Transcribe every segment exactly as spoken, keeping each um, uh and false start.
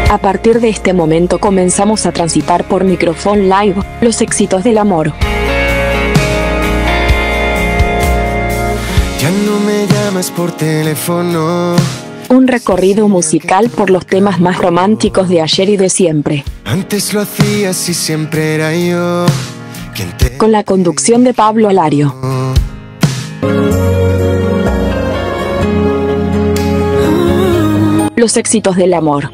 A partir de este momento comenzamos a transitar por Microphone Live, los éxitos del amor. Ya no me llamas por teléfono. Un recorrido musical por los temas más románticos de ayer y de siempre. Antes lo hacías y siempre era yo quien te... Con la conducción de Pablo Alario. Los éxitos del amor.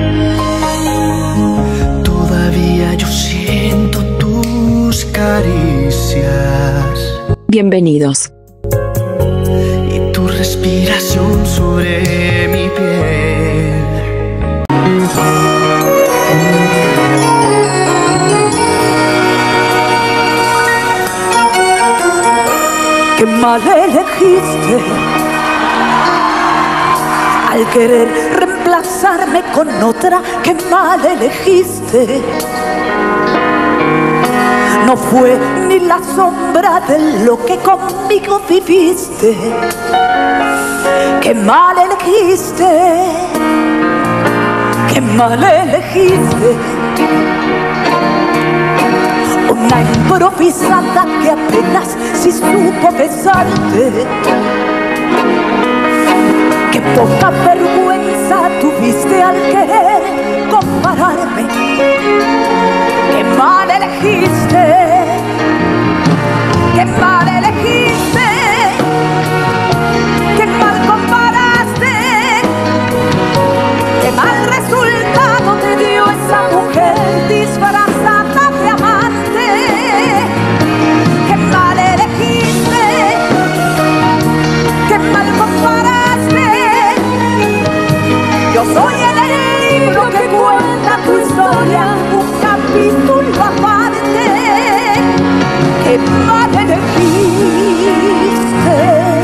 Todavía yo siento tus caricias. Bienvenidos. Y tu respiración sobre mi piel. Qué mal elegiste al querer reemplazarme con otra. Qué mal elegiste. No fue ni la sombra de lo que conmigo viviste. Qué mal elegiste. Qué mal elegiste. Una improvisada que apenas si supo besarte. Qué poca vergüenza tuviste al querer compararme. Qué mal elegiste. Qué mal elegiste. Qué mal comparaste. Qué mal resultado te dio esa mujer disfrazada de amante. Qué mal elegiste. Qué mal comparaste. Yo soy el libro que cuenta tu historia, un capítulo aparte. Qué mal elegiste.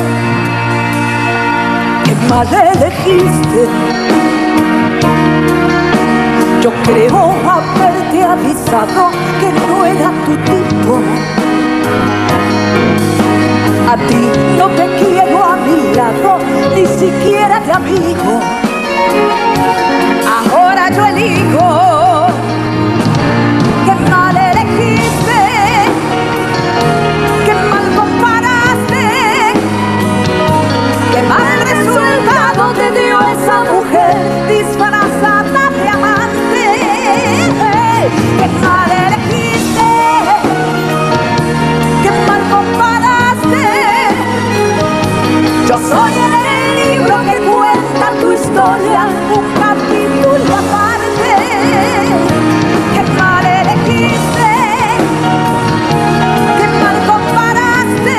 Qué mal elegiste. Yo creo haberte avisado que no era tu tipo. A ti no te quiero a mi lado, ni siquiera de amigo. Ahora yo elijo. Qué mal elegiste. Qué mal comparaste. Qué mal resultado te dio esa mujer disfrazada de amante. Qué mal elegiste. Qué mal comparaste. Yo soy el libro que cuenta tu historia, un capítulo aparte. Qué mal elegiste. Qué mal comparaste.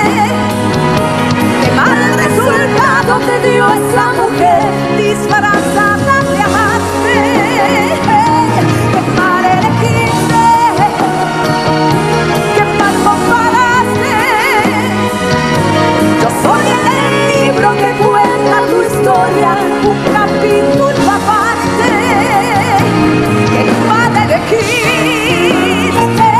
Qué mal resultado te dio esa mujer disfrazada de amante. Qué mal elegiste. Qué mal comparaste. Yo soy el libro que cuenta tu historia, un capítulo aparte. Qué mal elegiste.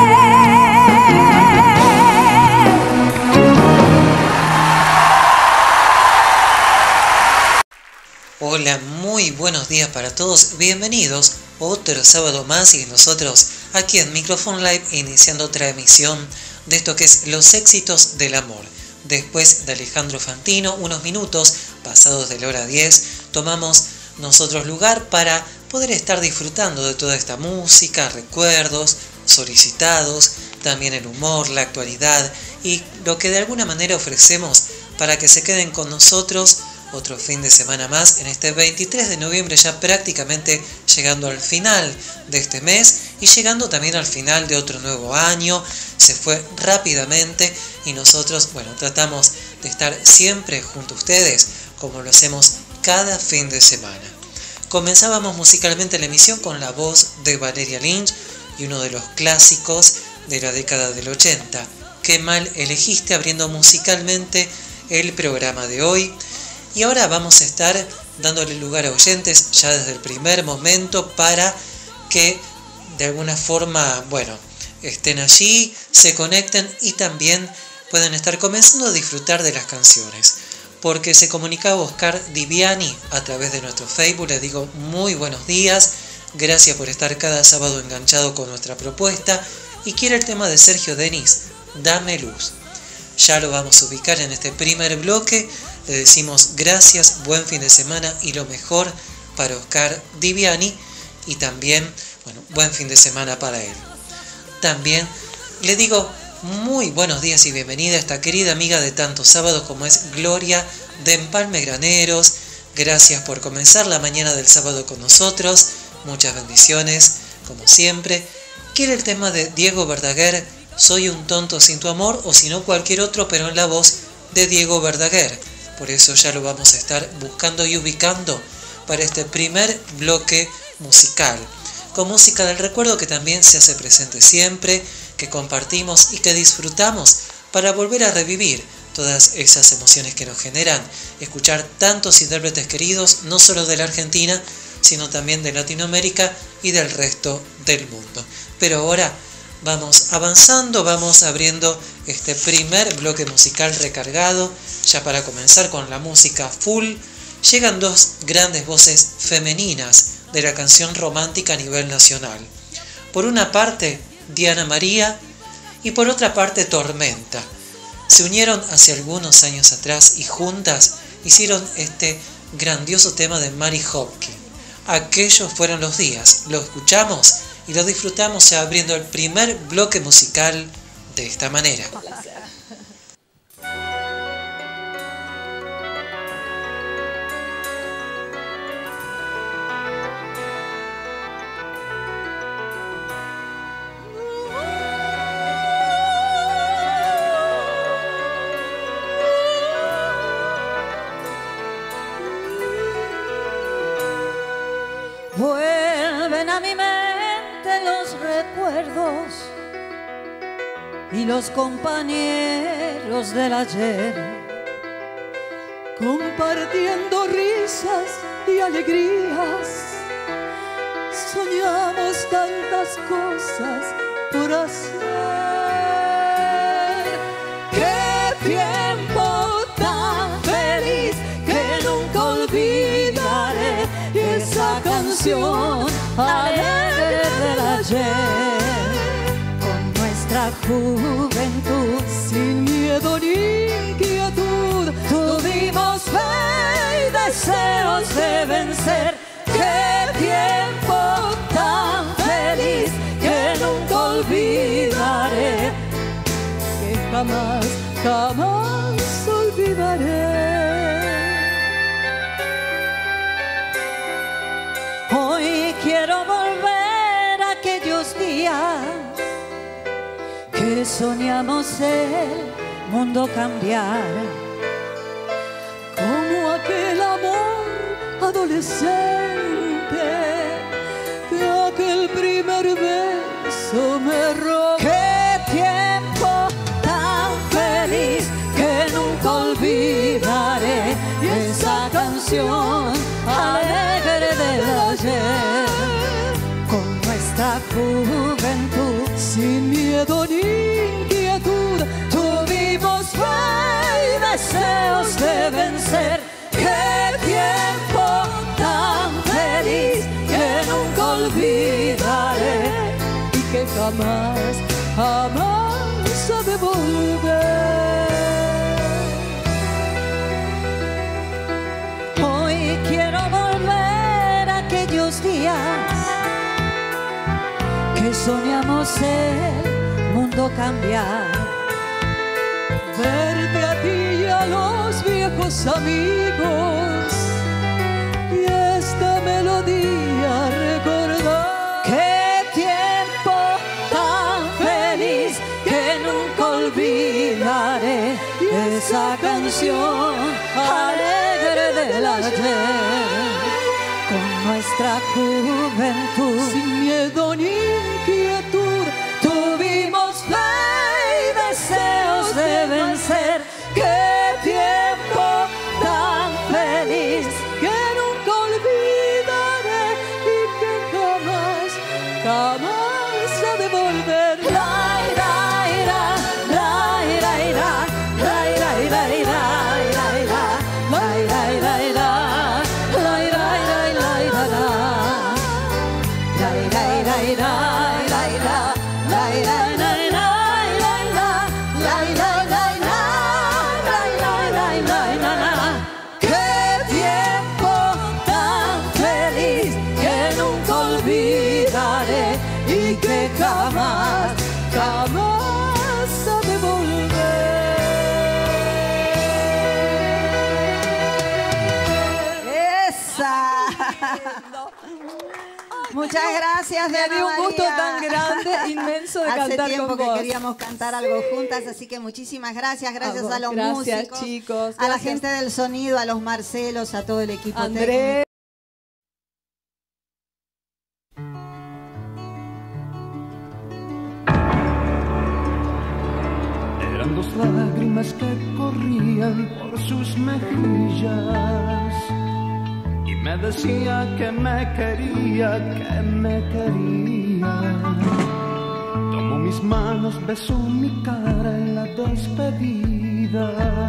Hola, muy buenos días para todos, bienvenidos otro sábado más y nosotros aquí en Microphone Live iniciando otra emisión de esto que es Los éxitos del amor. Después de Alejandro Fantino, unos minutos pasados de la hora diez, tomamos nosotros lugar para poder estar disfrutando de toda esta música, recuerdos, solicitados, también el humor, la actualidad y lo que de alguna manera ofrecemos para que se queden con nosotros otro fin de semana más en este veintitrés de noviembre, ya prácticamente llegando al final de este mes y llegando también al final de otro nuevo año. Se fue rápidamente y nosotros, bueno, tratamos de estar siempre junto a ustedes como lo hacemos cada fin de semana. Comenzábamos musicalmente la emisión con la voz de Valeria Lynch y uno de los clásicos de la década del ochenta. Qué mal elegiste, abriendo musicalmente el programa de hoy. Y ahora vamos a estar dándole lugar a oyentes ya desde el primer momento para que de alguna forma, bueno, estén allí, se conecten y también pueden estar comenzando a disfrutar de las canciones. Porque se comunicaba Oscar Diviani a través de nuestro Facebook, le digo muy buenos días. Gracias por estar cada sábado enganchado con nuestra propuesta y quiere el tema de Sergio Denis, Dame Luz. Ya lo vamos a ubicar en este primer bloque. Le decimos gracias, buen fin de semana y lo mejor para Oscar Diviani y también, bueno, buen fin de semana para él. También le digo muy buenos días y bienvenida a esta querida amiga de tantos sábados como es Gloria de Empalme Graneros. Gracias por comenzar la mañana del sábado con nosotros. Muchas bendiciones, como siempre. Quiere el tema de Diego Verdaguer, Soy un tonto sin tu amor, o si no cualquier otro, pero en la voz de Diego Verdaguer. Por eso ya lo vamos a estar buscando y ubicando para este primer bloque musical. Con música del recuerdo que también se hace presente siempre, que compartimos y que disfrutamos para volver a revivir todas esas emociones que nos generan escuchar tantos intérpretes queridos, no solo de la Argentina, sino también de Latinoamérica y del resto del mundo. Pero ahora vamos avanzando, vamos abriendo este primer bloque musical recargado, ya para comenzar con la música full. Llegan dos grandes voces femeninas de la canción romántica a nivel nacional. Por una parte, Diana María y por otra parte, Tormenta. Se unieron hace algunos años atrás y juntas hicieron este grandioso tema de Mary Hopkins. Aquellos fueron los días. Lo escuchamos y lo disfrutamos ya abriendo el primer bloque musical de esta manera. Vuelven a mi mente los recuerdos y los compañeros del ayer, compartiendo risas y alegrías. Soñamos tantas cosas por hacer. ¡Qué tiempo tan feliz que nunca olvidaré! Esa canción alegre del ayer, con nuestra juventud, sin miedo ni inquietud, tuvimos fe y deseos de vencer. ¡Qué tiempo tan feliz que nunca olvidaré! Que jamás, jamás olvidaré. Hoy quiero volver a aquellos días que soñamos el mundo cambiar, como aquel amor adolescente, que aquel primer beso me robó. ¡Qué tiempo tan feliz que nunca olvidaré! Esa canción alegre del ayer, con nuestra juventud, sin miedo ni inquietud, tuvimos fe y deseos de vencer. ¡Qué tiempo tan feliz que nunca olvidaré y que jamás, jamás ha de volver! Hoy quiero volver a aquellos días que soñamos el mundo cambiar, verte a ti y a los viejos amigos y esta melodía recordar. ¡Qué tiempo tan feliz que nunca olvidaré! Esa canción alegre del ayer, con nuestra juventud, sin miedo ni inquietud, tuvimos fe y deseos de vencer. ¡Qué tiempo tan feliz que nunca olvidaré y que jamás, jamás ha de volver! La, ira, ira, la, ira, ira, la, ira, ira, ira, la, ira, la, ira, ira, ira, la, ira, ira, ira, ira. Muchas gracias, Me dio un gusto tan grande, inmenso de Hace cantar con tiempo que vos. queríamos cantar algo juntas, así que muchísimas gracias. Gracias a, a, los gracias, músicos, chicos, a la gracias. gente del sonido, a los Marcelos, a todo el equipo Andrés. técnico. Eran dos lágrimas que corrían por sus mejillas y me decía que me quería, que me quería. Tomó mis manos, besó mi cara en la despedida.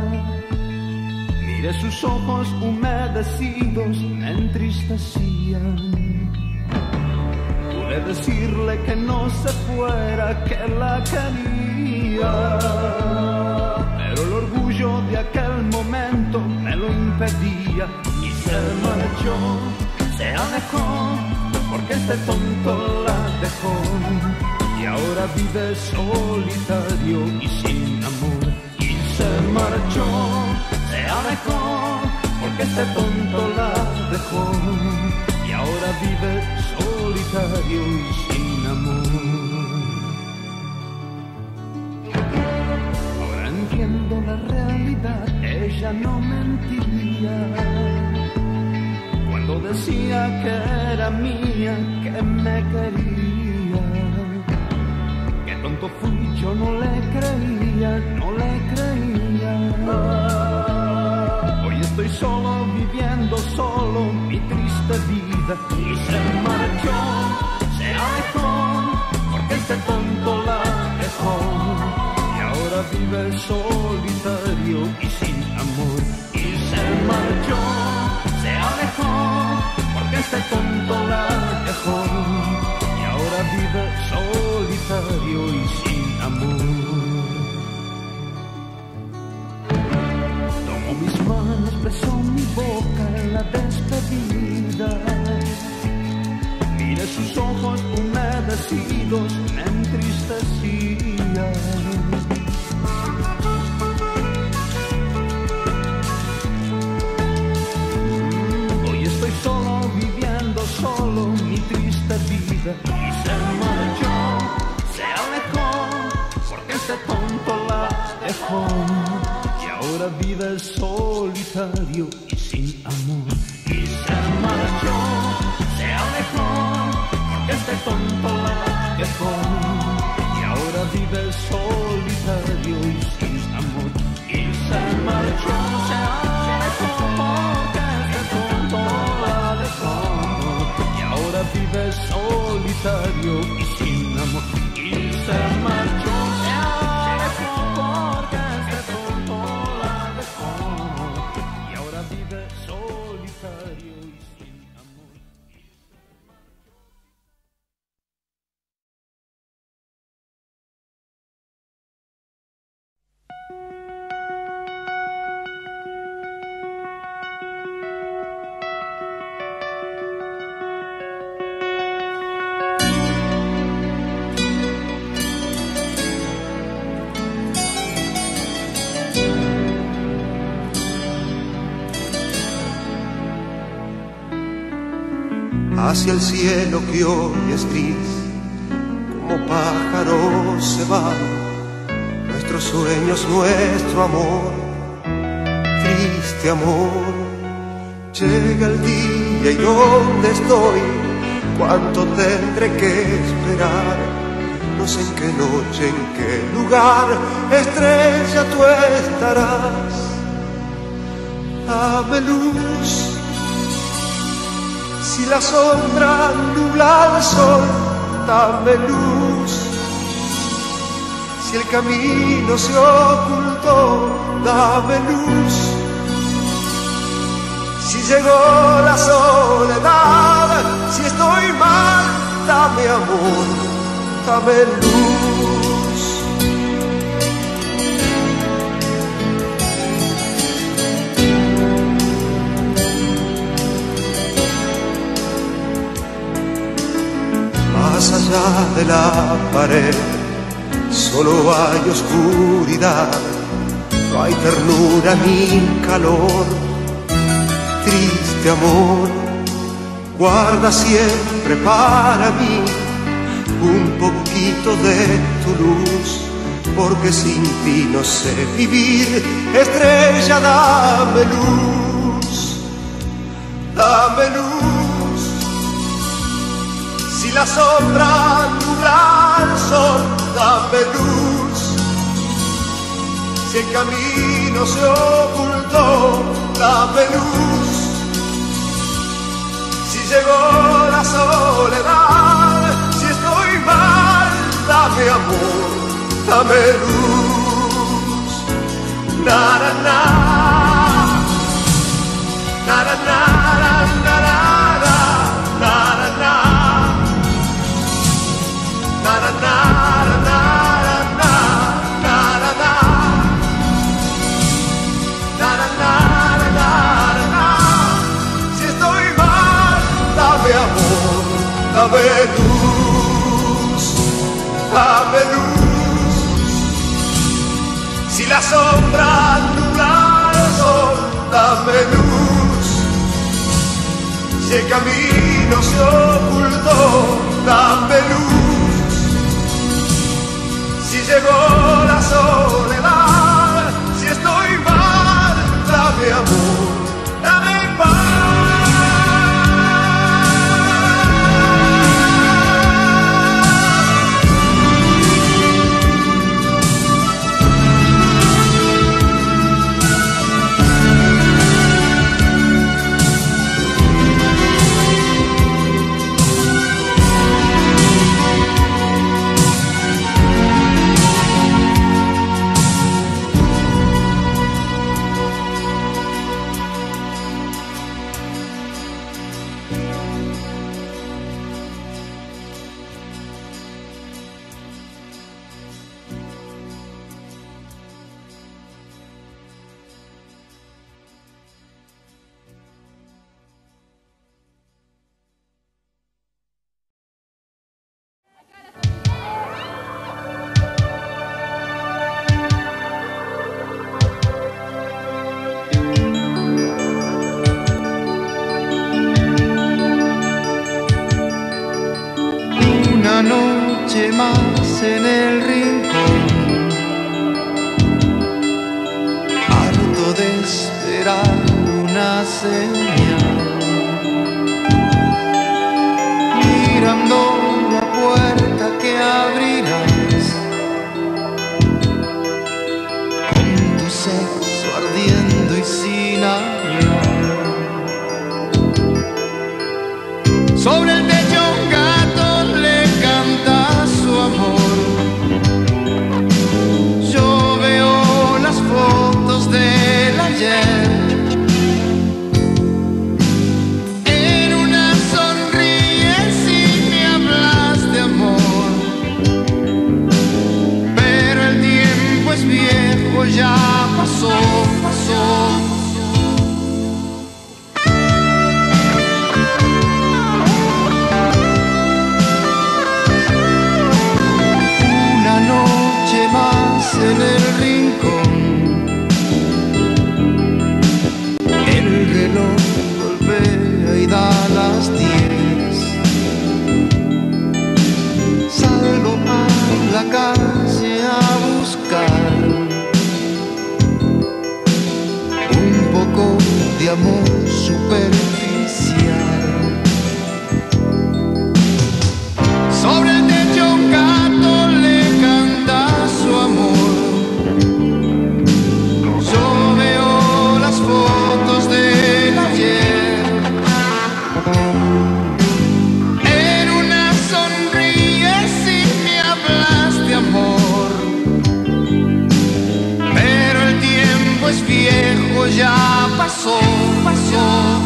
Miré sus ojos humedecidos, me entristecían. Pude decirle que no se fuera, que la quería, pero el orgullo de aquel momento me lo impedía y se marchó, se alejó, porque este tonto la dejó y ahora vive solitario y sin amor. Y se marchó, se alejó, porque este tonto la dejó y ahora vive solitario y sin amor. Ahora entiendo la realidad, ella no mentía cuando decía que era mía, que me quería. Qué tonto fui, yo no le creía, no le creía. Hoy estoy solo, viviendo solo mi triste vida y se marchó, se alejó, porque este tonto la dejó y ahora vive solitario y sin amor. Y se marchó, se alejó, porque este tonto la dejó y ahora vive solitario y sin amor. Tomó mis manos, besó mi boca en la despedida. Miré sus ojos humedecidos, me entristecía. Hoy estoy solo, viviendo solo mi triste vida. Y se marchó, se alejó, porque este tonto la dejó y ahora vive solitario y sin amor. Y se marchó, se alejó, porque este tonto la dejó y ahora vive solitario y sin amor. Y se marchó, se alejó, porque este tonto la dejó y ahora vive solitario y sin amor. Y se marchó, se alejó, porque este tonto la dejó y ahora vive solitario y sin amor. Hacia el cielo que hoy es gris, como pájaros se van nuestros sueños, nuestro amor, triste amor. Llega el día y ¿dónde estoy? ¿Cuánto tendré que esperar? No sé en qué noche, en qué lugar, estrella, tú estarás. Dame luz. Si la sombra nubla al sol, dame luz. Si el camino se ocultó, dame luz. Si llegó la soledad, si estoy mal, dame amor, dame luz. Más allá de la pared, solo hay oscuridad, no hay ternura ni calor. Triste amor, guarda siempre siempre para mí un poquito de tu luz, porque sin ti no sé vivir. Estrella, dame luz, dame luz. Si la sombra nubla el sol, dame luz. Si el camino se ocultó, dame luz. Si llegó la soledad, si estoy mal, dame amor, dame luz. Na na na, na na na, na na na, na na na, na na na, na dame luz, dame luz. Si la sombra nubla el sol, dame luz. Si el camino se ocultó, dame luz. Si llegó la soledad, si estoy mal, dame amor, dame paz. Más en el rincón, harto de esperar una señal, mirando la puerta que abrirás, con tu sexo ardiendo y sin hablar. Sobre el techo un gato le canta su amor. Yo veo las fotos del ayer. En una sonríes y me hablas de amor. Pero el tiempo es viejo, ya pasó, pasó. En el rincón, el reloj golpea y da las diez. Salgo a la calle a buscar un poco de amor superficial. Sobre el techo un gato le canta su amor. Fotos del ayer. En una sonríes y me hablas de amor. Pero el tiempo es viejo, ya pasó, pasó.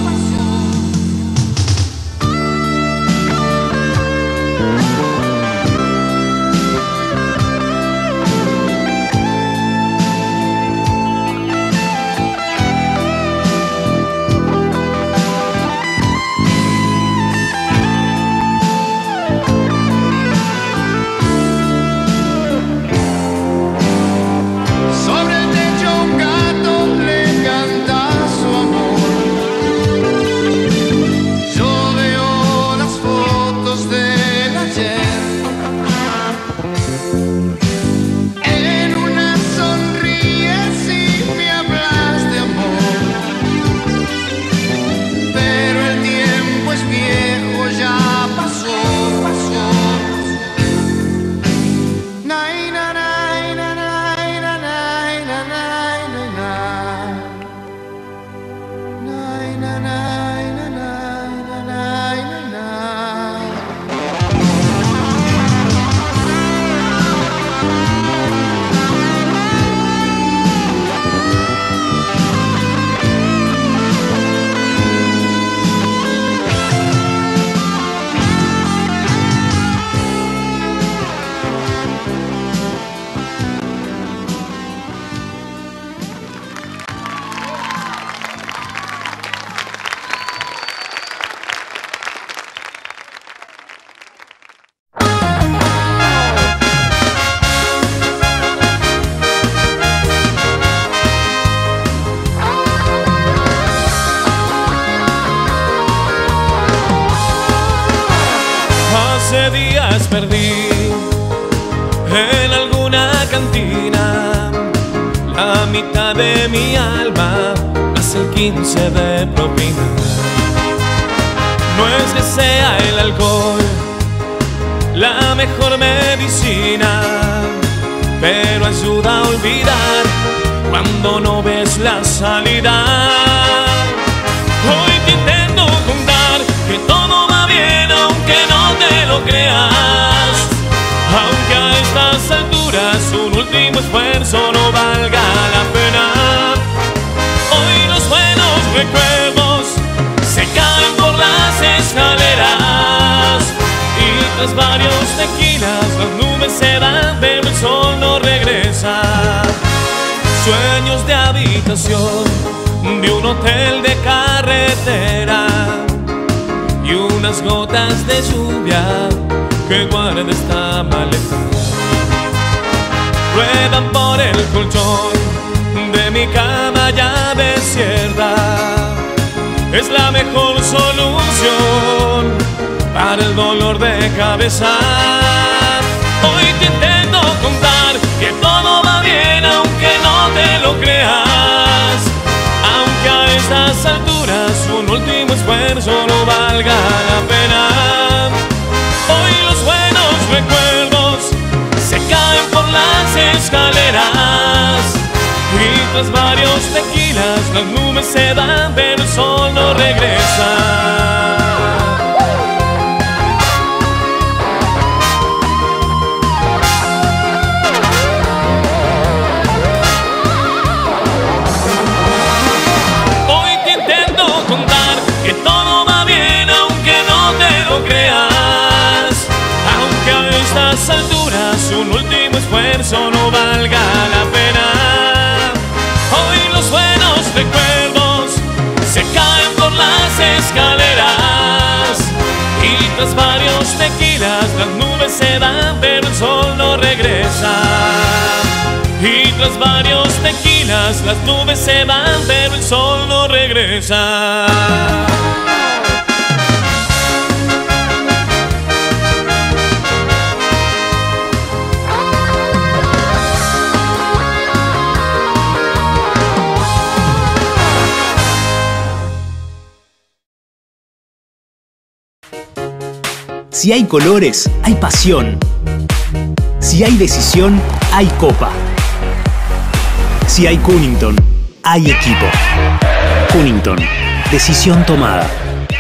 Sobre el techo un gato le canta su amor. perdí en alguna cantina la mitad de mi alma, más el quince de propina. No es que sea el alcohol la mejor medicina, pero ayuda a olvidar cuando no ves la salida. Hoy te intento contar que todo va bien aunque no te lo creas, aunque a estas alturas un último esfuerzo no valga la pena. Hoy los buenos recuerdos se caen por las escaleras y tras varios tequilas las nubes se van pero el sol no regresa. Sueños de habitación de un hotel de carretera y unas gotas de lluvia que guarda esta maleta. Ruedan por el colchón de mi cama ya desierta. Es la mejor solución para el dolor de cabeza. Hoy te intento contar que todo va bien aunque no te lo creas, aunque a estas alturas un último esfuerzo no valga la pena. Hoy los buenos recuerdos se caen por las escaleras y tras varios tequilas las nubes se van pero el sol no regresa. Alturas un último esfuerzo no valga la pena. Hoy los buenos recuerdos se caen por las escaleras y tras varios tequilas las nubes se van pero el sol no regresa. Y tras varios tequilas las nubes se van pero el sol no regresa. Si hay colores, hay pasión. Si hay decisión, hay copa. Si hay Cunnington, hay equipo. Cunnington, decisión tomada.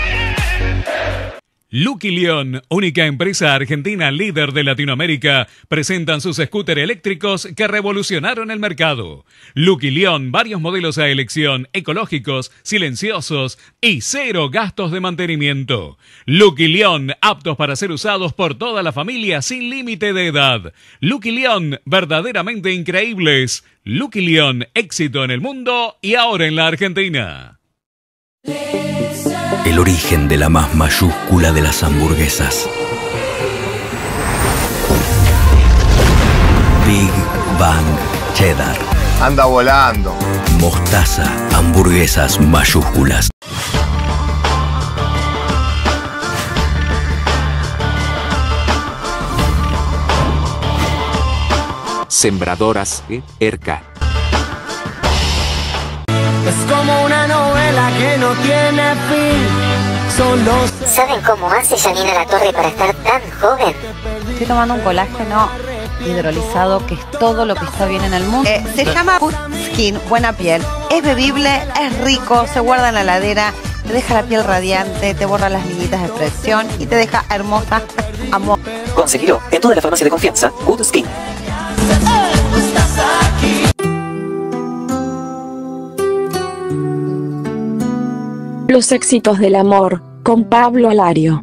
Lucky León, única empresa argentina líder de Latinoamérica, presentan sus scooters eléctricos que revolucionaron el mercado. Lucky León, varios modelos a elección, ecológicos, silenciosos y cero gastos de mantenimiento. Lucky León, aptos para ser usados por toda la familia sin límite de edad. Lucky León, verdaderamente increíbles. Lucky León, éxito en el mundo y ahora en la Argentina. El origen de la más mayúscula de las hamburguesas. Big Bang Cheddar. Anda volando. Mostaza, hamburguesas mayúsculas. Sembradoras Erca. Es como una novela que no tiene fin. Son los... ¿Saben cómo hace Janina Latorre para estar tan joven? Estoy tomando un colágeno hidrolizado que es todo lo que está bien en el mundo. Eh, se llama Good Skin, buena piel. Es bebible, es rico, se guarda en la heladera, te deja la piel radiante, te borra las linitas de expresión y te deja hermosa. Amor. Conseguilo en toda la farmacia de confianza. Good Skin. Los éxitos del amor, con Pablo Alario.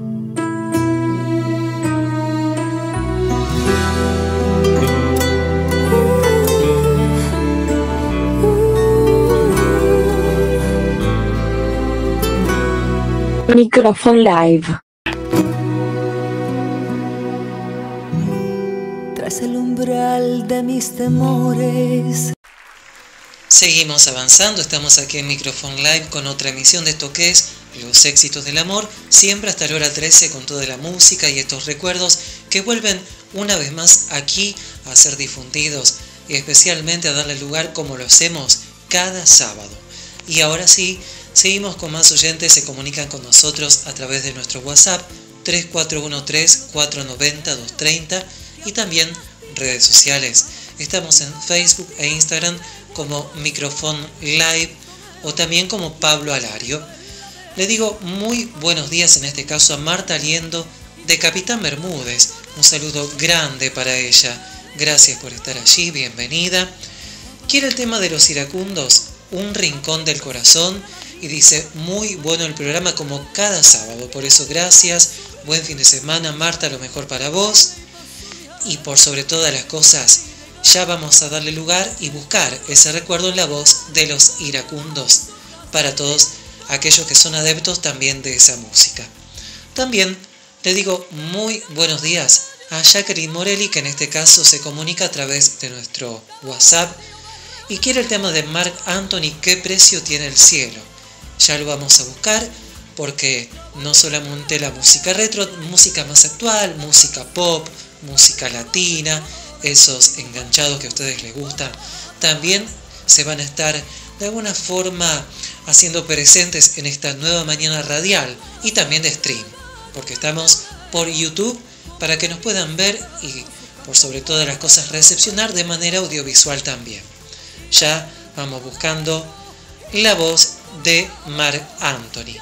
Microphone Live. Tras el umbral de mis temores. Seguimos avanzando, estamos aquí en Microphone Live con otra emisión de esto que es Los Éxitos del Amor, siempre hasta la hora trece con toda la música y estos recuerdos que vuelven una vez más aquí a ser difundidos y especialmente a darle lugar como lo hacemos cada sábado. Y ahora sí, seguimos con más oyentes, se comunican con nosotros a través de nuestro WhatsApp tres cuatro uno tres, cuatro nueve cero, dos tres cero y también redes sociales. Estamos en Facebook e Instagram como Microfón Live o también como Pablo Alario. Le digo muy buenos días en este caso a Marta Liendo de Capitán Bermúdez. Un saludo grande para ella. Gracias por estar allí, bienvenida. Quiere el tema de los iracundos, Un Rincón del Corazón, y dice muy bueno el programa como cada sábado. Por eso gracias, buen fin de semana Marta, lo mejor para vos. Y por sobre todas las cosas, ya vamos a darle lugar y buscar ese recuerdo en la voz de los iracundos para todos aquellos que son adeptos también de esa música. También le digo muy buenos días a Jacqueline Morelli, que en este caso se comunica a través de nuestro WhatsApp y quiere el tema de Marc Anthony, ¿Qué precio tiene el cielo? Ya lo vamos a buscar porque no solamente la música retro, música más actual, música pop, música latina, esos enganchados que a ustedes les gustan, también se van a estar de alguna forma haciendo presentes en esta nueva mañana radial y también de stream, porque estamos por YouTube para que nos puedan ver y por sobre todas las cosas recepcionar de manera audiovisual también. Ya vamos buscando la voz de Marc Anthony.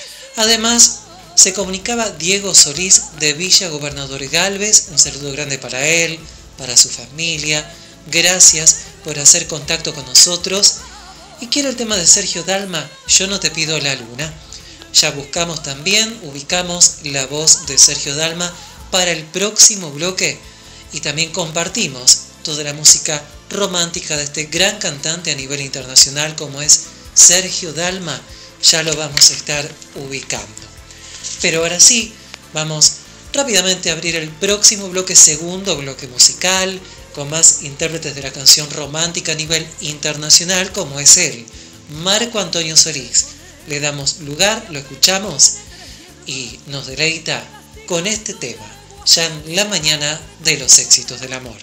Además se comunicaba Diego Solís de Villa Gobernador Galvez, un saludo grande para él, para su familia, gracias por hacer contacto con nosotros. Y quiero el tema de Sergio Dalma, Yo no te pido la luna. Ya buscamos también, ubicamos la voz de Sergio Dalma para el próximo bloque y también compartimos toda la música romántica de este gran cantante a nivel internacional como es Sergio Dalma. Ya lo vamos a estar ubicando. Pero ahora sí, vamos rápidamente a abrir el próximo bloque, segundo bloque musical, con más intérpretes de la canción romántica a nivel internacional como es él, Marco Antonio Solís. Le damos lugar, lo escuchamos y nos deleita con este tema, ya en la mañana de los Éxitos del Amor.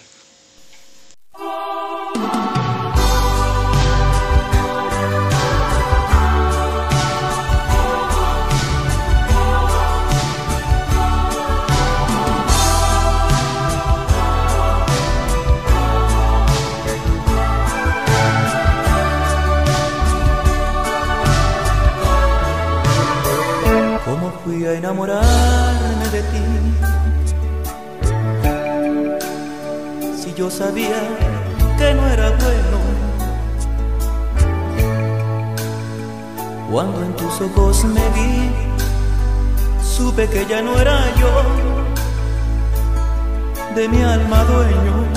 Fui a enamorarme de ti, si yo sabía que no era bueno. Cuando en tus ojos me vi, supe que ya no era yo, de mi alma dueño.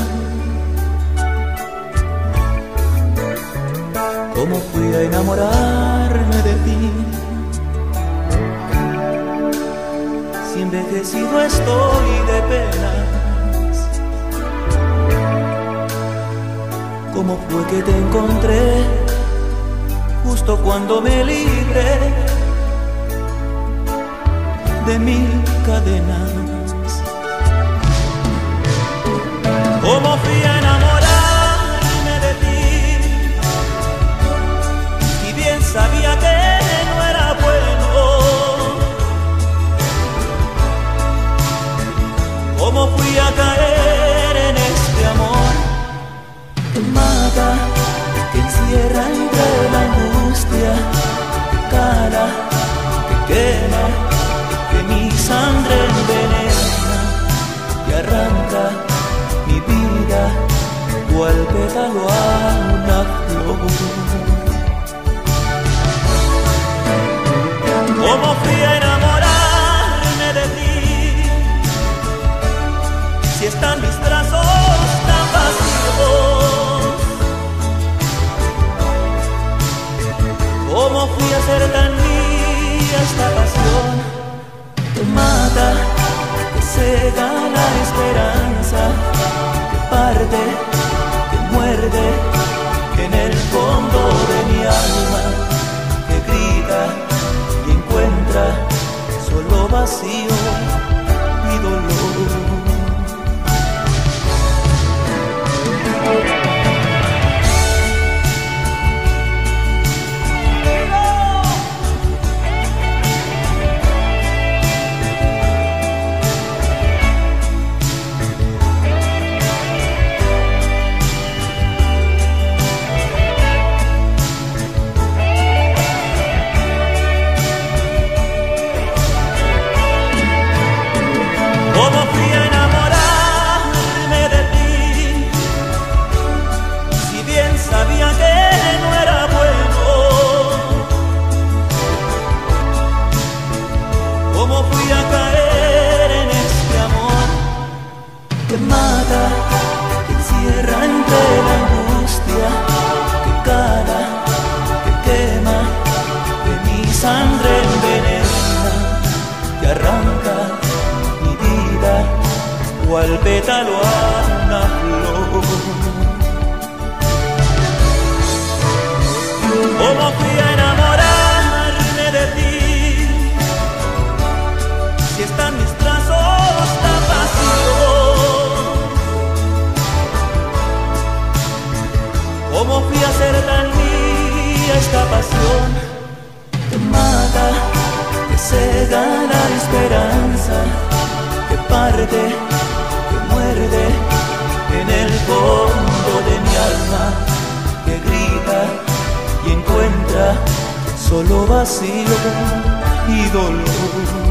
Cómo fui a enamorarme de ti, si envejecido estoy de penas. ¿Cómo fue que te encontré justo cuando me libré de mil cadenas? ¿Cómo fui a enamorarme de ti, y bien sabía que no era bueno? ¿Cómo fui a caer en este amor que mata, que encierra entre la angustia, que cala, que quema, que mi sangre envenena y arranca mi vida cual pétalo a una flor? ¿Cómo fui a enamorarme de ti, si están mis brazos tan vacíos? ¿Cómo fui a ser tan mía esta pasión que mata, que cega la esperanza, que parte, que muerde en el fondo de mi alma, que grita y encuentra pétalo a una flor. ¿Cómo fui a enamorarme de ti? Si están mis brazos la pasión. ¿Cómo fui a ser tan mía esta pasión? Que mata, que cega la esperanza, que parte, que muerde en el fondo de mi alma, que grita y encuentra solo vacío y dolor.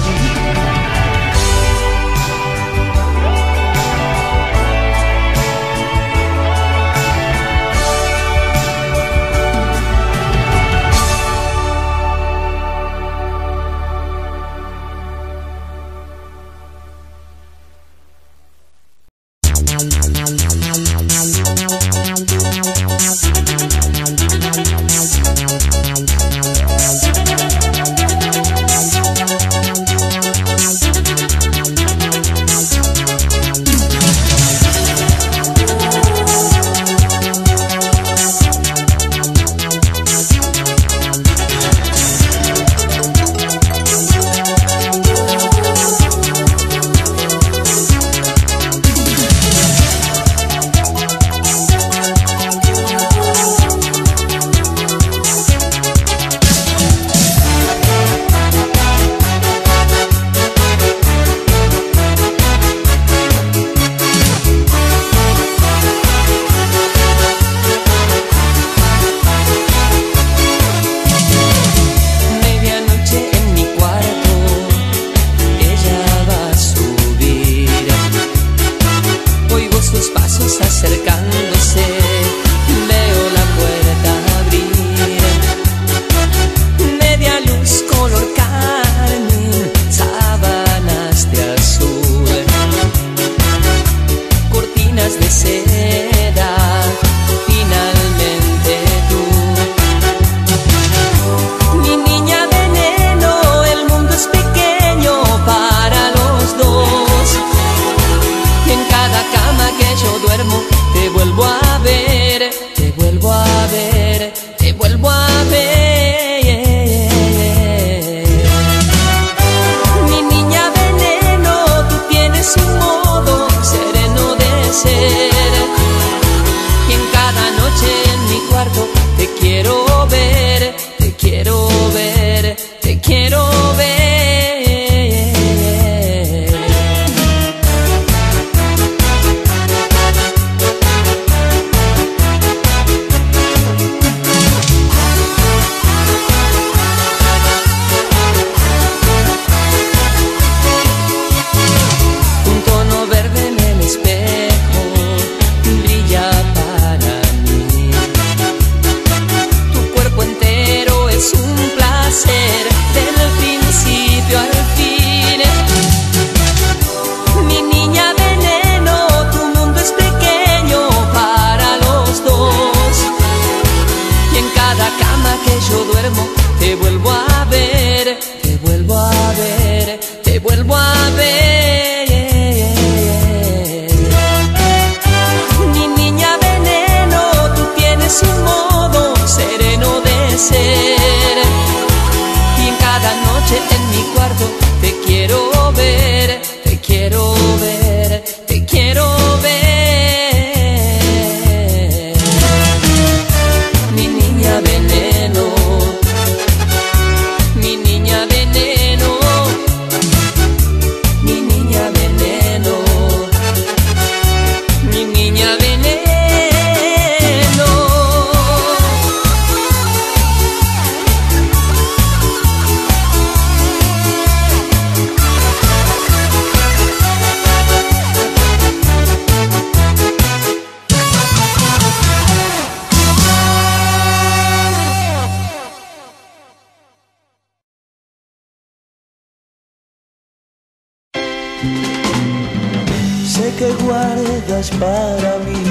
Sé que guardas para mí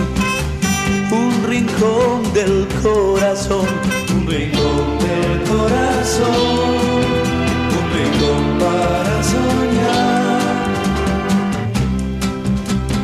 un rincón del corazón, un rincón del corazón, un rincón para soñar.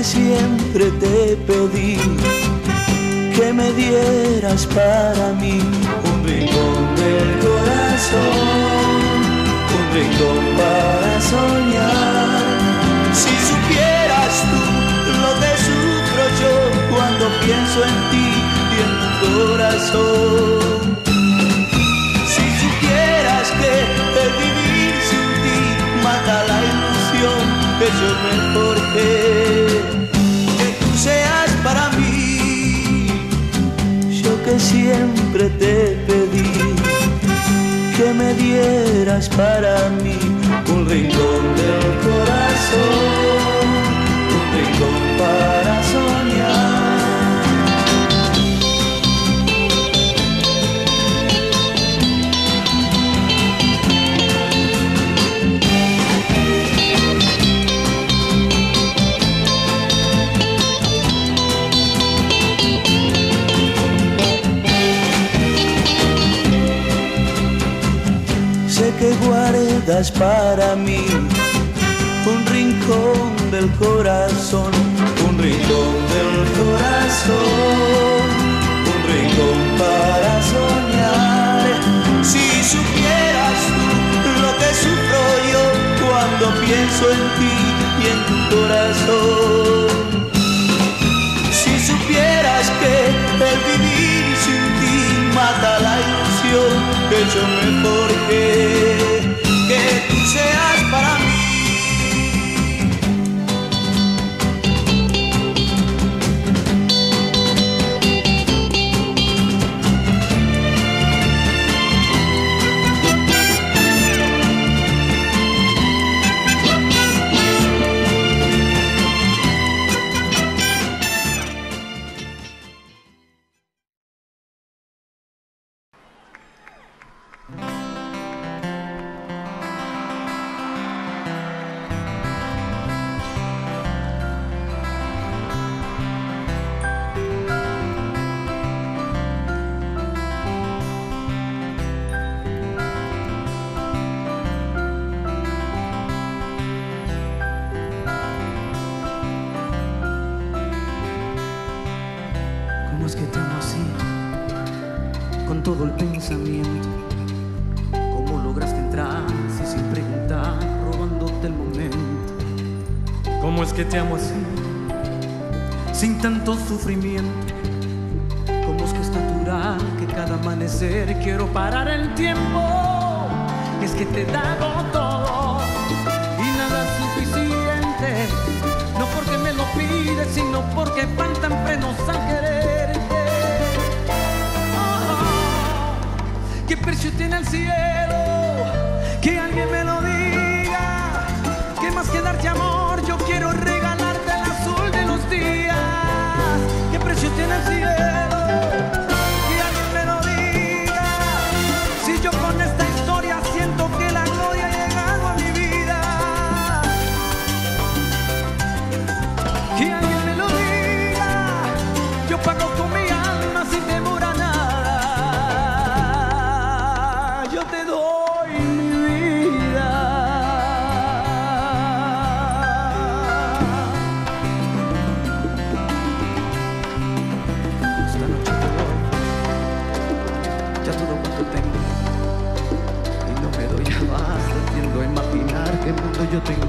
que siempre te pedí que me dieras para mí un rincón del corazón, un rincón para soñar. Si supieras tú lo que sufro yo cuando pienso en ti y en tu corazón. Si supieras que el vivir sin ti mata la ilusión que yo me forjé, que tú seas para mí, yo que siempre te pedí que me dieras para mí un rincón del corazón, un rincón para soñar. Que guardas para mí un rincón del corazón, un rincón del corazón, un rincón para soñar. Si supieras tú lo que sufro yo cuando pienso en ti y en tu corazón. Si supieras que el vivir sin ti mata la ilusión que yo me forjé, que tú seas para mí. Todo el pensamiento, cómo lograste entrar si sin preguntar, robándote el momento. ¿Cómo es que te amo así, sin tanto sufrimiento? ¿Cómo es que es natural que cada amanecer quiero parar el tiempo? Es que te he dado todo y nada es suficiente, no porque me lo pides, sino porque faltan frenos al quererte. ¿Qué precio tiene el cielo? Que alguien me lo diga. ¿Qué más que darte amor? Yo quiero regalarte el azul de los días. ¿Qué precio tiene el cielo? Que alguien me lo diga. Si yo con esta historia siento que la gloria ha llegado a mi vida. Que alguien me lo diga. Yo pago con mi alma sin temor a nada. Te doy mi vida. Esta noche te doy ya todo cuanto tengo y no me doy a más, tiendo a imaginar qué mundo yo tengo.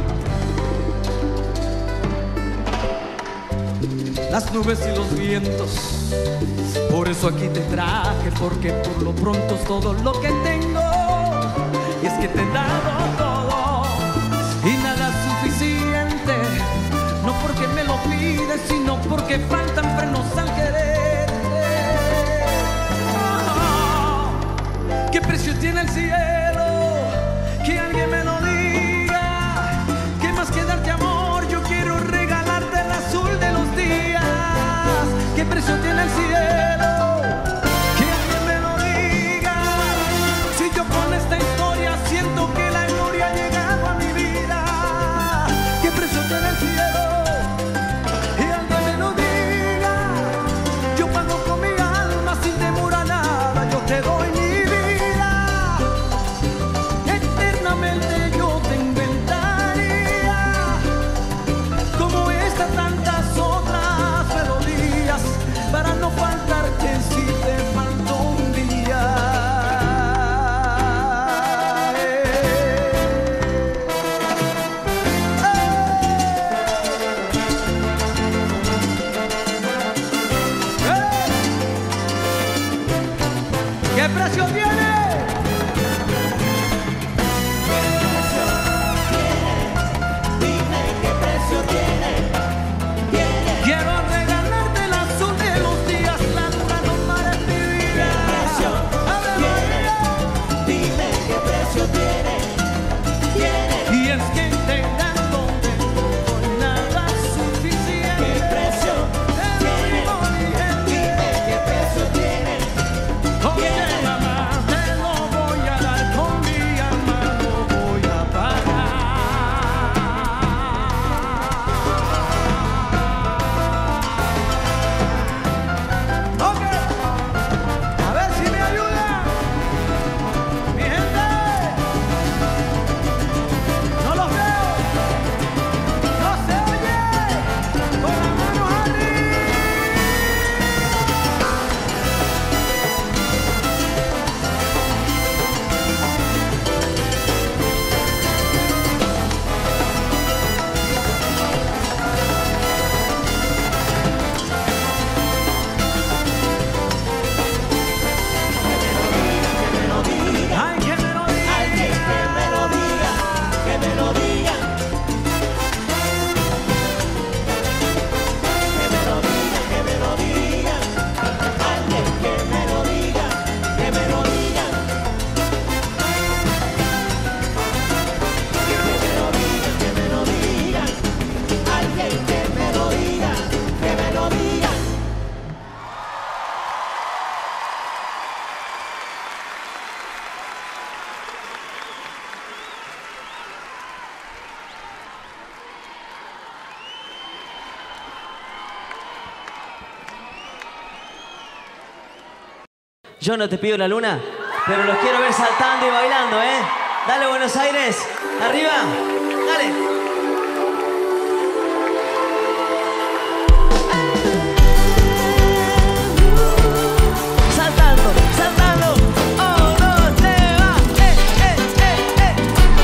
Las nubes y los vientos, por eso aquí te traje, porque por lo pronto es todo lo que tengo. Y es que te he dado todo y nada es suficiente, no porque me lo pides, sino porque faltan frenos al quererte. Oh, ¿qué precio tiene el cielo? Que alguien me lo diga. ¿Qué más que darte amor? Yo quiero regalarte el azul de los días. ¿Qué precio tiene el cielo? Que alguien me lo diga. Si yo con esta historia siento que la gloria ha llegado a mi vida. ¿Qué precio tiene el cielo? Que alguien me lo diga. Yo pago con mi alma sin temor a nada. Yo te doy mi vida. Eternamente yo te inventaría como esta tantas ¿Qué precio tiene? Dime qué precio tiene. Quiero regalarte el azul de los días, la luna no para en mi vida. ¿Qué precio tiene? Dime qué precio tiene. Y es que intentando de todo y nada es suficiente. ¿Qué precio tiene? Dime qué precio tiene. Oye, mamá, te lo voy a dar con mi alma, lo voy a pagar. Ok, a ver si me ayuda, mi gente. No los veo, no se oye, con las manos arriba. Ay, que me lo diga, Alguien que me lo diga, que me lo diga. Que me lo diga, que me lo diga. Alguien que me lo diga, que me lo diga. Que me lo diga, que me lo diga. Alguien que me lo diga, que me lo diga. Yo no te pido la luna, pero los quiero ver saltando y bailando, ¿eh? Dale, Buenos Aires, arriba, dale. Saltando, saltando, oh, dos, tres, va, eh, eh, eh, eh.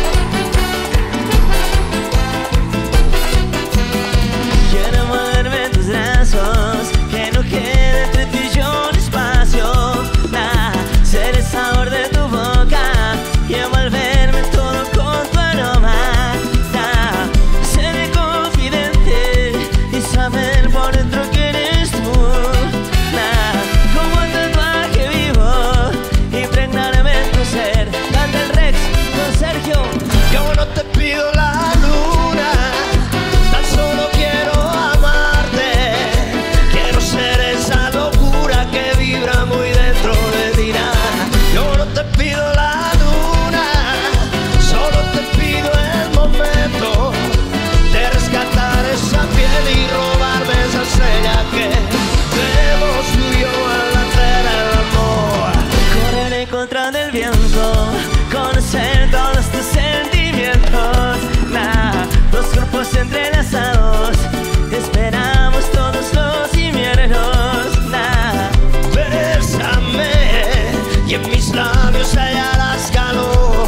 Quiero moverme en tus brazos, que no quede entre tú y yo un espacio. Nah, ser el sabor de tu boca y envolverme todo con tu aroma. Nah, seré confidente y saber por dentro que eres tú. Nah, como un tatuaje vivo, impregnarme en tu ser. Canta el Rex con Sergio. Yo no te pido la luna, tan solo quiero amarte. Quiero ser esa locura que vibra muy dentro de ti. Yo no te pido la luna, solo te pido el momento de rescatar esa piel y robarme esa estrella que tenemos tú y yo al hacer el amor. Correr en contra del viento, conocer todos tus sentimientos. Nah, dos cuerpos entrelazados, te esperamos todos los inviernos. Nah, Bésame y en mis labios hallarás calor.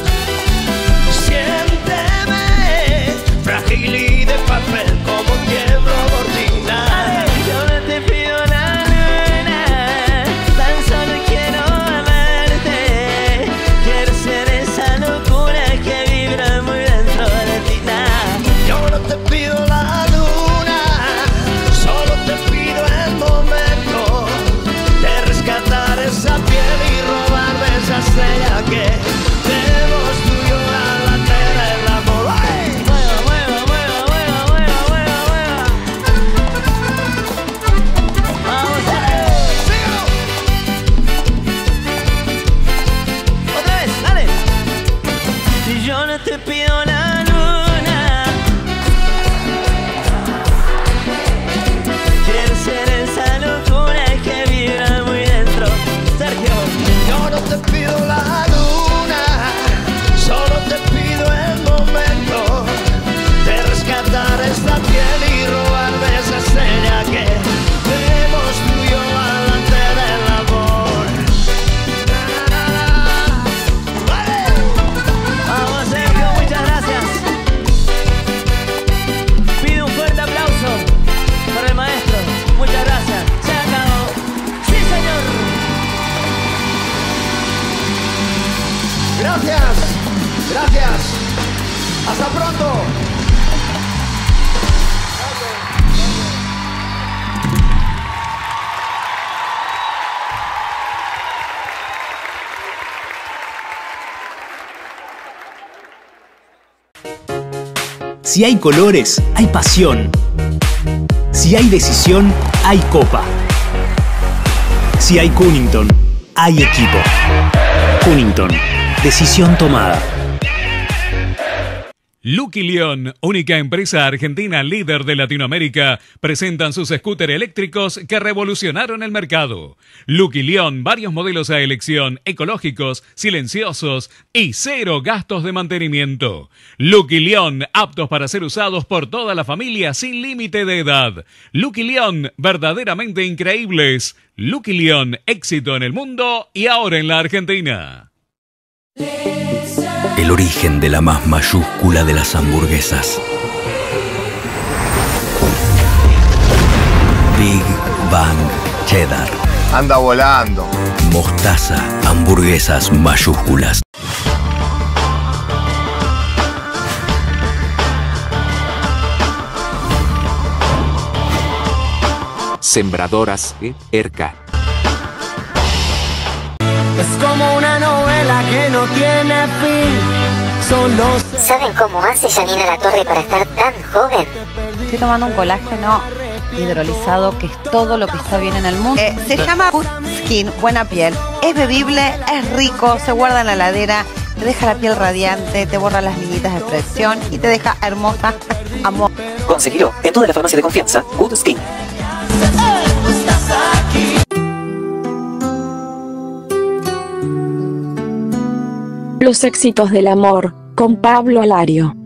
Siénteme frágil y de papel como tiemblo por ti. dale, yo no te pido la luna, tan solo quiero amarte. Quiero ser esa locura que vibra muy dentro de ti. Nah, Yo no te pido la luna, solo te pido el momento de rescatar esa piel y robarme esa estrella que tenemos tú y yo al hacer el amor. ¡Ay! mueva, mueva, mueva, mueva, mueva, mueva, mueva. Vamos a otra vez, dale. Y yo no te pido la luna, quiero ser esa locura que vibra muy dentro. Sergio, Yo no te pido la luna, solo te pido el momento de rescatar esta piel y robarme esa estrella que tenemos tú y yo al hacer el amor. vamos Sergio, muchas gracias. Pido un fuerte aplauso para el maestro. Muchas gracias. Se acabó. Sí, señor. Gracias, gracias. Hasta pronto. Si hay colores, hay pasión. Si hay decisión, hay copa. Si hay Cunnington, hay equipo. Cunnington, decisión tomada. Lucky León, única empresa argentina líder de Latinoamérica, presentan sus scooters eléctricos que revolucionaron el mercado. Lucky León, varios modelos a elección, ecológicos, silenciosos y cero gastos de mantenimiento. Lucky León, aptos para ser usados por toda la familia sin límite de edad. Lucky León, verdaderamente increíbles. Lucky León, éxito en el mundo y ahora en la Argentina. El origen de la más mayúscula de las hamburguesas. Big Bang Cheddar. Anda volando. Mostaza, hamburguesas mayúsculas. Sembradoras Erca. Es como una novela que no tiene fin. Son los... ¿Saben cómo hace Janina Latorre para estar tan joven? Estoy tomando un colágeno hidrolizado que es todo lo que está bien en el mundo. Eh, se llama Good Skin, buena piel. Es bebible, es rico, se guarda en la heladera, te deja la piel radiante, te borra las minitas de expresión y te deja hermosa. Amor. Conseguilo en toda la farmacia de confianza. Good Skin. Los éxitos del amor, con Pablo Alario.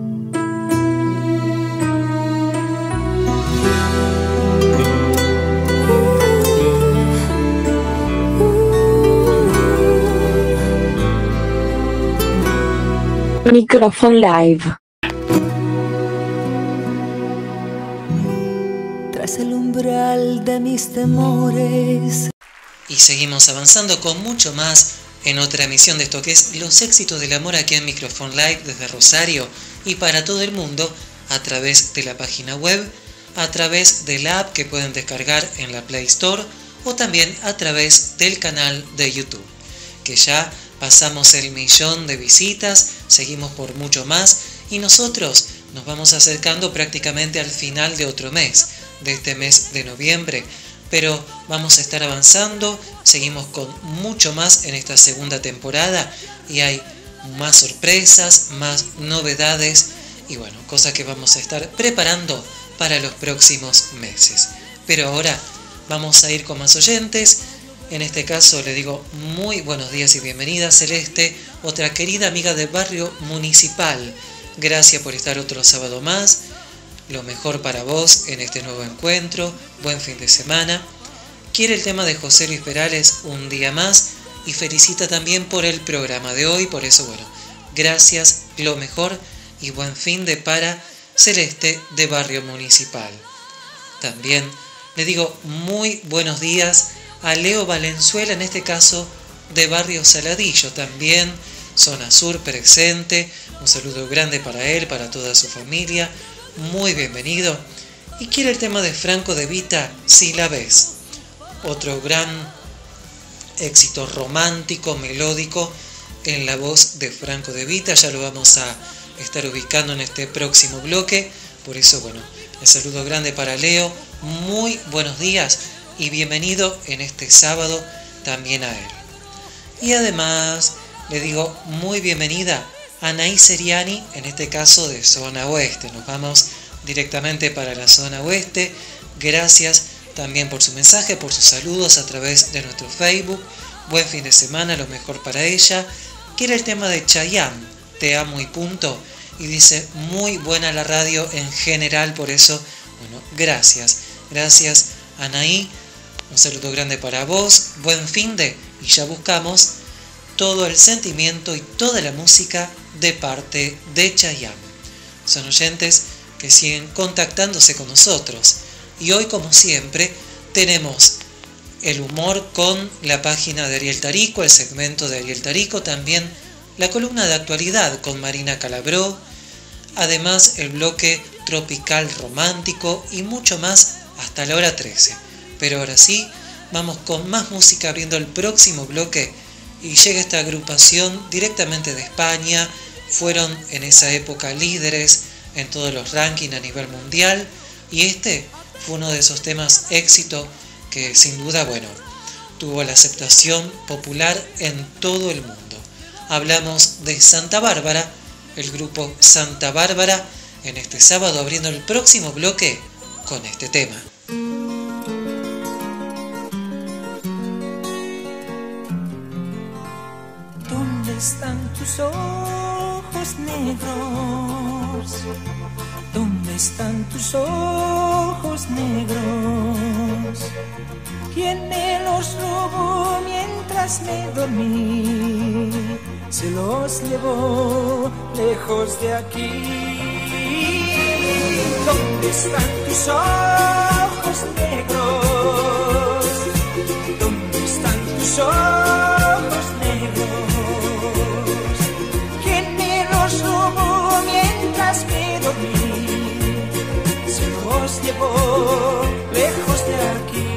Microphone Live. Tras el umbral de mis temores. Y seguimos avanzando con mucho más en otra emisión de esto que es Los éxitos del amor aquí en Microphone Live desde Rosario y para todo el mundo a través de la página web, a través de la app que pueden descargar en la Play Store o también a través del canal de YouTube, que ya pasamos el millón de visitas, seguimos por mucho más y nosotros nos vamos acercando prácticamente al final de otro mes, de este mes de noviembre. Pero vamos a estar avanzando, seguimos con mucho más en esta segunda temporada y hay más sorpresas, más novedades y bueno, cosas que vamos a estar preparando para los próximos meses. Pero ahora vamos a ir con más oyentes. En este caso le digo muy buenos días y bienvenida Celeste, otra querida amiga del barrio municipal. Gracias por estar otro sábado más. Lo mejor para vos en este nuevo encuentro, buen fin de semana. Quiere el tema de José Luis Perales un día más y felicita también por el programa de hoy, por eso bueno, gracias, lo mejor y buen fin de para Celeste de Barrio Municipal. También le digo muy buenos días a Leo Valenzuela, en este caso de Barrio Saladillo, también zona sur presente, un saludo grande para él, para toda su familia. Muy bienvenido. Y quiere el tema de Franco De Vita, Si la ves. Otro gran éxito romántico, melódico, en la voz de Franco De Vita. Ya lo vamos a estar ubicando en este próximo bloque. Por eso, bueno, el saludo grande para Leo. Muy buenos días y bienvenido en este sábado también a él. Y además, le digo muy bienvenida Anaí Seriani, en este caso de zona oeste. Nos vamos directamente para la zona oeste. Gracias también por su mensaje, por sus saludos a través de nuestro Facebook. Buen fin de semana, lo mejor para ella. Quiere el tema de Chayanne, Te amo y punto. Y dice, muy buena la radio en general, por eso, bueno, gracias. Gracias Anaí, un saludo grande para vos. Buen fin de, y ya buscamos todo el sentimiento y toda la música de parte de Chayanne. Son oyentes que siguen contactándose con nosotros y hoy, como siempre, tenemos el humor con la página de Ariel Tarico, el segmento de Ariel Tarico, también la columna de actualidad con Marina Calabró, además el bloque tropical romántico y mucho más hasta la hora trece. Pero ahora sí, vamos con más música abriendo el próximo bloque y llega esta agrupación directamente de España. Fueron en esa época líderes en todos los rankings a nivel mundial y este fue uno de esos temas éxito que sin duda, bueno, tuvo la aceptación popular en todo el mundo. Hablamos de Santa Bárbara, el grupo Santa Bárbara, en este sábado abriendo el próximo bloque con este tema. ¿Dónde están tus ojos negros? ¿Dónde están tus ojos negros? ¿Quién me los robó mientras me dormí? Se los llevó lejos de aquí. ¿Dónde están tus ojos negros? ¿Dónde están tus ojos negros? ¿Quién me los robó mientras me dormí? Se los llevó lejos de aquí.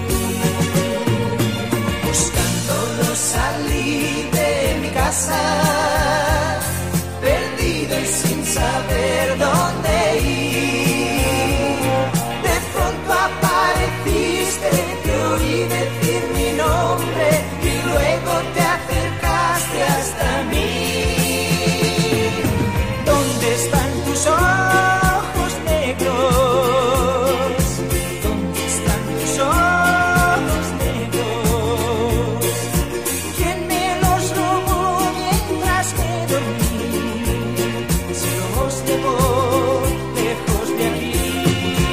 Buscándolo salí de mi casa, perdido y sin saber dónde ir. De pronto apareciste, te oí decir mi nombre y luego te acercaste hasta mí. ¿Dónde están tus ojos negros? ¿Dónde están tus ojos negros? ¿Quién me los robó mientras me dormí? Se los llevó lejos de aquí.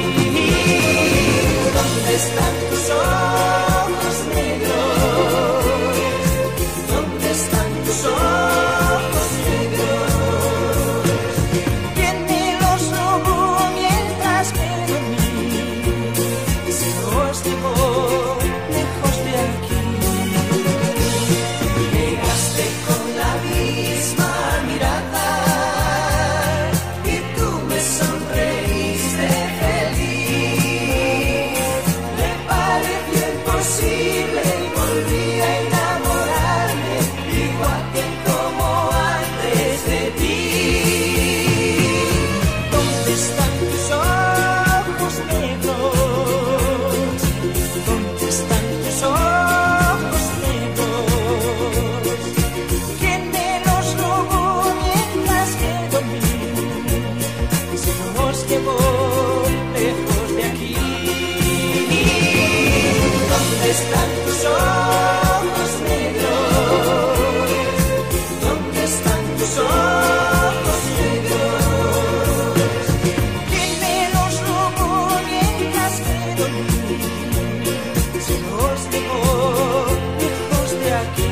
¿Dónde están tus ojos negros? ¿Dónde están tus ojos negros? ¿Quién me los robó mientras me dormí? Se los llevó lejos de aquí. Llegaste con la misma mirada y tú me sonreíste feliz. Me pareció imposible y volví a enamorarme igual que como antes de ti. ¿Dónde están tus ojos negros? ¿Dónde están tus ojos negros? ¿Quién me los robó mientras me dormí? Se los llevó lejos de aquí. ¿Dónde están tus ojos negros? ¿Dónde están tus ojos negros? ¿Quién me los robó mientras me dormí? Se los llevó lejos de aquí.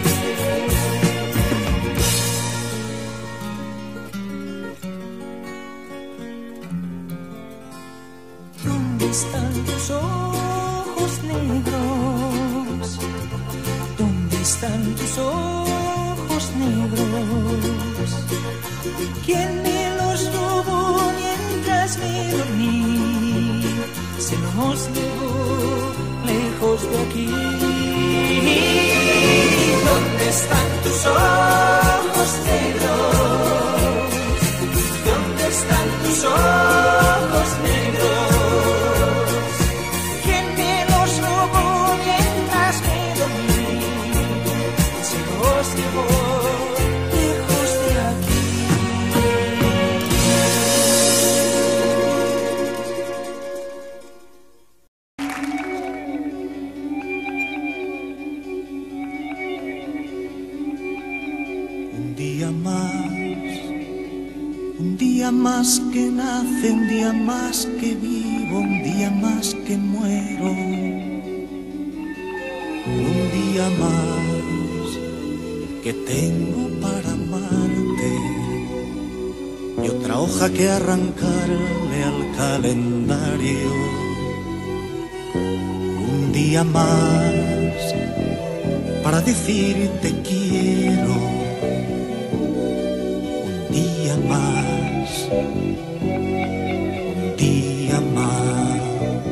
¿Dónde están tus ojos negros? ¿Dónde están tus ojos negros? ¿Quién me los robó mientras me dormí? Se los llevó lejos de aquí. ¿Dónde están tus ojos negros? ¿Dónde están tus ojos negros? ¿Quién me los robó mientras me dormí? Se los llevó lejos de aquí. Un día más, un día más que nace, un día más que vivo, un día más que muero. Un día más que tengo para amarte y otra hoja que arrancarle al calendario. Un día más para decirte quiero un día más,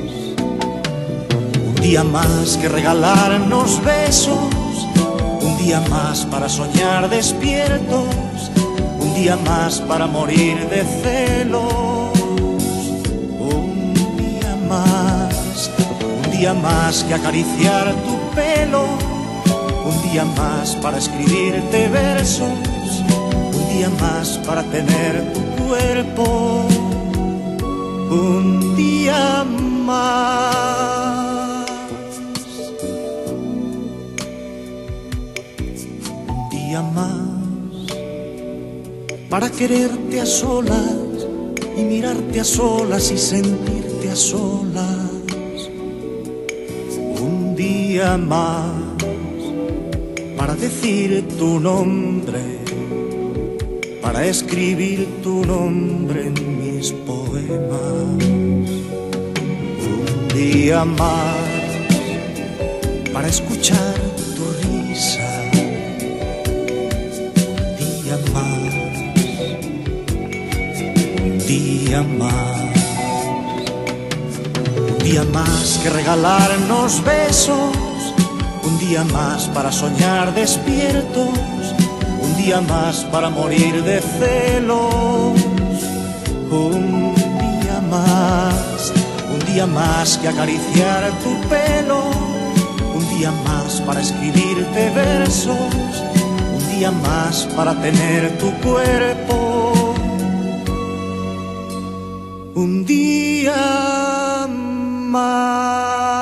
un día más que regalarnos besos, un día más para soñar despiertos, un día más para morir de celos, un día más, un día más que acariciar tu pelo, un día más para escribirte versos, un día más para tener tu cuerpo, un día más, un día más para quererte a solas y mirarte a solas y sentirte a solas, un día más para decir tu nombre, para escribir tu nombre en mis poemas, un día más para escuchar tu risa, un día más, un día más, un día más que regalarnos besos, un día más para soñar despiertos, un día más para morir de celos, un día más, un día más que acariciar tu pelo, un día más para escribirte versos, un día más para tener tu cuerpo, un día más.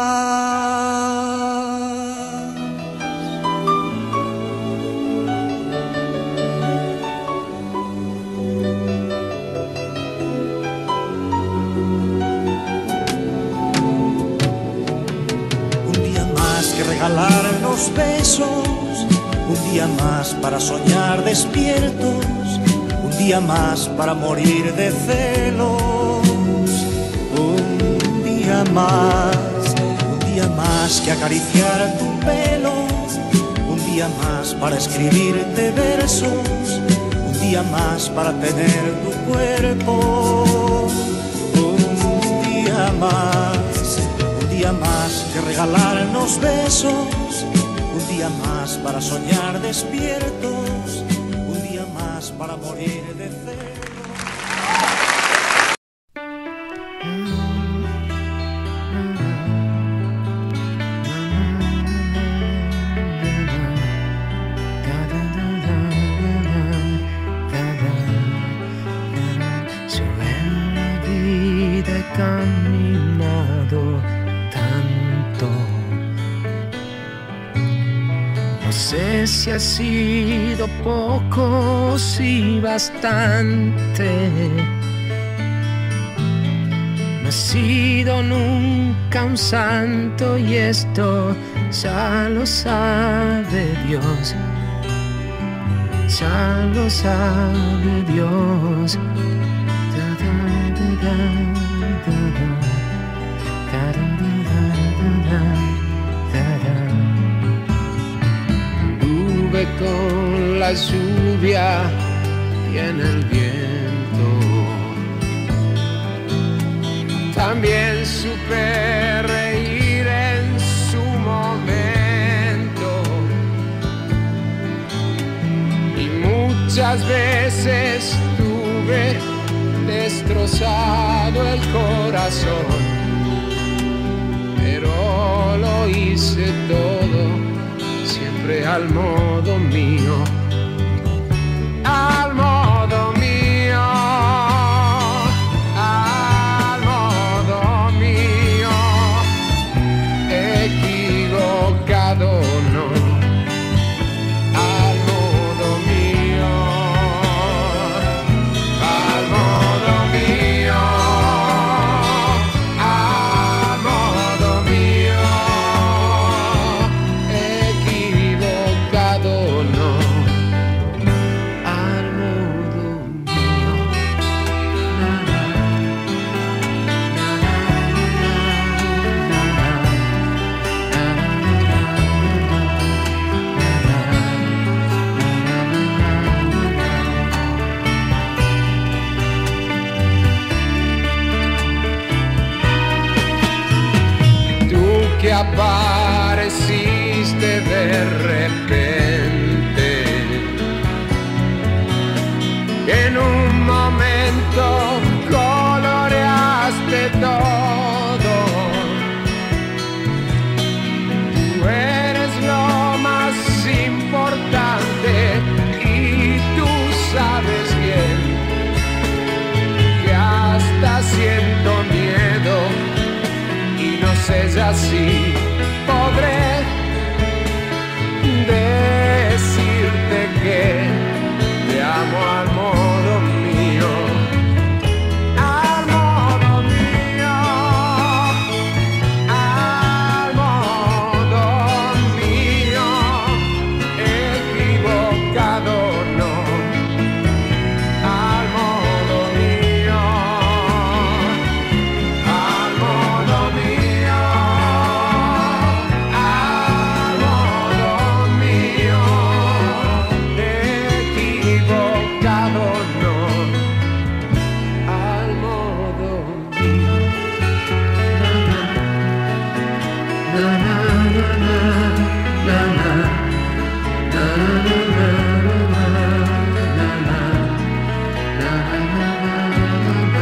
Regalarnos besos, un día más para soñar despiertos, un día más para morir de celos, un día más, un día más que acariciar tu pelo, un día más para escribirte versos, un día más para tener tu cuerpo, un día más, un día más que regalarnos besos, un día más para soñar despiertos, un día más para morir de celos. Yo en la vida he caminado tanto, no sé si ha sido poco o si bastante. No he sido nunca un santo y esto ya lo sabe Dios, ya lo sabe Dios. Da, da, da, da, da, da. Tuve con la lluvia y en el viento, también supe reír en su momento, y muchas veces tuve destrozado el corazón, pero lo hice todo siempre al modo mío, al modo mío, al modo mío, equivocado no, al modo mío, al modo mío. No. apareciste de repente. En un momento coloreaste todo. Tú eres lo más importante y tú sabes bien que hasta siento miedo y no sé ya si podré decirte que te amo al modo mío, al modo mío, al modo mío, equivocado no, al modo mío, al modo mío, al modo mío, equivocado no, al modo mío. Na, na, na, na, na, na, na, na, na, na,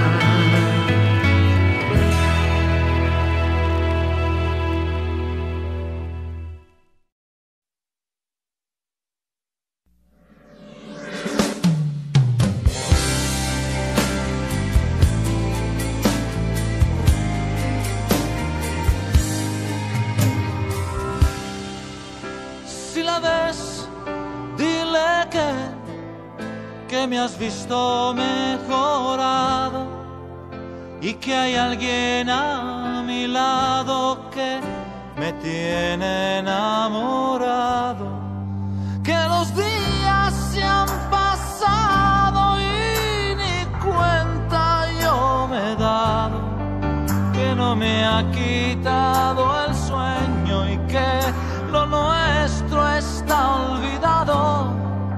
Si la ves, dile que, que me has visto mejorado y que hay alguien a mi lado que me tiene enamorado. Que los días se han pasado y ni cuenta yo me he dado. Que no me ha quitado el sueño y que lo nuestro está olvidado.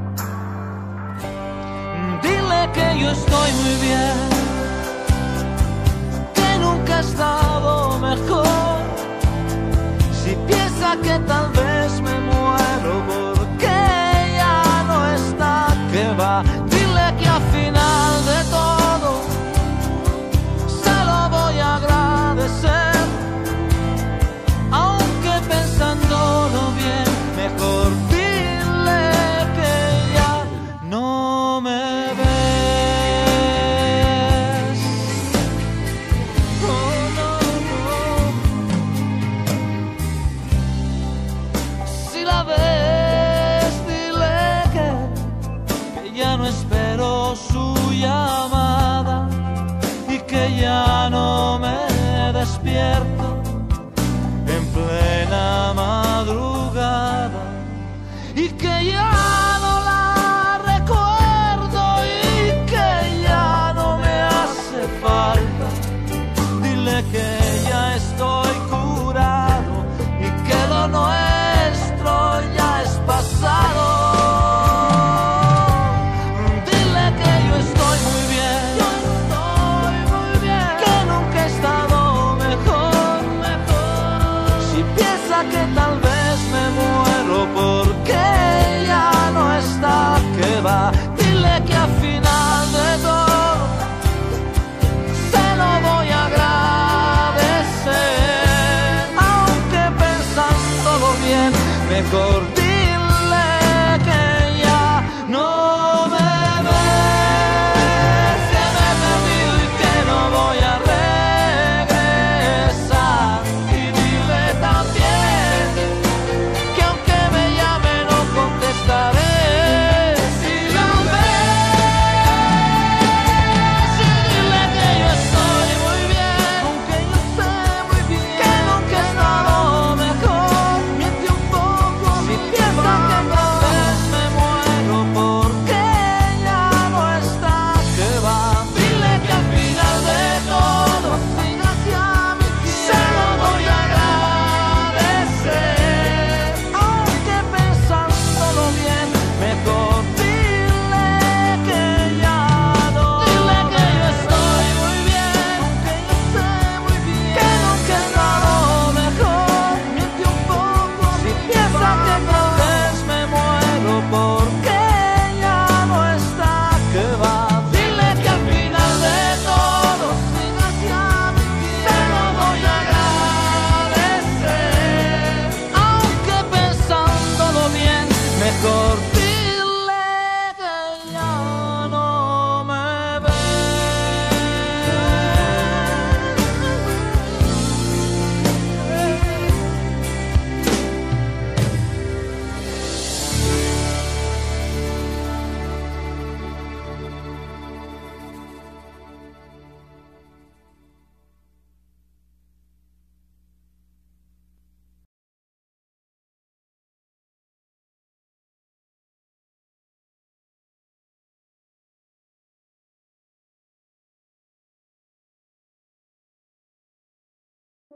Dile que yo estoy muy bien, que nunca he estado mejor. Si piensa que tal vez me muero porque ya no está, que va. Dile que al final de todo se lo voy a agradecer. Aunque pensándolo bien, mejor dile que ya no me ves. Oh, no, no. Si la ves, dile que, que ya no espero.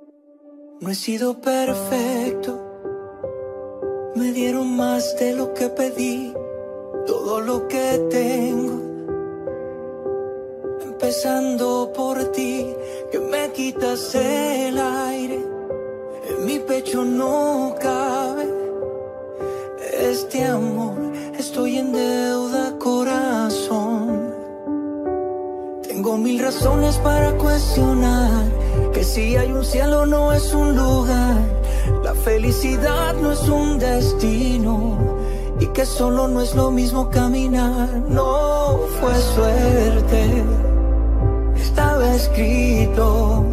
No he sido perfecto, me dieron más de lo que pedí, todo lo que tengo, empezando por ti, que me quitas el aire, en mi pecho no cabe este amor, estoy en deuda, corazón. Tengo mil razones para cuestionar que si hay un cielo no es un lugar, la felicidad no es un destino y que solo no es lo mismo caminar. No fue suerte, estaba escrito.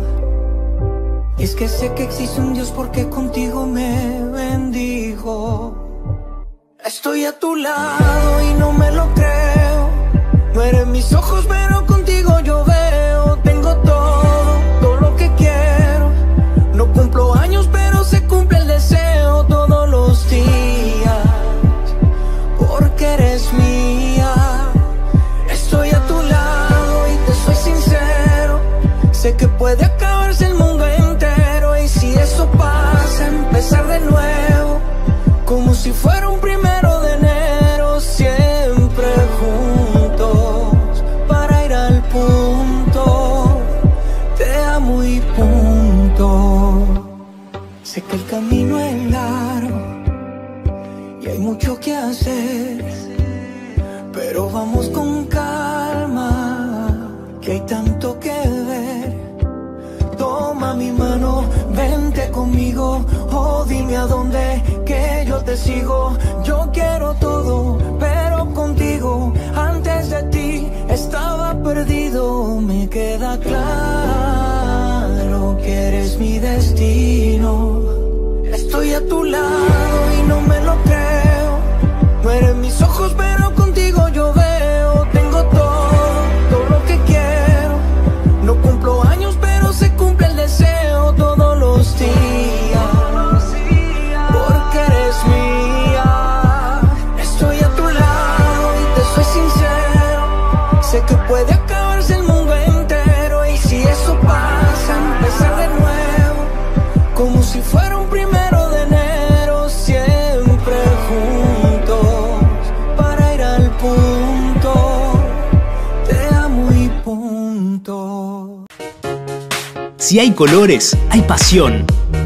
Y es que sé que existe un Dios porque contigo me bendijo. Estoy a tu lado y no me lo creo. No eres mis ojos pero contigo yo veo. Tengo todo, todo lo que quiero. No cumplo años pero se cumple el deseo todos los días, porque eres mía. Estoy a tu lado y te soy sincero. Sé que puede acabarse el mundo entero y si eso pasa, empezar de nuevo, como si fuera un primero de enero, siempre juntos, para ir al punto, te amo y punto. Sé que el camino es largo y hay mucho que hacer, pero vamos con calma, que hay tanto que ver. Toma mi mano, vente conmigo, o dime a dónde, que yo te sigo. Yo quiero todo, pero contigo, antes de ti estaba perdido. Me queda claro que eres mi destino. Estoy a tu lado y no me lo creo. No eres mis ojos, pero contigo yo veo. Tengo todo, todo lo que quiero. No cumplo años, pero se cumple el deseo todos los días, porque eres mía. Estoy a tu lado y te soy sincero. Sé que puede acabarse el mundo entero y si eso pasa, empezar de nuevo, como si fuera un primero de enero, siempre juntos, para ir al punto, te amo y punto. Si hay colores, hay pasión.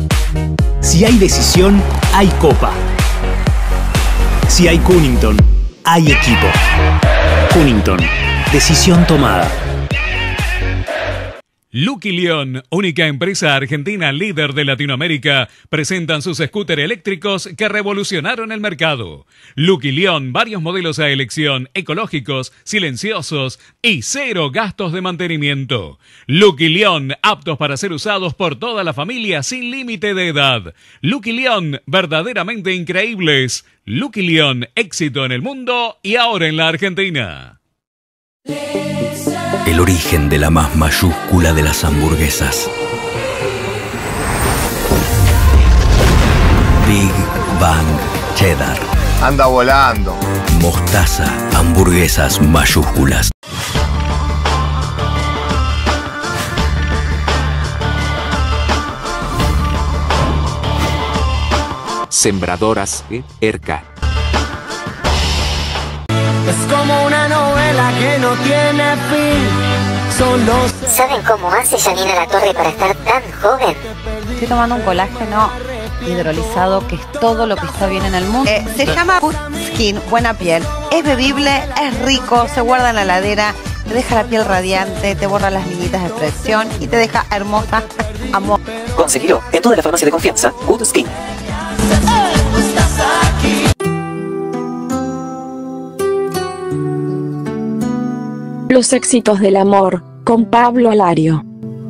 Si hay decisión, hay copa. Si hay Cunnington, hay equipo. Cunnington, decisión tomada. Lucky León, única empresa argentina líder de Latinoamérica, presentan sus scooters eléctricos que revolucionaron el mercado. Lucky León, varios modelos a elección, ecológicos, silenciosos y cero gastos de mantenimiento. Lucky León, aptos para ser usados por toda la familia sin límite de edad. Lucky León, verdaderamente increíbles. Lucky León, éxito en el mundo y ahora en la Argentina. El origen de la más mayúscula de las hamburguesas. Big Bang Cheddar. Anda volando. Mostaza, hamburguesas mayúsculas. Sembradoras Erca. Es como una novela que no tiene fin. Son los... ¿Saben cómo hace Janina Latorre para estar tan joven? Estoy tomando un colágeno hidrolizado, que es todo lo que está bien en el mundo. Eh, se llama Good Skin, buena piel. Es bebible, es rico, se guarda en la heladera, te deja la piel radiante, te borra las minitas de expresión y te deja hermosa, amor. Conseguilo en toda la farmacia de confianza. Good Skin. Los éxitos del amor, con Pablo Alario.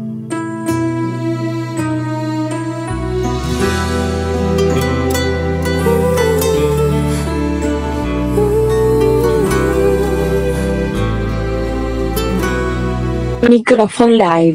Microphone Live.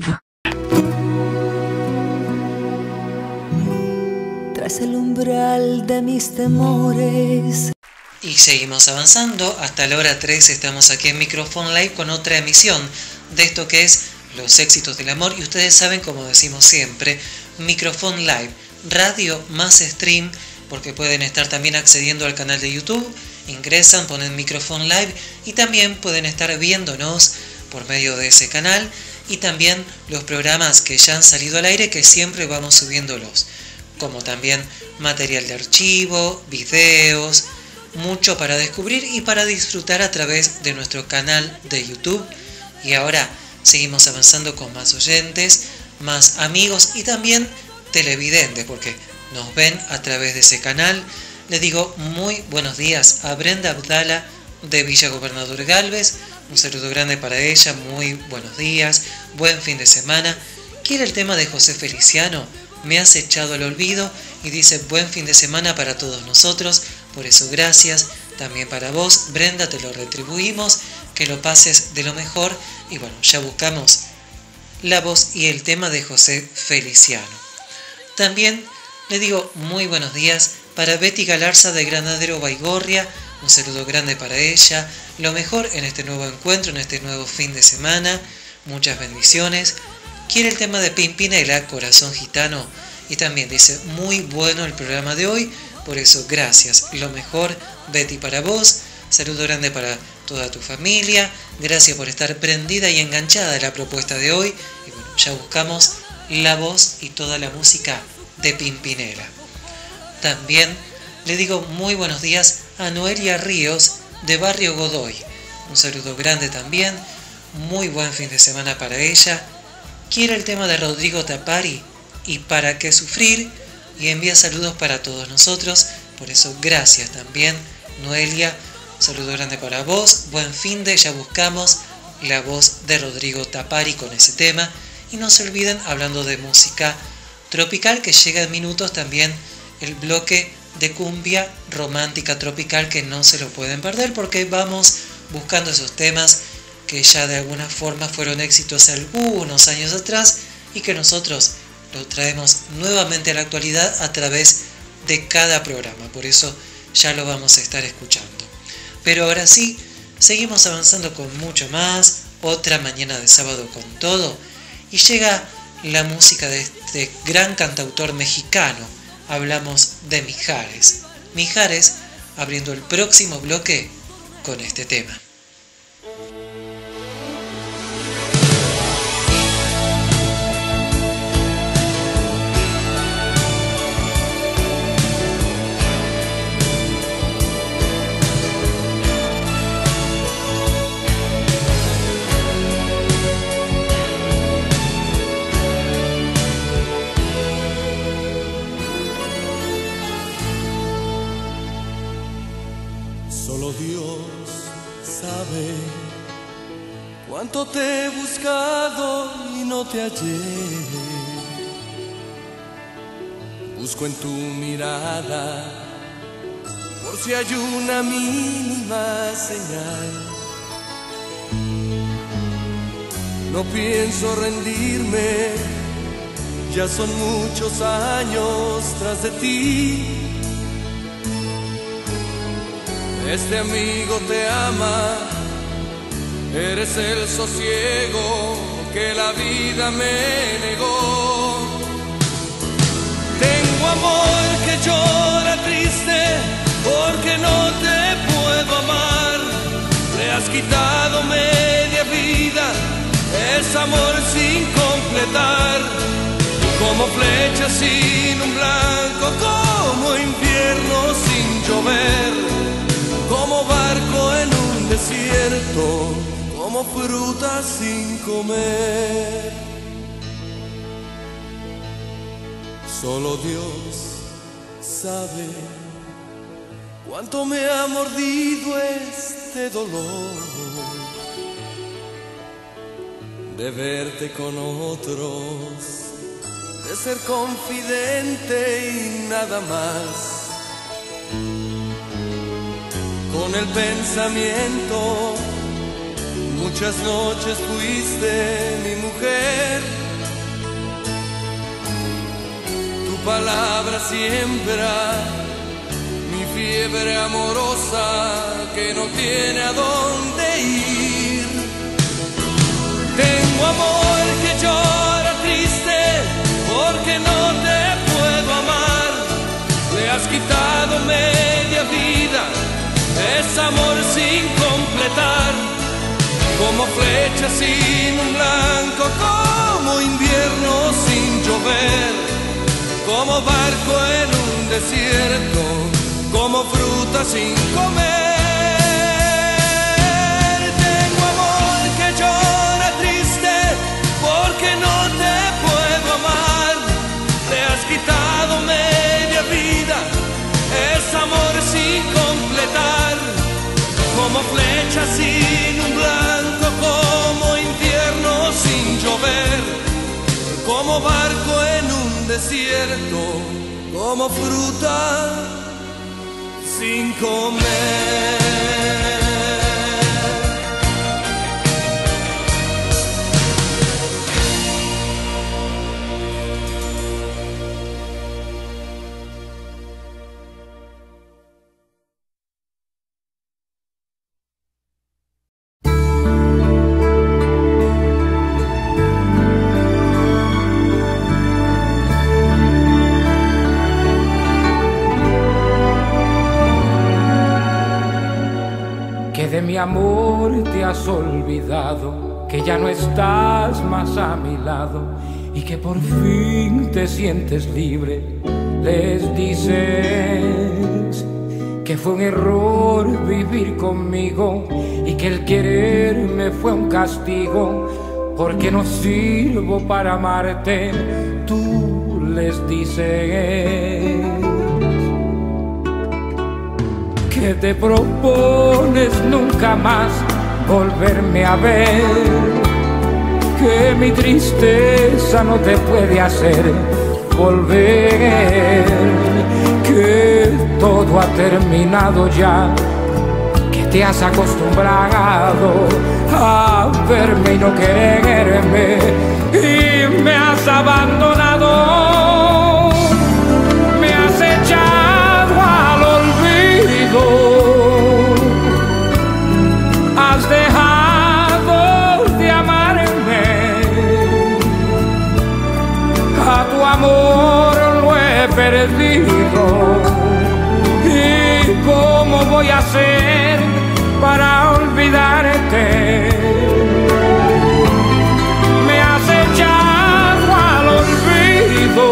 Tras el umbral de mis temores. Y seguimos avanzando, hasta la hora tres estamos aquí en Microphone Live con otra emisión de esto que es los éxitos del amor. Y ustedes saben, como decimos siempre, Microphone Live, radio más stream, porque pueden estar también accediendo al canal de YouTube. Ingresan, ponen Microphone Live y también pueden estar viéndonos por medio de ese canal. Y también los programas que ya han salido al aire, que siempre vamos subiéndolos, como también material de archivo, videos, mucho para descubrir y para disfrutar a través de nuestro canal de YouTube. Y ahora seguimos avanzando con más oyentes, más amigos y también televidentes, porque nos ven a través de ese canal. Le digo muy buenos días a Brenda Abdala de Villa Gobernador Galvez. Un saludo grande para ella, muy buenos días, buen fin de semana. ¿Quiere el tema de José Feliciano? Me has echado al olvido, y dice buen fin de semana para todos nosotros. Por eso gracias también para vos, Brenda, te lo retribuimos, que lo pases de lo mejor. Y bueno, ya buscamos la voz y el tema de José Feliciano. También le digo muy buenos días para Betty Galarza de Granadero Baigorria. Un saludo grande para ella, lo mejor en este nuevo encuentro, en este nuevo fin de semana, muchas bendiciones. Quiere el tema de Pimpinela, Corazón Gitano, y también dice muy bueno el programa de hoy, por eso gracias, lo mejor Betty para vos. Saludo grande para toda tu familia, gracias por estar prendida y enganchada a la propuesta de hoy. Y bueno, ya buscamos la voz y toda la música de Pimpinela. También le digo muy buenos días a Noelia Ríos de Barrio Godoy. Un saludo grande también, muy buen fin de semana para ella. Quiere el tema de Rodrigo Tapari, y para qué sufrir, y envía saludos para todos nosotros. Por eso gracias también, Noelia. Saludo grande para vos, buen fin de, ya buscamos la voz de Rodrigo Tapari con ese tema. Y no se olviden, hablando de música tropical, que llega en minutos también el bloque de cumbia romántica tropical, que no se lo pueden perder, porque vamos buscando esos temas que ya de alguna forma fueron éxitos algunos años atrás y que nosotros los traemos nuevamente a la actualidad a través de cada programa. Por eso ya lo vamos a estar escuchando. Pero ahora sí, seguimos avanzando con mucho más. Otra mañana de sábado con todo, y llega la música de este gran cantautor mexicano. Hablamos de Mijares. Mijares abriendo el próximo bloque con este tema. Cuánto te he buscado y no te hallé. Busco en tu mirada por si hay una mínima señal. No pienso rendirme, ya son muchos años tras de ti. Este amigo te ama, eres el sosiego que la vida me negó. Tengo amor que llora triste porque no te puedo amar. Le has quitado media vida, es amor sin completar. Como flecha sin un blanco, como invierno sin llover, como barco en un desierto, como fruta sin comer. Solo Dios sabe cuánto me ha mordido este dolor de verte con otros, de ser confidente y nada más. Con el pensamiento muchas noches fuiste mi mujer. Tu palabra siembra mi fiebre amorosa que no tiene a dónde ir. Tengo amor es amor sin completar, como flecha sin un blanco, como invierno sin llover, como barco en un desierto, como fruta sin comer. Tengo amor que llora triste porque no te puedo amar. Te has quitado media vida, es amor sin completar, como flecha sin un blanco, como invierno sin llover, como barco en un desierto, como fruta sin comer. De mi amor te has olvidado, que ya no estás más a mi lado y que por fin te sientes libre. Les dices que fue un error vivir conmigo y que el quererme fue un castigo, porque no sirvo para amarte. Tú les dices que te propones nunca más volverme a ver, que mi tristeza no te puede hacer volver, que todo ha terminado ya, que te has acostumbrado a verme y no quererme y me has abandonado, me has echado al olvido, has dejado de amarme, a tu amor lo he perdido. ¿Y cómo voy a hacer para olvidarte? Me has echado al olvido,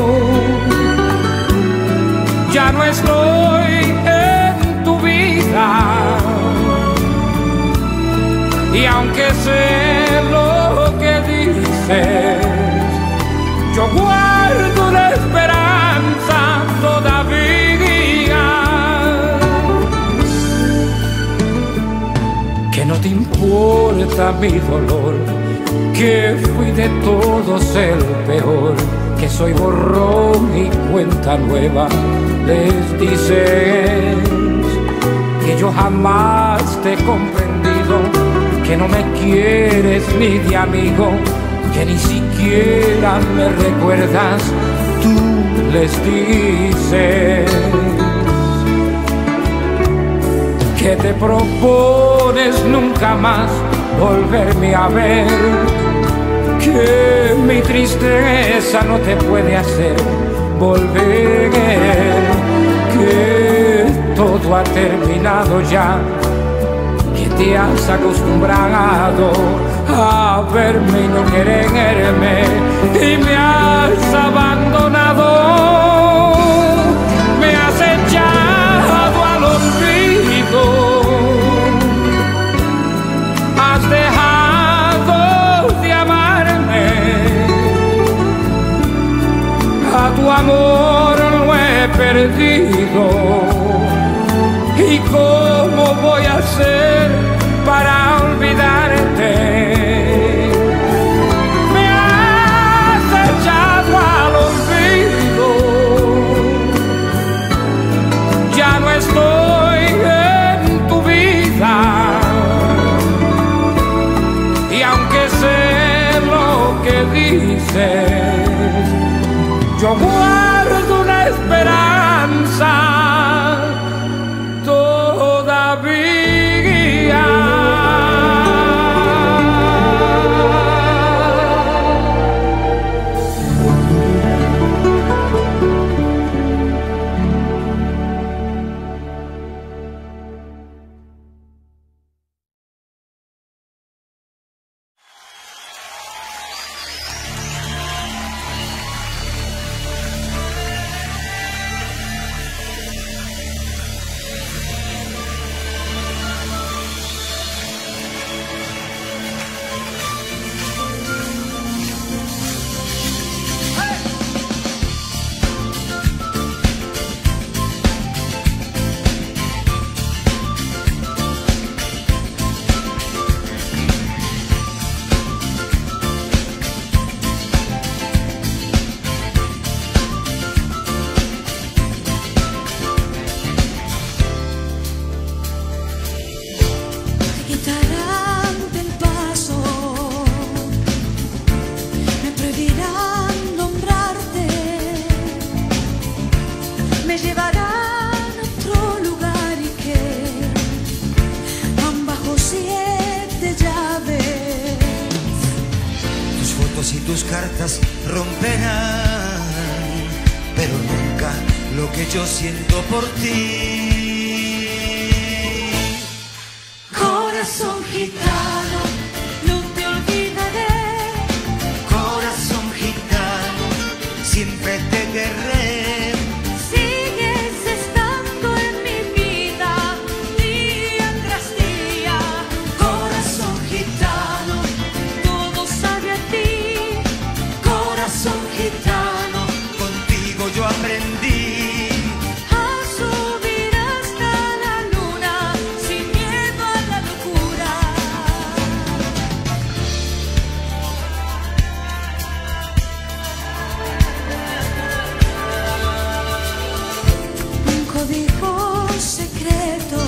ya no estoy en tu vida, y aunque sé lo que dices, yo guardo la esperanza todavía, que no te importa mi dolor, que fui de todos el peor, que soy borrón y cuenta nueva. Les dices que yo jamás te he comprendido, que no me quieres ni de amigo, que ni siquiera me recuerdas. Tú les dices que te propones nunca más volverme a ver, que mi tristeza no te puede hacer volver, que todo ha terminado ya, que te has acostumbrado a verme y no quererme y me has abandonado, me has echado al olvido, has dejado de amarme, a tu amor lo he perdido. ¿Y cómo voy a hacer para olvidarte? Me has echado al olvido, ya no estoy en tu vida, y aunque sé lo que dices, yo guardo una esperanza siete llaves. Tus fotos y tus cartas romperán, pero nunca lo que yo siento por ti. Corazón gitano, no te olvidaré. Corazón gitano, siempre te querré. Sigues estando en mi vida, día tras día. Corazón gitano, todo sabe a ti. Corazón gitano, contigo yo aprendí a subir hasta la luna sin miedo a la locura. Un código secreto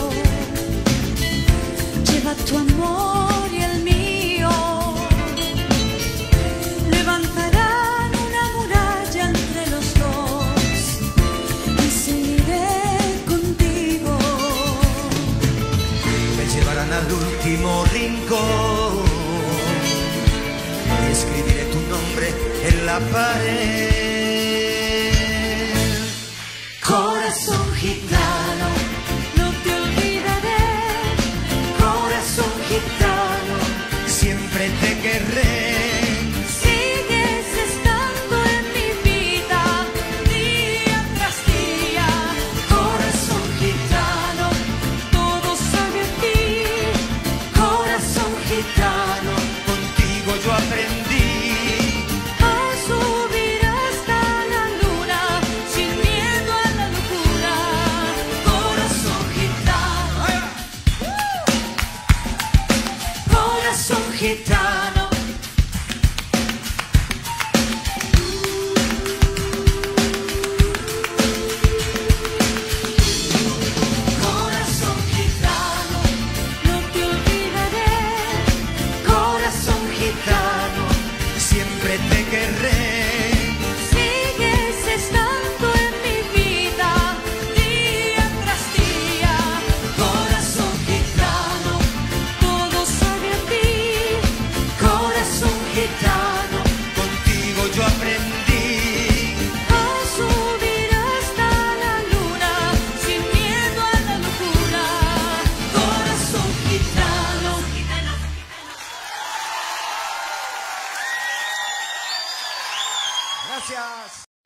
lleva tu amor y el mío. Levantarán una muralla entre los dos y seguiré contigo. me llevarán al último rincón y escribiré tu nombre en la pared. Corazón gitano, no te olvidaré. Corazón gitano, siempre te querré. sigues estando en mi vida, día tras día. Corazón gitano, todo sabe a ti. Corazón gitano, Contigo yo aprendí a subir hasta la luna sin miedo a la locura. Corazón gitano, corazón gitano. Corazón gitano, no te olvidaré. Corazón gitano, siempre te querré. sigues estando en mi vida, día tras día. Corazón gitano, todo sabe a ti. Corazón gitano, Contigo yo aprendí a subir hasta la luna sin miedo a la locura. Corazón gitano. Gracias.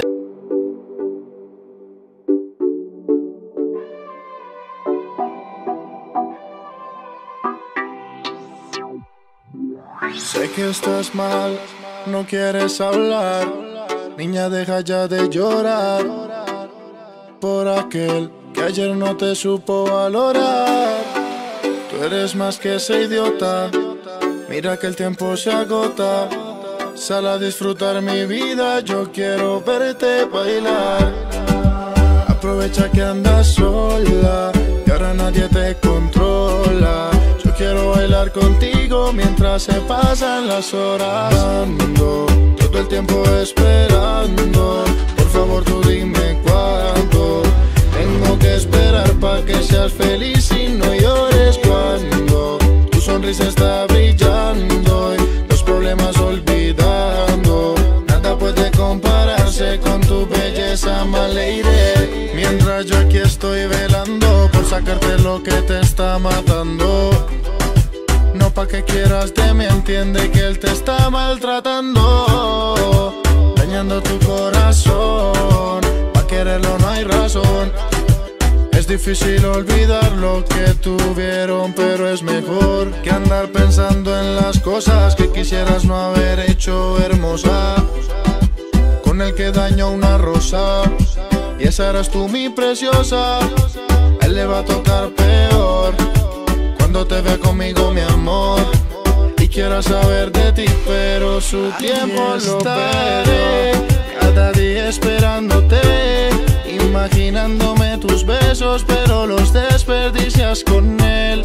Sé que estás mal, no quieres hablar. Niña, deja ya de llorar por aquel que ayer no te supo valorar. Tú eres más que ese idiota. Mira que el tiempo se agota. Sal a disfrutar mi vida, yo quiero verte bailar. Aprovecha que andas sola y ahora nadie te controla. Yo quiero bailar contigo mientras se pasan las horas. Ando todo el tiempo esperando. Por favor tú dime cuándo. Tengo que esperar pa' que seas feliz y no llores cuando tu sonrisa está brillando y los problemas olvidando. Nada puede compararse con tu belleza, my lady. Mientras yo aquí estoy velando por sacarte lo que te está matando. No pa' que quieras de mí, entiende que él te está maltratando, dañando tu corazón. Pa' quererlo no hay razón. Es difícil olvidar lo que tuvieron, pero es mejor que andar pensando en las cosas que quisieras no haber hecho, hermosa. Con el que dañó una rosa y esa eras tú, mi preciosa. A él le va a tocar peor cuando te vea conmigo, mi amor, y quiera saber de ti, pero su tiempo lo perderé. Cada día esperándote, imaginándome tus besos, pero los desperdicias con él.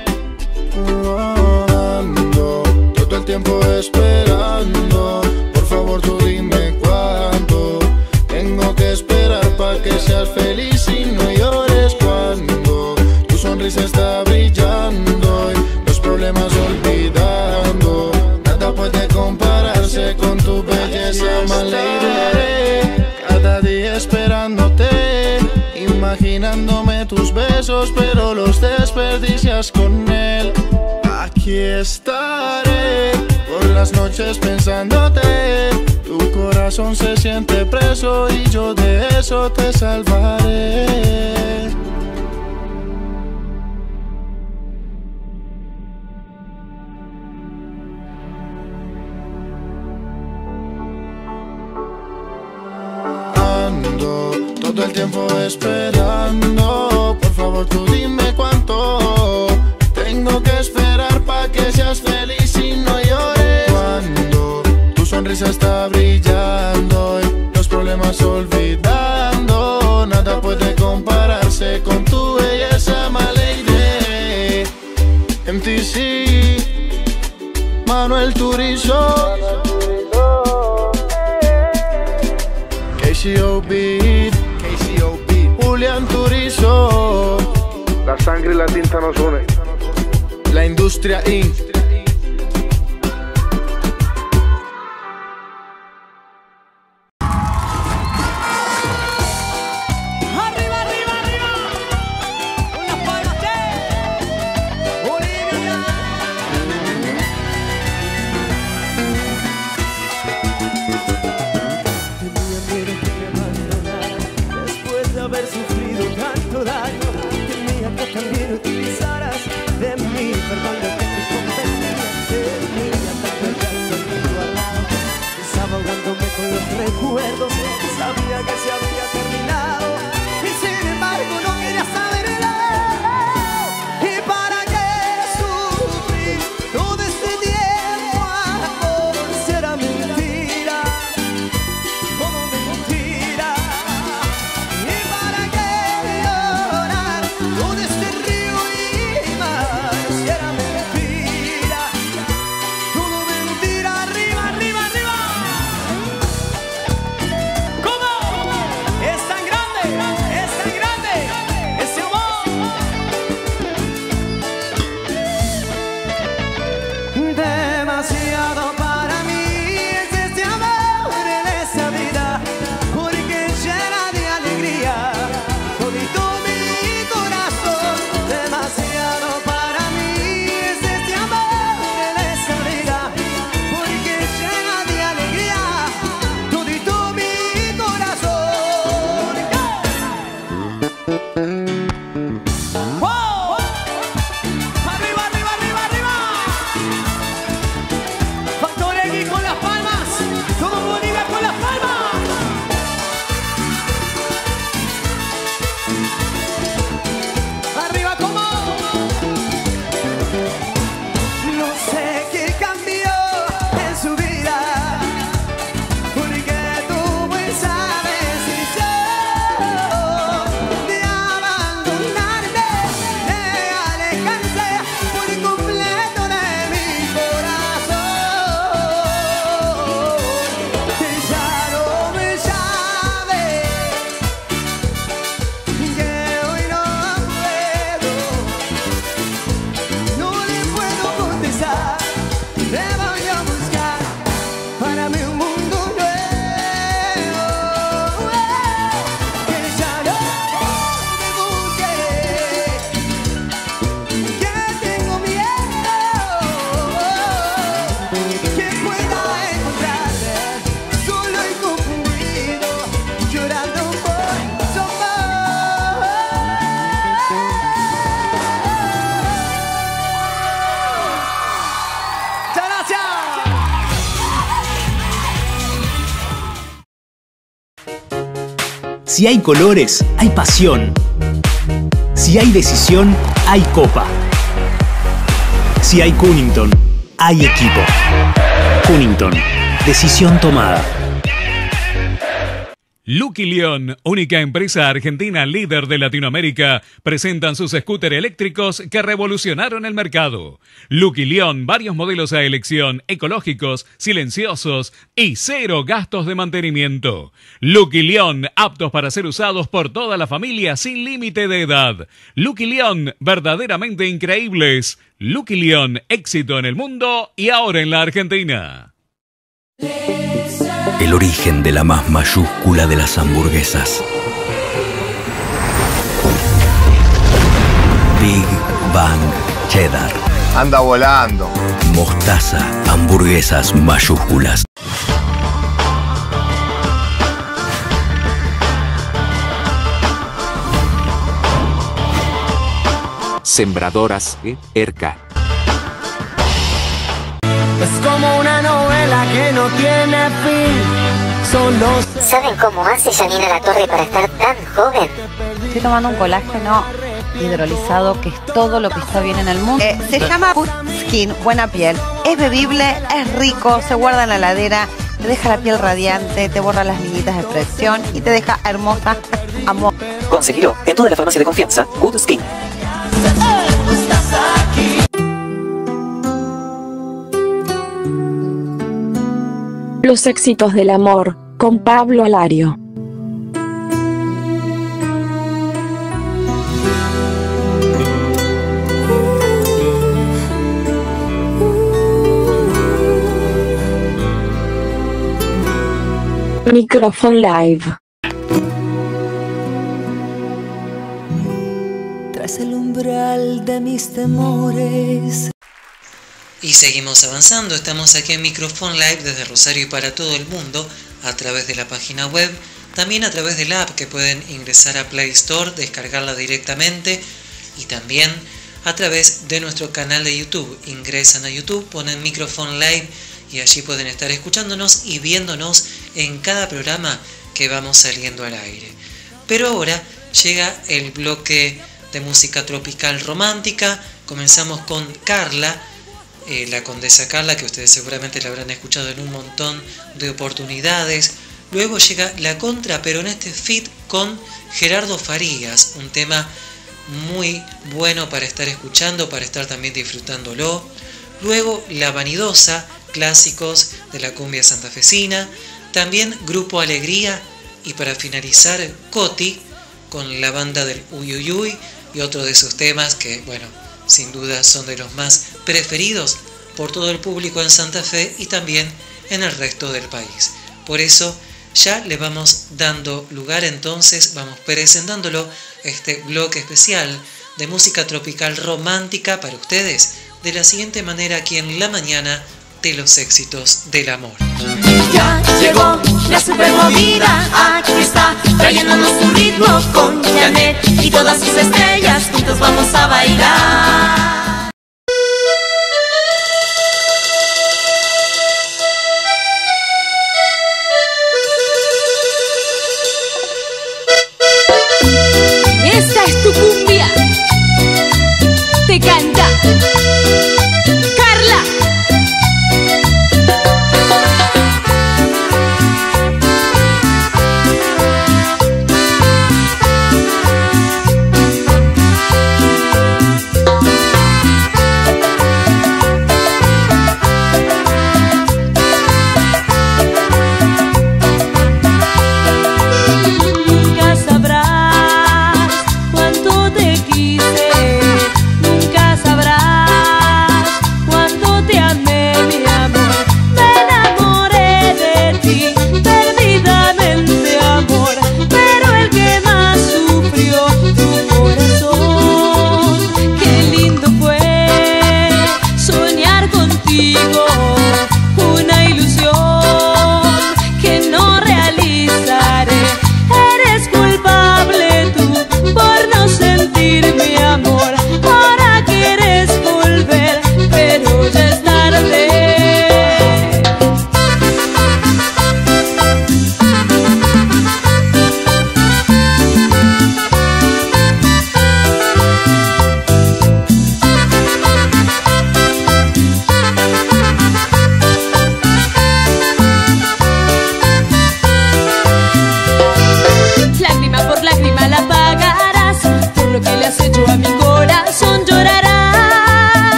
Ando todo el tiempo esperando. Por favor tú dime cuándo. Tengo que esperar pa' que seas feliz y no llores cuando tu sonrisa está brillando y dándome tus besos, pero los desperdicias con él. Aquí estaré por las noches pensándote. Tu corazón se siente preso y yo de eso te salvaré. Ando todo el tiempo esperando. Por favor tú dime cuánto tengo que esperar pa' que seas feliz y no llores. Cuando tu sonrisa está brillando y los problemas olvidando, nada puede compararse con tu belleza, my lady. M T C, Manuel Turizo, K C O B, Julián Turizo. La sangre y la tinta nos unen. La Industria incorporated. Arriba, arriba, arriba. Con las palmas de Bolivia. Tenía miedo que me abandonara después de haber sufrido tanto daño. Tenía que también utilizaras de mí, perdón lo que te convenía. Tenía tanto el llanto contigo al lado, estaba ahogándome con los recuerdos. Sabía que se había terminado y sin embargo no quería saber nada. ¿Y para qué sufrir todo este tiempo, amor? Será mentira, como mentira. ¿Y para qué llorar todo este río y mar? Será mentira, todo mentira. Arriba, arriba, arriba. ¿Cómo? Es tan grande, es tan grande ese amor. Demasiado para mí es este amor en esta vida, porque llena de alegría todito mi corazón. Demasiado para mí es este amor en esta vida, porque llena de alegría todito mi corazón. ¡Wow! Arriba, arriba, arriba, arriba. Factor X con las palmas. Todo Bolivia con las palmas. Arriba, como. No sé qué cambió en su vida, porque tuvo esa decisión de abandonarme, de alejarse por completo de mi corazón. Que ya no me llame, que hoy no puedo, no le puedo contestar. Le voy a buscar para mí un mundo nuevo. Que ya no me busque, que tengo miedo, que pueda encontrarme solo y confundido, llorando por su amor. Muchas gracias. Si hay colores, hay pasión. Si hay decisión, hay copa. Si hay Cunnington, hay equipo. Cunnington, decisión tomada. Lucky León, única empresa argentina líder de Latinoamérica, presentan sus scooters eléctricos que revolucionaron el mercado. Lucky León, varios modelos a elección, ecológicos, silenciosos y cero gastos de mantenimiento. Lucky León, aptos para ser usados por toda la familia sin límite de edad. Lucky León, verdaderamente increíbles. Lucky León, éxito en el mundo y ahora en la Argentina. El origen de la más mayúscula de las hamburguesas. Bang, cheddar. Anda volando. Mostaza, hamburguesas mayúsculas. Sembradoras Erca. Es como una novela que no tiene fin. Son los... ¿Saben cómo hace Janina Latorre para estar tan joven? Estoy tomando un colágeno hidrolizado que es todo lo que está bien en el mundo. Eh, se llama Good Skin, buena piel. Es bebible, es rico, se guarda en la heladera, te deja la piel radiante, te borra las minitas de expresión y te deja hermosa, amor. Conseguilo en toda la farmacia de confianza. Good Skin. Los éxitos del amor, con Pablo Alario. Microphone Live. Tras el umbral de mis temores. Y seguimos avanzando, estamos aquí en Microphone Live desde Rosario y para todo el mundo, a través de la página web, también a través de la app que pueden ingresar a Play Store, descargarla directamente, y también a través de nuestro canal de YouTube. Ingresan a YouTube, ponen Microphone Live y allí pueden estar escuchándonos y viéndonos en cada programa que vamos saliendo al aire. Pero ahora llega el bloque de música tropical romántica. Comenzamos con Carla, Eh, la condesa Carla, que ustedes seguramente la habrán escuchado en un montón de oportunidades. Luego llega La Contra, pero en este feat con Gerardo Farías, un tema muy bueno para estar escuchando, para estar también disfrutándolo. Luego La Vanidosa, clásicos de la cumbia santafesina. También Grupo Alegría, y para finalizar Coti con la banda del Uy Uy Uy y otro de sus temas que, bueno, sin duda son de los más preferidos por todo el público en Santa Fe y también en el resto del país. Por eso ya le vamos dando lugar, entonces vamos presentándolo, este bloque especial de música tropical romántica para ustedes de la siguiente manera aquí en La Mañana de los Éxitos del Amor. Ya llegó la supermovida, aquí está, trayéndonos un ritmo con Janet y todas sus estrellas, juntos vamos a bailar. Esta es tu cumbia, te canta Carla.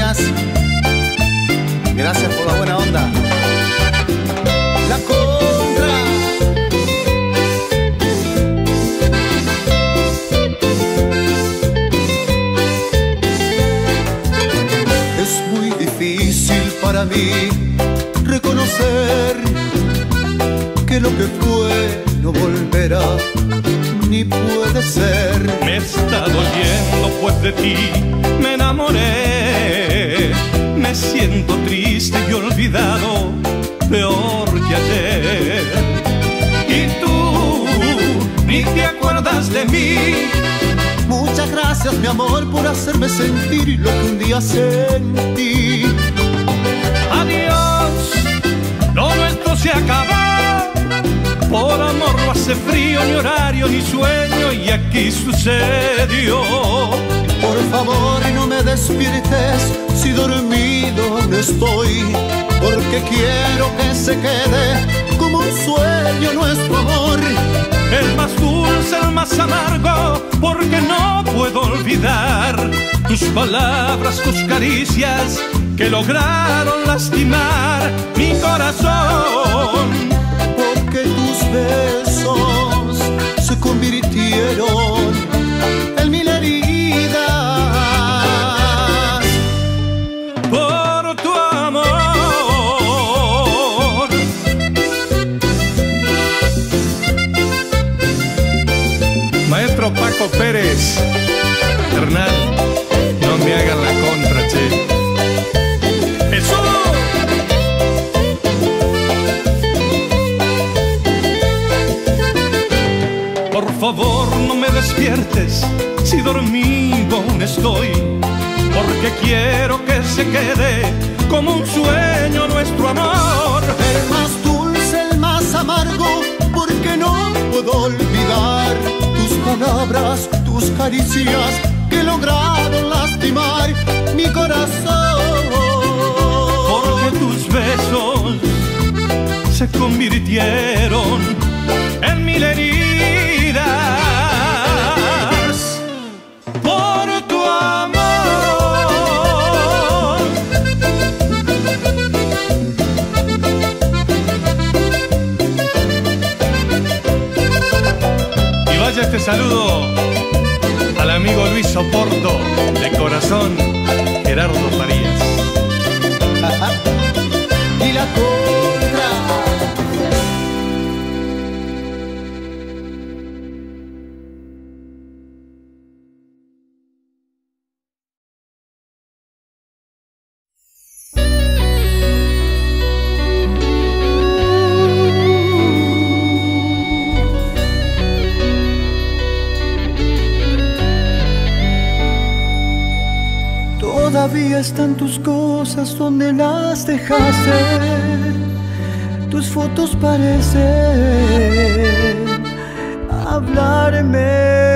Gracias. Gracias por la buena onda. La Contra. Es muy difícil para mí reconocer que lo que fue no volverá ni puede ser. Me está doliendo pues de ti me enamoré. Me siento triste y olvidado, peor que ayer. Y tú ni te acuerdas de mí. Muchas gracias mi amor por hacerme sentir lo que un día sentí. Adiós, lo nuestro se acabó. Por amor no hace frío, ni horario, ni sueño, y aquí sucedió. Por favor no me despiertes si dormido no estoy, porque quiero que se quede como un sueño nuestro amor. El más dulce, el más amargo, porque no puedo olvidar tus palabras, tus caricias que lograron lastimar mi corazón. Porque tus besos se convirtieron en mil heridas. Por tu amor. Maestro Paco Pérez, Hernán, no me hagan la contra, che. ¡Eso! Por favor no me despiertes si dormido aún estoy, porque quiero que se quede como un sueño nuestro amor. El más dulce, el más amargo, porque no puedo olvidar tus palabras, tus caricias que lograron lastimar mi corazón. Porque tus besos se convirtieron en mil heridas. Por tu amor. Y vaya este saludo al amigo Luis Oporto, de corazón, Gerardo Farías. Y la Contra. Todavía están tus cosas donde las dejaste. Tus fotos parecen hablarme.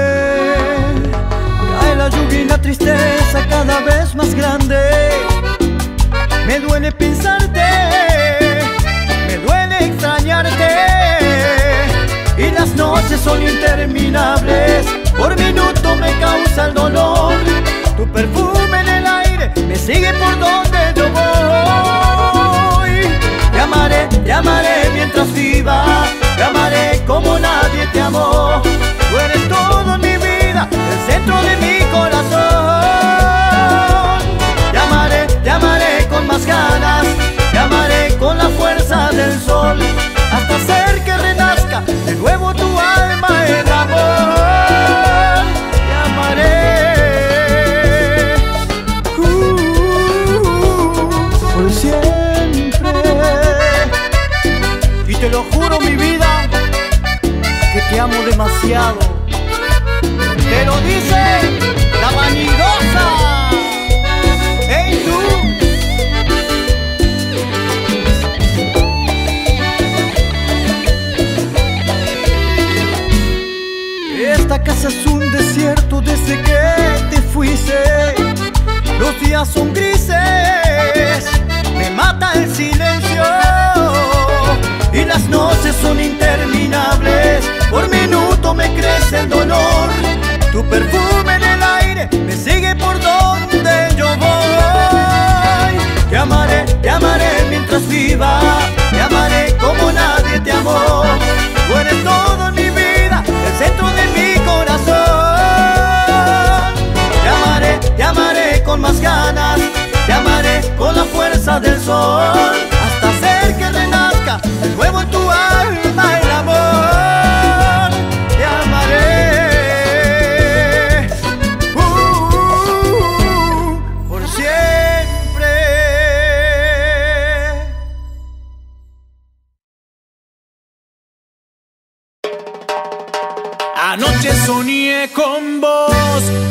Cae la lluvia y la tristeza cada vez más grande. Me duele pensarte, me duele extrañarte. Y las noches son interminables, por minuto me causa el dolor. Tu perfume en el aire me sigue por donde yo voy. Te amaré, te amaré mientras viva. Te amaré como nadie te amó. Tú eres todo en mi vida, el centro de mi corazón. Te amaré, te amaré con más ganas. Te amaré con la fuerza del sol, hasta hacer que renazca de nuevo tu alma en amor. Te amaré siempre, y te lo juro mi vida, que te amo demasiado. Te lo dice la vanidosa. ¡Ey tú! Esta casa es un desierto desde que te fuiste. Los días son grises, me mata el silencio, y las noches son interminables, por minuto me crece el dolor. Tu perfume en el aire me sigue por donde yo voy.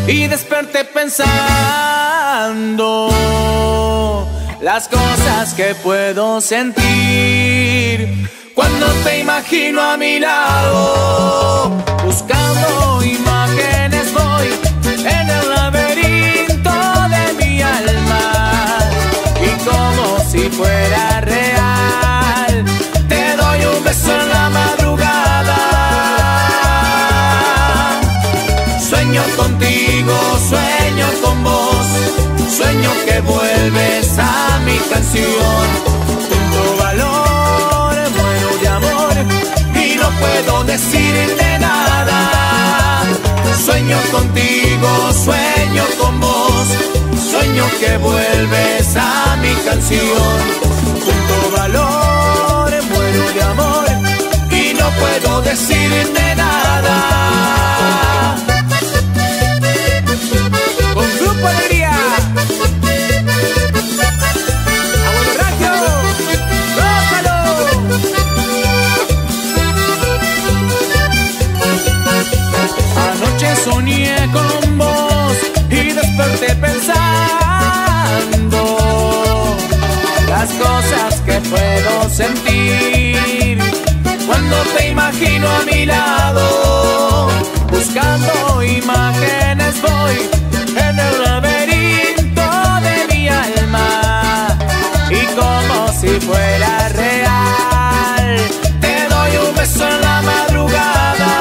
y desperté pensando las cosas que puedo sentir cuando te imagino a mi lado. Buscando imágenes voy en el laberinto de mi alma, y como si fuera real te doy un beso en la madrugada. Sueño contigo, sueño con vos, sueño que vuelves a mi canción. Tengo valor, muero de amor y no puedo decirte nada. Sueño contigo, sueño con vos, sueño que vuelves a mi canción. Tengo valor, muero de amor y no puedo decirte nada. Con Grupo Alegría, Abuelo Raggio, ¡rózalo! Anoche soñé con vos y desperté pensando las cosas que puedo sentir cuando te imagino a mi lado. Buscando imágenes voy en el laberinto de mi alma, y como si fuera real te doy un beso en la madrugada.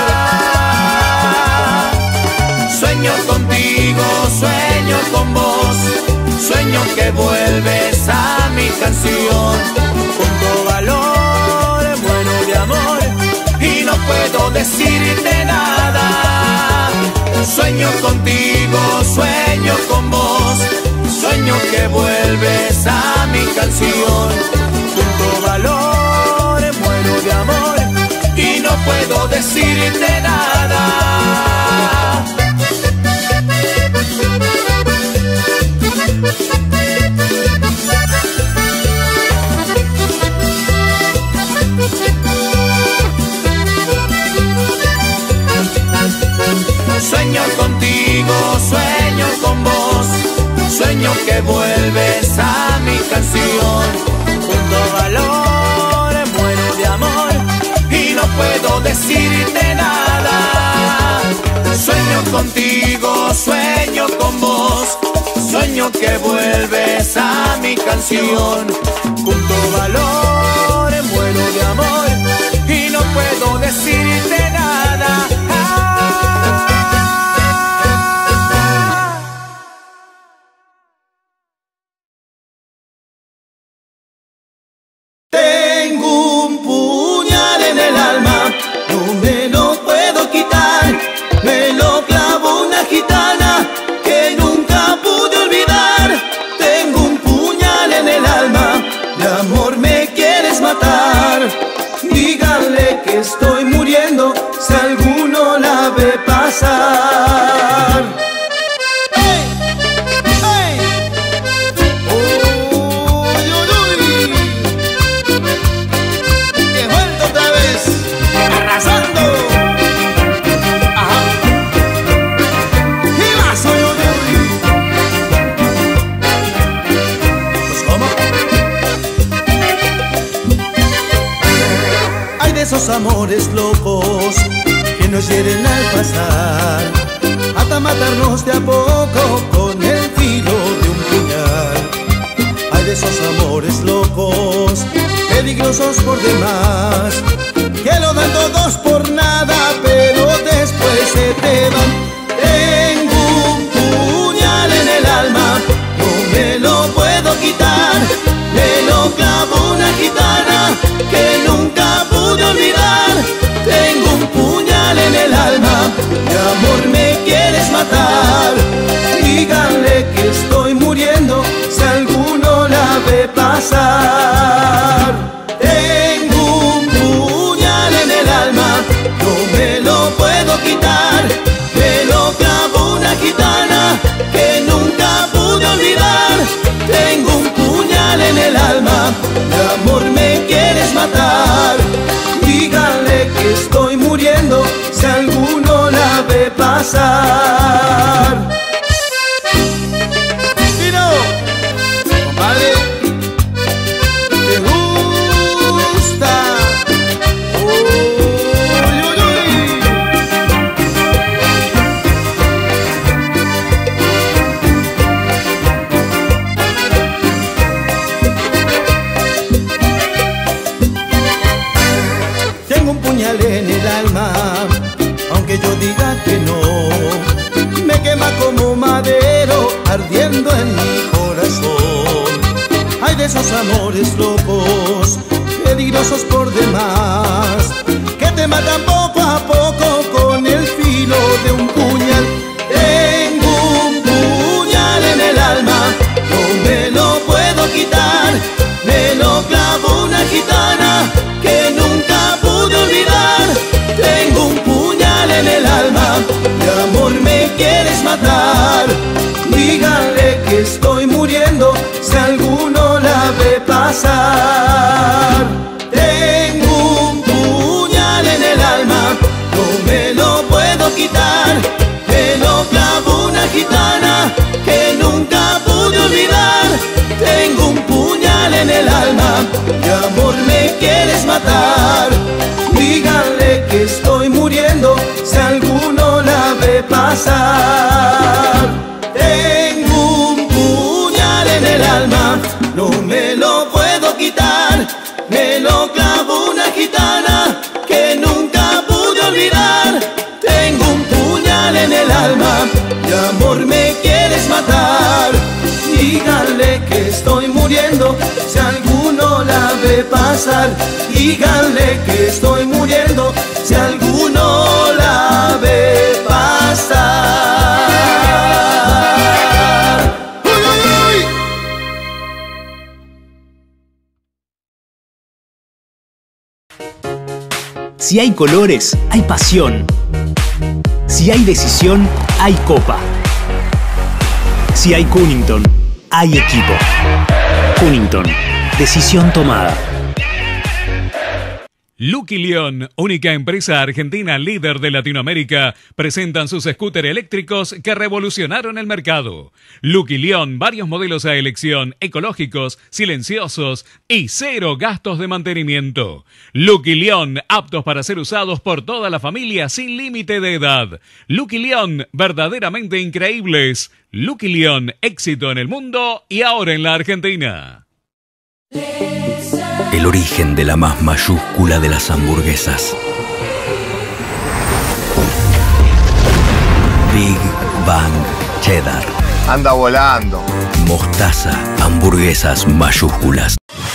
Sueño contigo, sueño con vos, sueño que vuelves a mi canción. Junto valor, muero de amor y no puedo decirte nada. Sueño contigo, sueño con vos, sueño que vuelves a mi canción. Junto valor, muero de amor y no puedo decirte nada. Sueño contigo, sueño con vos, sueño que vuelves a mi canción. Junto valor, muero de amor y no puedo decirte nada. Sueño contigo, sueño con vos, sueño que vuelves a mi canción. Junto valor, muero de amor y no puedo decirte nada. Tengo un puñal en el alma, no me lo puedo quitar. Me lo clavó una gitana que nunca pude olvidar. Tengo un puñal en el alma, de amor me quieres matar. Díganle que estoy muriendo si alguno la ve pasar. Esos amores locos que nos hieren al pasar, hasta matarnos de a poco con el filo de un puñal. Hay de esos amores locos, peligrosos por demás, que lo dan todos por nada, pero después se te van. Tengo un puñal en el alma, no me lo puedo quitar. Me lo clavó una gitana que nunca pude olvidar. Tengo un puñal en el alma, de amor me quieres matar. Díganle que estoy muriendo si alguno la ve pasar. Tengo un puñal en el alma, no me lo puedo quitar. Me lo clavó una gitana que nunca pude olvidar. Tengo un puñal en el alma, de amor me quieres matar. Díganle que estoy muriendo si alguno la ve pasar. amores locos, peligrosos por demás, que te matan poco a poco con el filo de un puñal. Tengo un puñal en el alma, no me lo puedo quitar, me lo clavó una gitana que nunca pude olvidar. Tengo un puñal en el alma, de amor me quieres matar. Díganle que estoy muriendo, si alguno la ve pasar. Tengo un puñal en el alma, no me lo puedo quitar, me lo clavó una gitana que nunca pude olvidar. Tengo un puñal en el alma, de amor me quieres matar. Díganle que estoy muriendo, si alguno la ve pasar. Tengo un puñal en el alma, no me lo puedo quitar, me lo clavó una gitana que nunca pude olvidar. Tengo un puñal en el alma, de amor me quieres matar. Díganle que estoy muriendo, si alguno la ve pasar. Díganle que estoy muriendo, si alguno la ve pasar. Si hay colores, hay pasión. Si hay decisión, hay copa. Si hay Cunnington, hay equipo. Cunnington, decisión tomada. Lucky León, única empresa argentina líder de Latinoamérica, presentan sus scooters eléctricos que revolucionaron el mercado. Lucky León, varios modelos a elección, ecológicos, silenciosos y cero gastos de mantenimiento. Lucky León, aptos para ser usados por toda la familia sin límite de edad. Lucky León, verdaderamente increíbles. Lucky León, éxito en el mundo y ahora en la Argentina. El origen de la más mayúscula de las hamburguesas. Big Bang Cheddar. Anda volando. Mostaza, hamburguesas mayúsculas.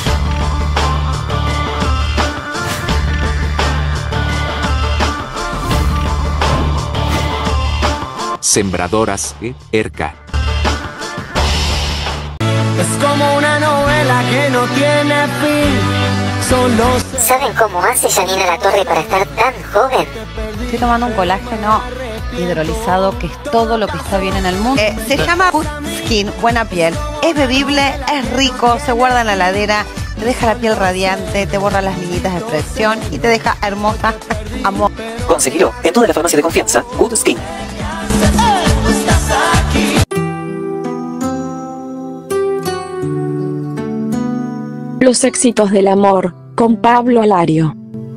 Sembradoras Erca. Es como una novela que no tiene fin. Solo ¿saben cómo hace Janina Latorre para estar tan joven? Estoy tomando un colágeno hidrolizado que es todo lo que está bien en el mundo. Eh, se llama Good Skin, buena piel. Es bebible, es rico, se guarda en la heladera, te deja la piel radiante, te borra las minitas de expresión y te deja hermosa. Amor. Conseguilo en toda la farmacia de confianza. Good Skin. Los éxitos del amor, con Pablo Alario.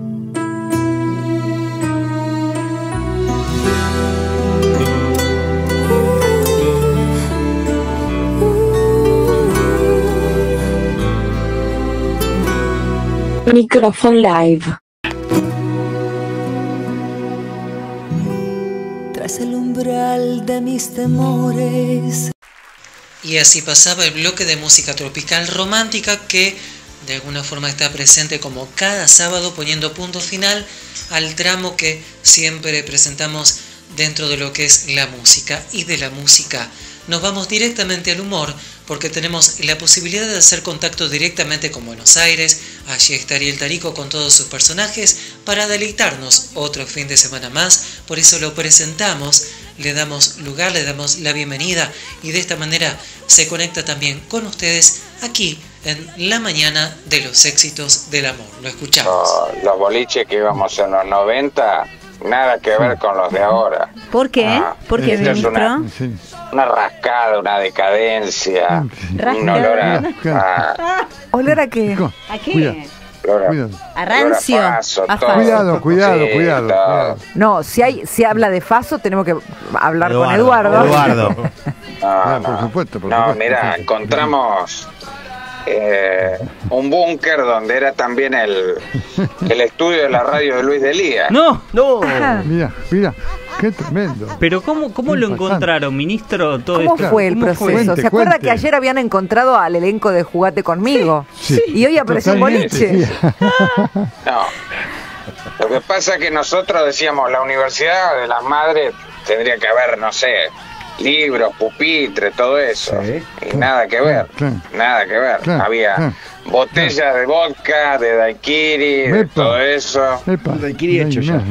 Microphone Live. Tras el umbral de mis temores. Y así pasaba el bloque de música tropical romántica que de alguna forma está presente como cada sábado, poniendo punto final al tramo que siempre presentamos dentro de lo que es la música. Y de la música nos vamos directamente al humor, porque tenemos la posibilidad de hacer contacto directamente con Buenos Aires. Allí estaría el Tarico con todos sus personajes para deleitarnos otro fin de semana más. Por eso lo presentamos, le damos lugar, le damos la bienvenida y de esta manera se conecta también con ustedes aquí en la mañana de los éxitos del amor. Lo escuchamos. Oh, los boliches que íbamos en los noventa, nada que ver con los de ahora. ¿Por qué? Ah, ¿Por qué, esto es ministro? una, una rascada, una decadencia, un olor a... a ¿Olor a qué? ¿A qué? Cuidado. olor a- Cuidado. A rancio. olor a faso, A todo. faso. Cuidado, cuidado, Sí, cuidado, todo. cuidado. No, si hay, si habla de Faso, tenemos que hablar con Eduardo, Eduardo. Eduardo. No, Ah, no. por supuesto, por No, supuesto, mira, por supuesto. encontramos eh, un búnker donde era también el, el estudio de la radio de Luis Delía. No, no. Mira, mira. Qué tremendo. Pero ¿cómo, cómo lo encontraron, ministro? Todo ¿Cómo esto? fue el ¿Cómo proceso? fue? Cuente, ¿Se acuerda cuente. que ayer habían encontrado al elenco de Jugate Conmigo? Sí, Y hoy apareció un totalmente, boliche. sí. No. Lo que pasa es que nosotros decíamos, la Universidad de las Madres tendría que haber, no sé, libros, pupitres, todo eso. Sí. Y nada que ver, Claro. nada que ver. Claro, Había claro. botellas de vodka, de daiquiri, de Epa. todo eso. Epa, Daiquiri hecho ya.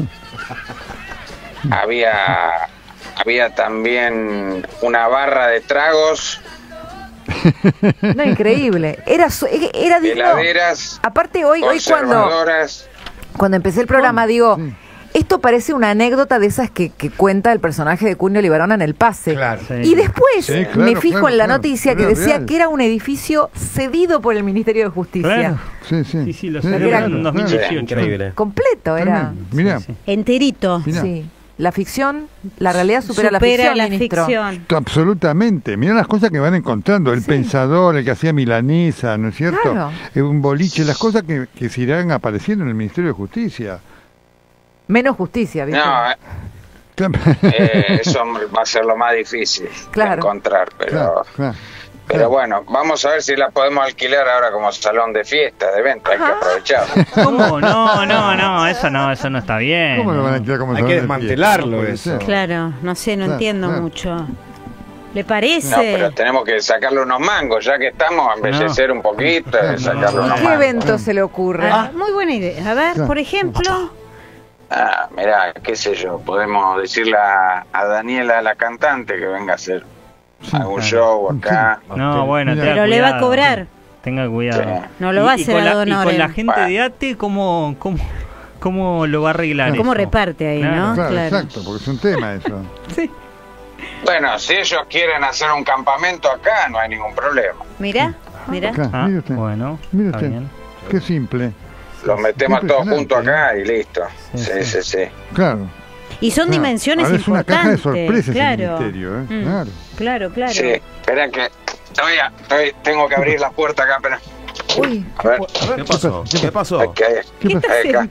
Había, había también una barra de tragos, No, increíble. Era, su- era digno. heladeras, Aparte, hoy, hoy cuando, conservadoras. cuando empecé el programa, digo, esto parece una anécdota de esas que, que cuenta el personaje de Cunio Libarona en El Pase. Claro. Y después Sí, claro, me fijo claro, en la claro. noticia que Era decía real. que era un edificio cedido por el Ministerio de Justicia. Claro. Sí, sí. Sí, sí, lo Sí, celebraron en claro, dos mil dieciocho. Increíble. Completo era. Mira, Enterito. Mirá. Sí. La ficción, la realidad supera, la Supera ficción, la ministro. ficción. absolutamente. Mira las cosas que van encontrando. El pensador, el que hacía milanesa, ¿no es cierto? Claro. Eh, Un boliche, las cosas que, que se irán apareciendo en el Ministerio de Justicia. Menos justicia, ¿viste? No, eh, eh, eso va a ser lo más difícil Claro. de encontrar, pero... Claro, claro. Pero bueno, vamos a ver si la podemos alquilar ahora como salón de fiesta, de evento, hay que aprovechar. ¿Cómo? No, no, no, eso no, eso no está bien. ¿Cómo lo van a alquilar como Hay salón que de desmantelarlo fiesta? No puede eso. ser. Claro, no sé, no Claro, entiendo claro. mucho. ¿Le parece? No, pero tenemos que sacarle unos mangos, ya que estamos, embellecer un poquito, No, y sacarle no, unos ¿Qué mangos. evento se le ocurre? Ah, muy buena idea. A ver, Claro. por ejemplo. Ah, mirá, qué sé yo, podemos decirle a, a Daniela, la cantante, que venga a hacer algún show acá. No, bueno, Mira. tenga Pero le va a cuidado. cobrar. Tenga cuidado. Sí. No lo va a hacer con a la, Don y con Oren. la gente Bueno. de ATE, ¿cómo, cómo, cómo lo va a arreglar ¿Cómo eso? reparte ahí, Claro. no? Claro, Claro. exacto, porque es un tema eso. Bueno, si ellos quieren hacer un campamento acá, no hay ningún problema. Mirá, mirá. Acá, Ah, mire usted. bueno, Mire está usted. bien. Qué simple. Los metemos todos Impresionante, juntos acá y listo. Sí, Sí, sí. sí, sí. Claro. Y son claro. dimensiones Ahora es una caja de importantes. sorpresas claro. el ministerio, ¿eh? Mm. Claro. Claro, claro. Sí, espera que todavía estoy- tengo que abrir la puerta acá, pero... Uy, A ver, ¿Qué pasó? ¿Qué pasó? aquí, ¿Qué pasa? acá.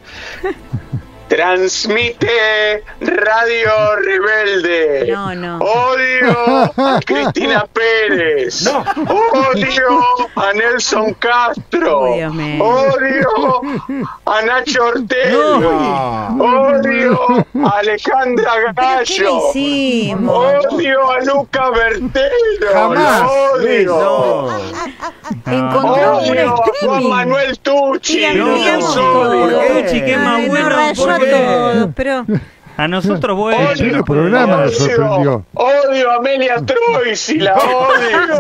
Transmite Radio Rebelde. No, no. Odio a Cristina Pérez. Odio a Nelson Castro. Uy, Dios mío. Odio a Nacho Ortega. Odio a Alejandra ¿Qué Gallo. le hicimos? Odio a Luca Bertelo. Jamás. Lo odio. No. encontró un Odio a Juan streaming. Manuel Tucci. Y No, ampliamos Los todo. odio. Tucci, qué más Ay, bueno, nos rayó ¿por a qué? todos, pero A nosotros, bueno. El programa nos sorprendió. Odio a Amelia Troisi, la odio.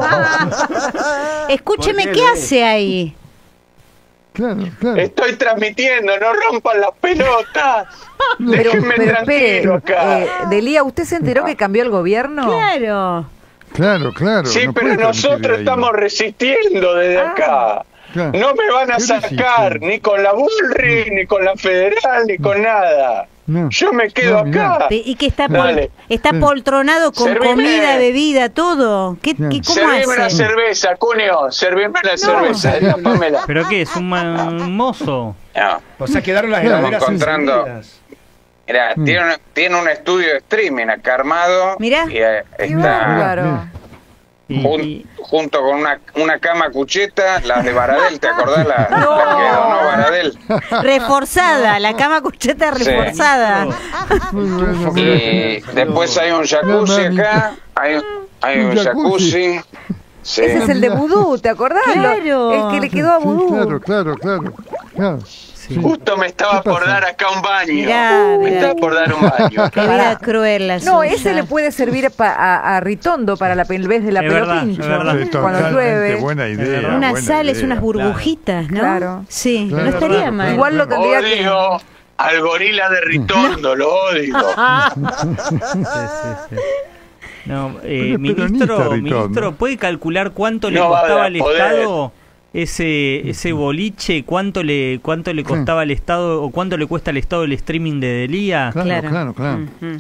escúcheme, ¿Por ¿qué qué? hace ahí? Claro, claro. Estoy transmitiendo, no rompan las pelotas. Pero, Déjenme pero tranquilo espere, acá. eh, Delía, ¿usted se enteró que cambió el gobierno? Claro. Claro, claro. Sí, no pero puede transmitir de nosotros ahí. estamos resistiendo desde Ah. acá. Claro. No me van a ¿Qué sacar resisten? ni con la Bullrich, ni con la Federal, ni con nada. No. Yo me quedo No, mirá. acá. Y que está, pol- Dale. está poltronado con Servime. comida, bebida, todo. ¿Qué, qué, ¿Cómo Servime la hace? cerveza, Cunio. Servime la cerveza, destapámela. ¿Pero qué? ¿Es un, ma- un mozo? No. O sea, quedaron las Estamos heladeras encontrando- encendidas. Mira, Mm. tiene, un- tiene un estudio de streaming acá armado. Mirá. Y eh, Qué está bárbaro. Y, jun- y- junto con una, una cama cucheta, las de Baradel, ¿te acordás? La, No. la que donó Baradel. Reforzada, la cama cucheta Sí. reforzada. Muy bueno, muy Y bueno. después hay un jacuzzi No, mami. acá. Hay, hay un Un jacuzzi. jacuzzi. Sí. Ese es el de Vudú, ¿te acordás? Claro. El que le quedó a Sí, Vudú. claro, claro, claro. claro. Sí. Justo me estaba ¿Qué por pasa? dar acá un baño. Mirá, me mirá. estaba por dar un baño. Qué vida cruel la No, suya. ese le puede servir pa- a, a Ritondo para la pel- vez de la Es verdad, pelopincho. es verdad. Sí, Cuando totalmente llueve. buena idea. Unas buena sales, idea. unas burbujitas, ¿no? Claro. Sí, Claro, no estaría claro, mal. Igual lo tendría que... Odio al gorila de Ritondo, lo odio. sí, sí, sí. No, eh, Pero es peronista, ministro, Ritondo. ministro, ¿puede calcular cuánto le No va a costaba al poder. Estado ese ese boliche? ¿Cuánto le cuánto le costaba al Estado o cuánto le cuesta al Estado el streaming de Delía? Claro, Claro. claro, claro. Ujú.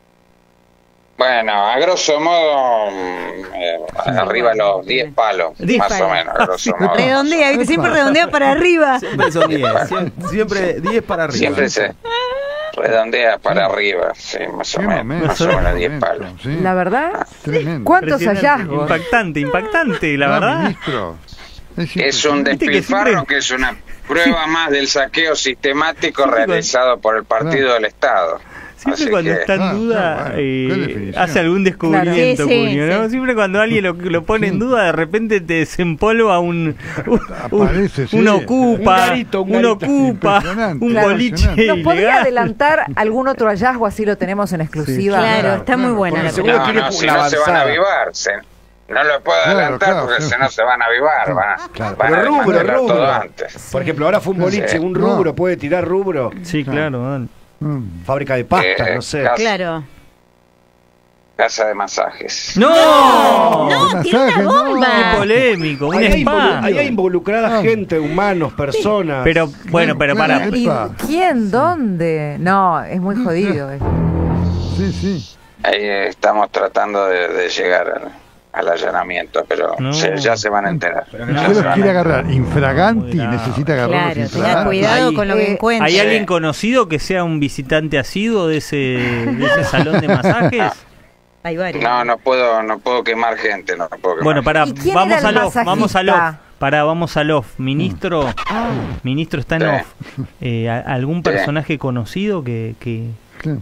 Bueno, a grosso modo, mm, eh, arriba los diez palos, diez más palos. o menos, a grosso modo. Redondea, ¿viste? Siempre redondea para arriba. Siempre son diez. sie- Siempre diez para arriba. Siempre se... redondea para arriba, sí, más o menos, más o menos diez palos. La verdad, Tremendo. ¿cuántos Impresionante, hallazgos? Impactante, impactante, la Ah, verdad. ministro. Es Es un Viste que despilfarro siempre- que es una prueba más del saqueo sistemático realizado por el Partido del Estado. Siempre Así cuando que- está en Ah, duda, claro, eh, qué definición. hace algún descubrimiento, Claro. Sí, sí, Cunio, ¿no? sí. Siempre cuando alguien lo, lo pone en duda, de repente te desempolva un, un, Aparece, sí. un ocupa, Un garito, un un garito. ocupa, Impresionante. un Claro, boliche impresionante. ¿Nos podría ilegal. adelantar algún otro hallazgo? Así lo tenemos en exclusiva. Claro, Claro, está muy claro, buena porque la seguro película. No, tiene no, si la no se van a avanzada. avivar. se- no lo puedo Claro, adelantar claro, porque claro. si no se van a avivar. Van a, Claro, van a pero rubro, desmantelar todo rubro. antes. Por ejemplo, ahora fue un boliche, Sí. un rubro, puede tirar rubro. Sí, claro. man. Mm. Fábrica de pastas, Eh, no sé. casa- Claro. Casa de masajes. ¡No! No, tiene una Masaje, no. bomba. ¡Qué polémico! Un Ahí hay, involu- spa. ahí hay involucrada gente, humanos, personas. Pero, bueno, pero Claro, para. ¿Y Epa. quién? ¿Dónde? No, es muy jodido. eh. Sí, sí. Ahí eh, estamos tratando de, de llegar al, al allanamiento, pero No. se- ya se van a enterar. Usted Ya los se van a quiere enterar. agarrar infraganti, Muy necesita agarrarlos Claro, tenga infraganti. cuidado Ahí. con lo que Eh, encuentre. ¿Hay alguien conocido que sea un visitante asiduo de ese, de ese salón de masajes? Hay varios. No, no puedo, no puedo quemar gente, no puedo quemar. Bueno, para, ¿Y quién vamos era el al off, vamos al off. masajista? Para, vamos al off. Ministro, ministro está en Sí. off. Eh, ¿a- ¿Algún personaje conocido que, que... Claro.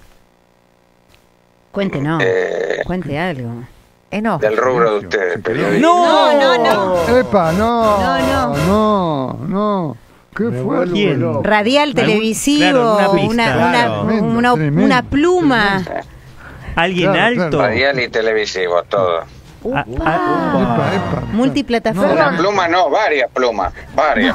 Cuente, no. Eh, Cuente algo. Enojo. del rubro de ustedes, periodistas. No, no, no. Epa, no. No, No, no. ¿Qué Me fue? vuelvo ¿Quién? loco. Radial, televisivo, claro, alguna una, pista. una, Claro. una, Tremendo, una, tremendo, pluma. ¿Alguien Claro, alto? claro. Radial y televisivo, todo. A- a- Epa, epa. Multiplataforma. Una pluma no, varias plumas, varias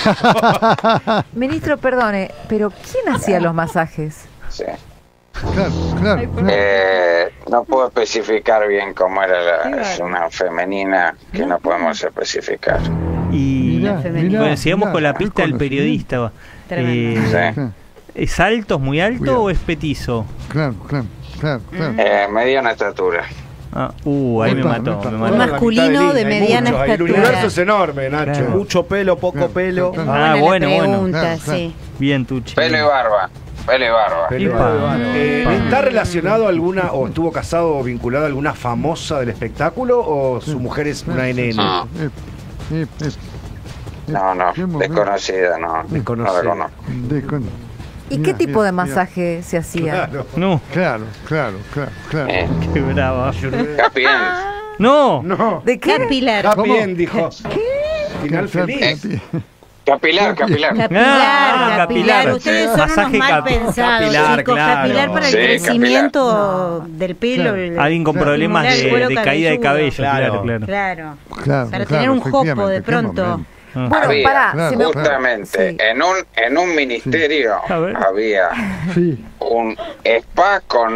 plumas. Ministro, perdone, pero ¿quién hacía los masajes? Sí. Claro, claro, claro. Eh, no puedo especificar bien cómo era la, es una femenina que no podemos especificar. Y Mirá, mirá, bueno, sigamos mirá, con la qué pista del conocimiento. periodista. Tremendo. Eh, Sí. ¿Es alto, es muy alto Cuidado. o es petizo? Claro, claro, claro, claro. Eh, mediana estatura. Ah, uh, ahí me Epa, mató, epa. me Bueno, mató. Masculino la mitad de línea, hay mediana muchos, ahí. El estatura. universo es enorme, Nacho. Claro. Mucho pelo, poco Claro, pelo. claro. Ah, Buena bueno, la bueno. pregunta, Claro, claro. sí. Bien, Tucci. Pelo y barba. Pelo y barba. Pelo. Epa. Eh, Epa. ¿Está relacionado a alguna, o estuvo casado o vinculado a alguna famosa del espectáculo, o su mujer es una N N? Ah. Epa, epa, epa. No, no, Qué momento. desconocida, no. No Desconocida. la conozco. Descon- ¿Y Mira, qué tipo mira, de mira. masaje se hacía? Claro. No, Claro, claro, claro, claro. Eh, qué brava. Happy End. No, No. ¿De qué? Capilar. Happy ¿Cómo? End, dijo. Final Claro, feliz. claro. Capilar, capilar. Capilar, Ah, capilar, capilar. Ustedes son Masaje unos mal cap- pensados, capilar, chicos. claro. Capilar para el Sí, crecimiento del pelo. el- alguien con Claro. problemas estimular el de, cuero de caída de cabelludo. cabello, claro, Claro. claro. Claro. Claro, Para claro, tener un jopo de efectivamente, qué pronto. momento. Ah. Bueno, Había, pará, claro, se me- Justamente, Sí. en un en un ministerio A ver. había Sí, un spa con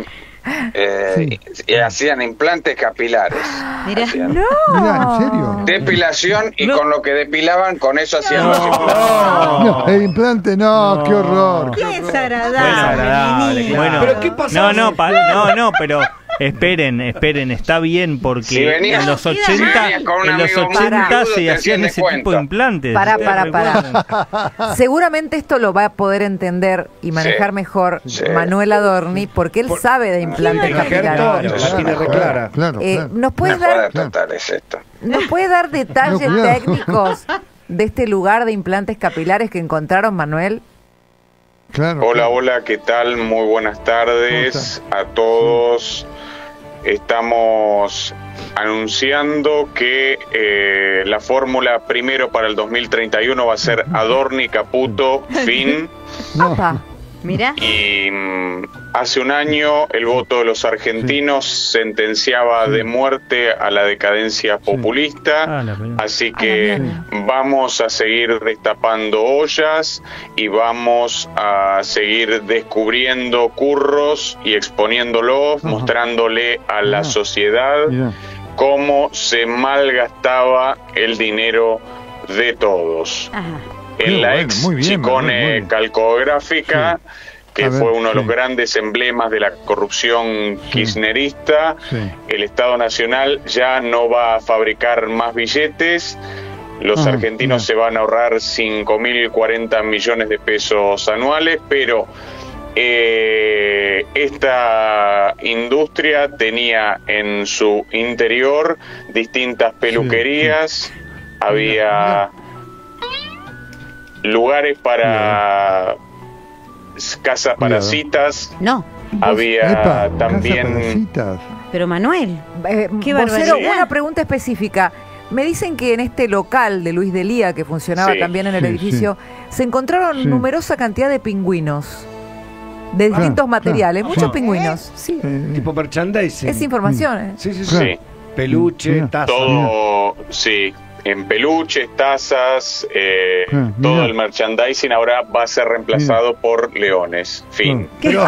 eh, y hacían implantes capilares. Mirá. Hacían ¡No! mirá, ¿en serio? depilación y No. con lo que depilaban con eso hacían los implantes. No, el implante no, No. qué horror. Qué Bueno, desagradable, niño. Bueno, ¿Pero qué pasa? no, no, pa- no, no, pero esperen, esperen, está bien porque Si venías- en los si ochenta, venías con un en los amigo muy ochenta boludo, se te hacían hacían ese tipo de descuento. implantes. Pará, ¿ustedes pará, recuerdan? pará. Seguramente esto lo va a poder entender y manejar Sí. mejor Sí. Manuel Adorni porque él sabe de implantes El ejército capilares. la tiene re clara. Claro, Eh, claro. ¿Nos puedes Una joda dar, total es esto. ¿nos puede dar detalles No, cuidado. técnicos de este lugar de implantes capilares que encontraron, Manuel? Claro, Hola, claro. hola, ¿qué tal? Muy buenas tardes a todos. Estamos anunciando que eh, la fórmula primero para el dos mil treinta y uno va a ser Adorni, Caputo, fin. Apa. Mirá. Y mm, hace un año el voto de los argentinos sentenciaba de muerte a la decadencia populista. Ah, la pelota. Así A que la mierda. vamos a seguir destapando ollas y vamos a seguir descubriendo curros y exponiéndolos, Ajá. mostrándole a la Mirá. sociedad Mirá. cómo se malgastaba el dinero de todos. Ajá. En Qué la bueno, ex muy bien, Chicone Manuel, muy bien. calcográfica, que A ver, fue uno de los sí. grandes emblemas de la corrupción kirchnerista, Sí. el Estado Nacional ya no va a fabricar más billetes. Los Ajá, argentinos mira. se van a ahorrar cinco mil cuarenta millones de pesos anuales, pero eh, esta industria tenía en su interior distintas peluquerías, sí, sí. había lugares para casas para citas. No. Había Epa, también... Pero Manuel, eh, qué vocero, barbaridad. una pregunta específica. Me dicen que en este local de Luis Delía, que funcionaba Sí, también en el sí, edificio, se encontraron Sí. numerosa cantidad de pingüinos. De distintos Claro, materiales, claro, muchos sí. pingüinos. Sí. Tipo merchandising. Es información, ¿eh? Sí, sí, sí. Sí. Peluche, Mira. taza. Todo, sí, en peluches, tazas, eh, Ah, todo mira. el merchandising ahora va a ser reemplazado por leones. Fin. Pero,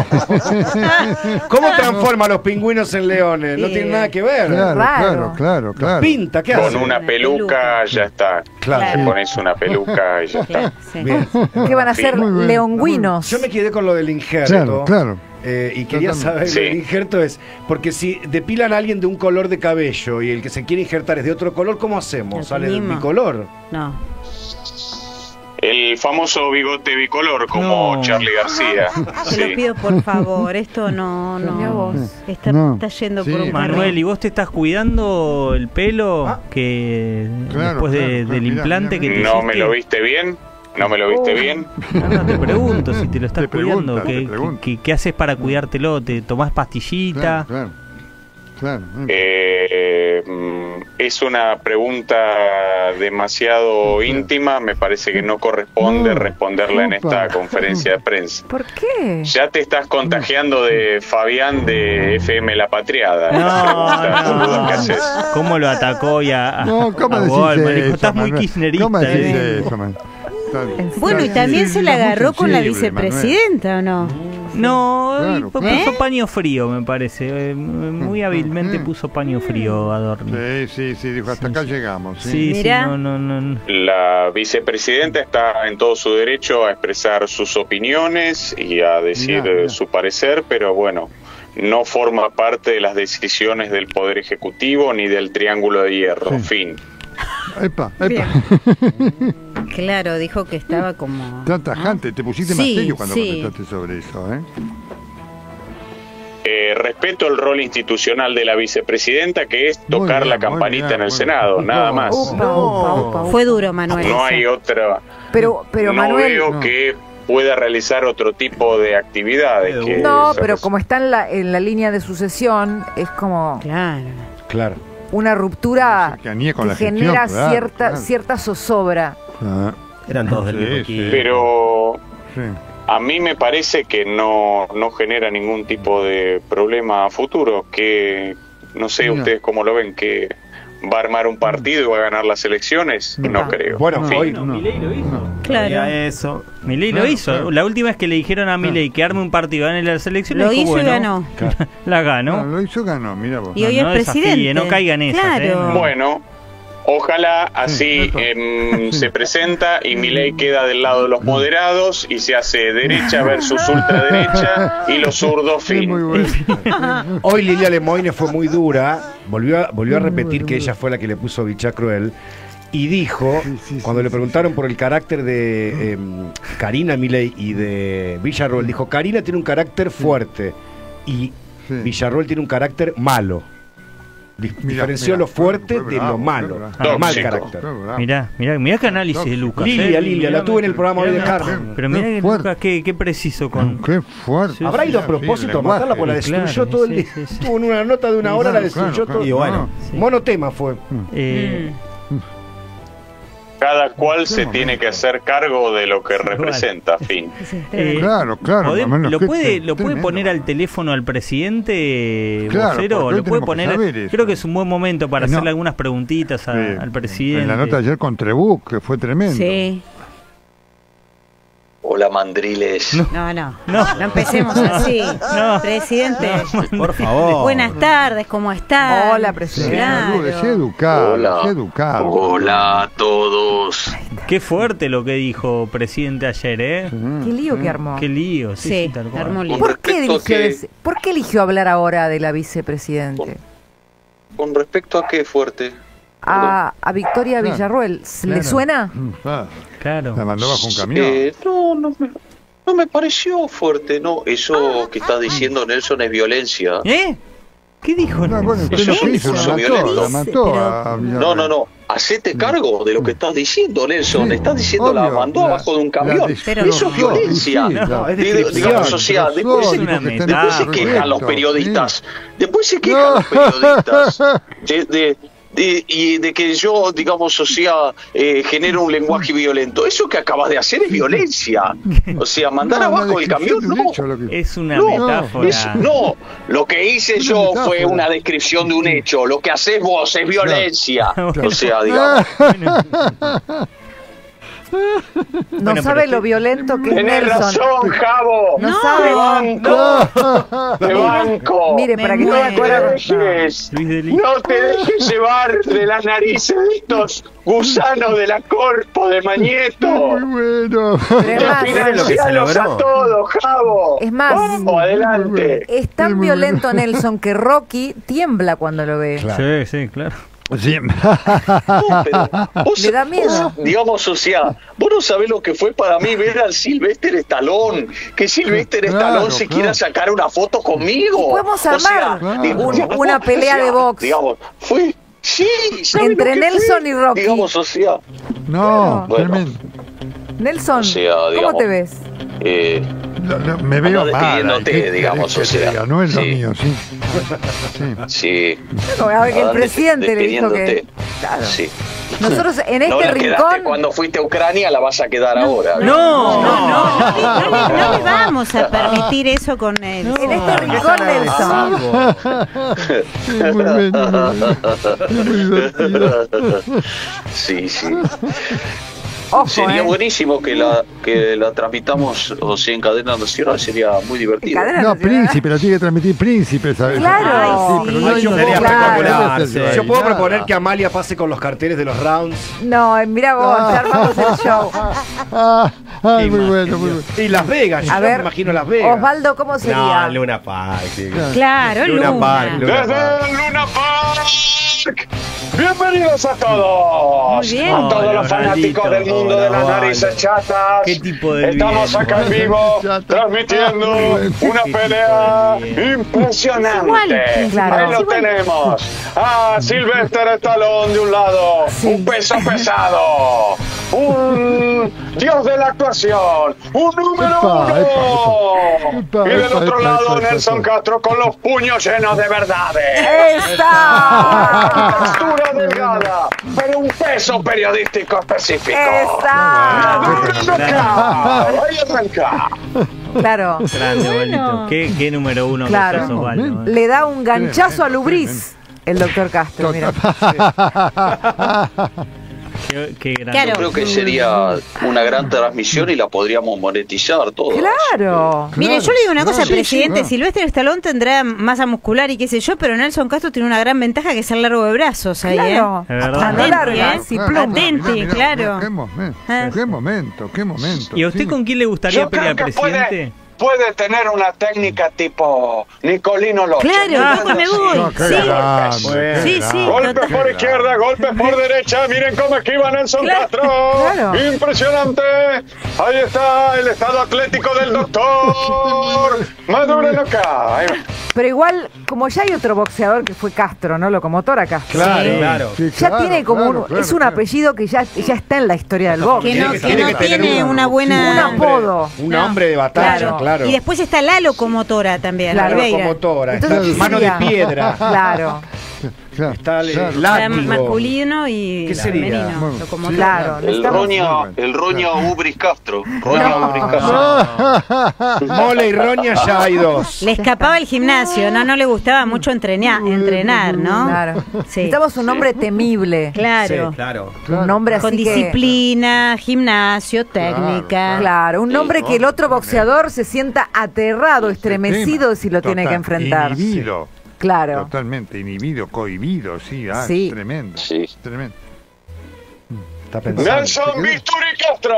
¿cómo transforma a los pingüinos en leones? No Sí. tiene nada que ver. Claro, Raro. claro, claro, claro. Pinta, ¿qué Con hace? una peluca ya está. Claro. Te pones una peluca y ya está. Sí. Bien. ¿Qué van a ser? Muy bien, Leongüinos. Yo me quedé con lo del injerto. Claro, claro. Eh, y quería Totalmente. saber, Sí. el injerto es, porque si depilan a alguien de un color de cabello y el que se quiere injertar es de otro color, ¿cómo hacemos? Lo ¿Sale del teñimos. bicolor? No. El famoso bigote bicolor como No. Charly García. Te Sí. lo pido por favor, esto no, Mirá no. vos. Está, No. está yendo Sí. por un Manuel, carril. ¿y vos te estás cuidando el pelo Ah. que Claro, después de- claro, claro. del Mirá, implante mirá, que te ¿No me hiciste? lo viste bien? ¿No me lo viste Oh. bien? No, no, te pregunto si te lo estás Te pregunta, cuidando. te ¿Qué, pregunta. qué- qué haces para cuidártelo? ¿Te tomás pastillita? Claro, claro. claro. Eh, mm, es una pregunta demasiado íntima, me parece que no corresponde No. responderla en Opa. esta conferencia de prensa. ¿Por qué? Ya te estás contagiando de Fabián de F M La Patriada. Esa pregunta No, boluda que no. haces. ¿Cómo lo atacó y a, a- No, ¿cómo a decís Goldman? Dijo, eso, estás muy Manuel? kirchnerista. ¿Cómo decís le dijo. eso, man? Bueno, y Claro, también sí, se sí, la muy agarró con la sensible, Manuel. vicepresidenta, ¿o no? No, Claro, y pu- claro. puso paño frío, me parece. Eh, Muy hábilmente Mm. puso paño frío Adorni. Sí, sí, sí, dijo, hasta acá llegamos. Sí. Sí, sí, Mirá. no, no, no. La vicepresidenta está en todo su derecho a expresar sus opiniones y a decir Mirá, mirá. eh, su parecer, pero bueno, no forma parte de las decisiones del Poder Ejecutivo ni del Triángulo de Hierro. Sí. Fin. Epa, Bien. epa. Claro, dijo que estaba como... Tan tajante, te pusiste Sí, más serio cuando sí. contestaste sobre eso, ¿eh? Eh, respeto el rol institucional de la vicepresidenta, que es Muy tocar bien, la muy campanita bien, en el muy Senado, bien. nada No. más. Upa, upa, upa, upa. Fue duro, Manuel. No ese. hay otra. Pero, pero no Manuel. veo No. que pueda realizar otro tipo de actividades. Que No, se pero res- como está en la, en la línea de sucesión, es como Claro. Claro. una ruptura Cercanía con que la gestión, genera claro, cierta, claro. cierta zozobra. Ah, Eran todos del Sí, mismo sí. equipo. Pero sí. a mí me parece que no, no genera ningún tipo de problema a futuro, que no sé Mira. ustedes cómo lo ven, que va a armar un partido y va a ganar las elecciones, no, No. creo. Bueno, En fin. hoy No, Milei lo hizo. Claro. Ya eso. Milei lo Claro, hizo. claro. La última vez que le dijeron a Milei que arme un partido gane las elecciones, Lo dijo, hizo y bueno, ganó. la ganó. No, lo hizo, ganó, mira vos. Y hoy No, no es presidente. desafíe, no caigan esas, Claro. ¿eh? Bueno, ojalá así esto. em, se presenta y Milei queda del lado de los moderados y se hace derecha versus ultraderecha y los zurdos, Sí, fin. muy bueno. Hoy Lilia Lemoyne fue muy dura, volvió a, volvió a repetir que ella fue la que le puso bicha cruel y dijo, Sí, sí, cuando sí, le sí. preguntaron por el carácter de eh, Karina Milei y de Villarroel, dijo, Karina tiene un carácter fuerte y Sí. Villarroel tiene un carácter malo. Di- Mira, Diferenció mira, lo fuerte fue- fue de bravo, lo malo, fue bravo. el mal Tóxico. carácter. Fue bravo. Mirá, mirá, mirá qué análisis de Lucas. Lilia, ¿eh? Lilia, la tuve en el programa hoy de Mirá, Carmen. Pero mirá Qué que fuerte. Lucas, qué, qué preciso con... Qué fuerte. Sí, ¿Habrá sí, ido a sí, propósito a lenguaje. matarla? Porque la Claro, destruyó todo el sí, día. sí, sí. Tuvo una nota de una hora, la Claro, destruyó claro, todo. Y bueno, Sí. Monotema fue. Eh, Cada cual se tiene que hacer cargo de lo que representa, fin. eh, Claro, claro. ¿podé- Manuel, ¿Lo qué puede, tre- lo puede tremendo. poner al teléfono al presidente, Claro, vocero? porque hoy ¿Lo puede tenemos que poner? saber eso. Creo que es un buen momento para Eh, no. hacerle algunas preguntitas a- Sí. al presidente. En la nota de ayer con Trebuch, que fue tremendo. Sí. Hola, mandriles. No, no. No, no empecemos así. No. Presidente. por favor. Buenas tardes, ¿cómo está? Hola, presidente. Claro. Sé educado, Hola. sé educado. Hola a todos. Qué fuerte lo que dijo presidente ayer, ¿eh? Qué lío que armó. Qué lío, sí, Sí, sí, tal cual. armó lío. Con ¿Por qué, respecto a eligió que- ese- ¿Por qué eligió hablar ahora de la vicepresidente? ¿Con respecto a qué fuerte? A, a Victoria Claro, Villarroel. ¿Le claro. suena? Mm, ah, Claro. La mandó bajo un camión. Eh, no, no me, No me pareció fuerte, no. Eso que está diciendo Nelson es violencia. ¿Eh? ¿Qué dijo? No, bueno, usted Eso lo es que hizo, discurso la mató, violento. la mató a Villarreal. No, no, no. Hacete cargo de lo que estás diciendo, Nelson. Sí, Estás diciendo la obvio, mandó la- abajo de un la camión. destrozó, Eso es violencia. sí, sí, No, es Digo- descripción. digamos, o sea, después se, Destrozó, después está se quejan los correcto, periodistas. sí. Después se quejan los periodistas de, de- de- y de que yo, digamos, o sea, eh, genero un lenguaje violento. Eso que acabas de hacer es violencia. O sea, mandar No, una abajo el descripción camión, de un no. hecho, lo que- Es una No, metáfora. es- no, lo que hice Una yo metáfora. fue una descripción de un hecho. Lo que haces vos es violencia. Claro. O sea, digamos. No Bueno, sabe pero lo te- violento que es Tenés Nelson. razón, Javo. No Te sabe. banco. Te banco. Mire, Me para que no muero. me No te acuerdo. dejes. Luis Delí. No te dejes llevar de las narices de estos gusanos de la corpo de Mañeto. Muy bueno. Pero es más, Miren lo que se Financialos logró. a todos, Javo. Es más, Vamos, adelante. es tan Muy violento bueno. Nelson que Rocky tiembla cuando lo ve. Sí, sí, claro. Sí. No, pero vos- Le da miedo. vos, digamos, o sea, vos no sabés lo que fue para mí ver al Sylvester Stallone, que Sylvester Claro, Stallone se claro. quiera sacar una foto conmigo. Y podemos O sea, armar di- un- digamos, una pelea o sea, de box. Digamos, fue, sí, ¿sabés Entre lo que Nelson fue? y Rocky. Digamos, o sea, No, Bueno. tremendo. Nelson, O sea, ¿cómo digamos, te ves? eh, No, no, me veo Anda mal. despidiéndote, ¿qué querés digamos, que o te sea, diga? No es lo sí. mío, sí. Sí. sí. Bueno, a ver, que el Anda presidente le dijo que. despidiéndote. Claro. Sí. Nosotros en No este la quedaste rincón. cuando fuiste a Ucrania, la vas a quedar ahora. No, no, no. No le, no le vamos a permitir eso con él. En este rincón, Nelson. Sí, muy bueno. Muy divertido. Sí, sí. Ojo, Sería eh. buenísimo que la que la transmitamos, o sea, en cadena nacional, sería muy divertido. Cadena No, nacional. príncipe, lo tiene que transmitir príncipe, ¿sabes? Claro. Sí, Ay, pero sí. no hay Sería una- espectacular. Claro. Sí. Ahí, Yo puedo nada. proponer que Amalia pase con los carteles de los rounds. No, mira vos, ya armamos el show. Ah, ay, Qué muy imagen, bueno, muy Dios. bueno. Y Las Vegas, yo A me ver, imagino Las Vegas. Osvaldo, ¿cómo sería? No, Luna Park. sí. Claro, Luna Luna. Park, Luna Desde Park. Luna Park. Bienvenidos a todos. Muy bien. A todos Hola, los fanáticos Osvaldito. del mundo de las Hola, narices Osvaldo. chatas. ¿Qué tipo de Estamos bien? acá en vivo Chata. transmitiendo Muy bien. una pelea bien. impresionante. Igual, claro. Ahí lo Igual. tenemos. A Sylvester Stallone de un lado, Sí. un peso pesado, un dios de la actuación, un número Epa, uno. epa, epa, Y del epa, otro epa, lado epa, Nelson epa. Castro con los puños llenos de verdades. ¡Esta! Textura delgada, pero un peso periodístico específico. ¡Esta! Ahí arranca. Claro. Grande, Osvaldito. ¿Qué, qué número uno que Claro. sos, Osvaldo, eh? Le da un ganchazo a Lubriz el doctor Castro, mira. Qué, qué grande. Claro. Yo creo que sería una gran transmisión y la podríamos monetizar todos. Claro. Mire, yo le digo una cosa, Sí, presidente, sí. Sylvester Stallone tendrá masa muscular y qué sé yo, pero Nelson Castro tiene una gran ventaja que es el largo de brazos ahí, Claro. Es verdad. Mano Atenti, larga, ¿eh? sí, Claro, pluma. Atenti. mirá, mirá, claro. mirá, Qué momento, Ah. qué momento, qué momento. ¿Y a usted sí. con quién le gustaría Yo pelear, creo que presidente? puede, puede tener una técnica tipo Nicolino Loche. Claro, ¿cómo me voy? No, qué Sí. grande, Sí, qué sí, grande. Golpes Total. por izquierda, golpes por derecha. Miren cómo esquiva Nelson Claro, Castro. claro. Impresionante. Ahí está el estado atlético del doctor. Madúrenlo acá. Ahí va. Pero igual, como ya hay otro boxeador que fue Castro, ¿no? Locomotora Castro. Claro, Sí. claro. Sí, Ya claro, tiene como claro, un, claro, es un claro. apellido que ya, ya está en la historia del box. Que Tiene no, que- que tiene no que tener tiene un- una buena... un apodo. Un No. hombre de batalla, Claro. claro. Y después está la locomotora también, Claro, Oliveira. Locomotora, Entonces, está ¿qué mano sería? de piedra. Claro, Claro, Está el claro. Para látigo. masculino y ¿Qué sería? femenino. Bueno, locomotora. claro. El necesitamos- Roña, Muy bueno. el Roña Ubris Castro. Roña No. Ubris Castro. Mole y Roña ya hay dos. Le escapaba el gimnasio, no, no le gustaba mucho entrenar, entrenar, ¿no? Claro. Sí. Necesitamos un nombre temible. Claro. Sí, claro. Un nombre así Con que- disciplina, gimnasio, técnica. Claro, un nombre que el otro boxeador se sienta aterrado, estremecido si lo tiene que Total, enfrentar. Inhibido. Claro. Totalmente inhibido, cohibido, sí, ah, Sí. tremendo. Sí. Tremendo. Está pensando. Nelson Víctor y Castro.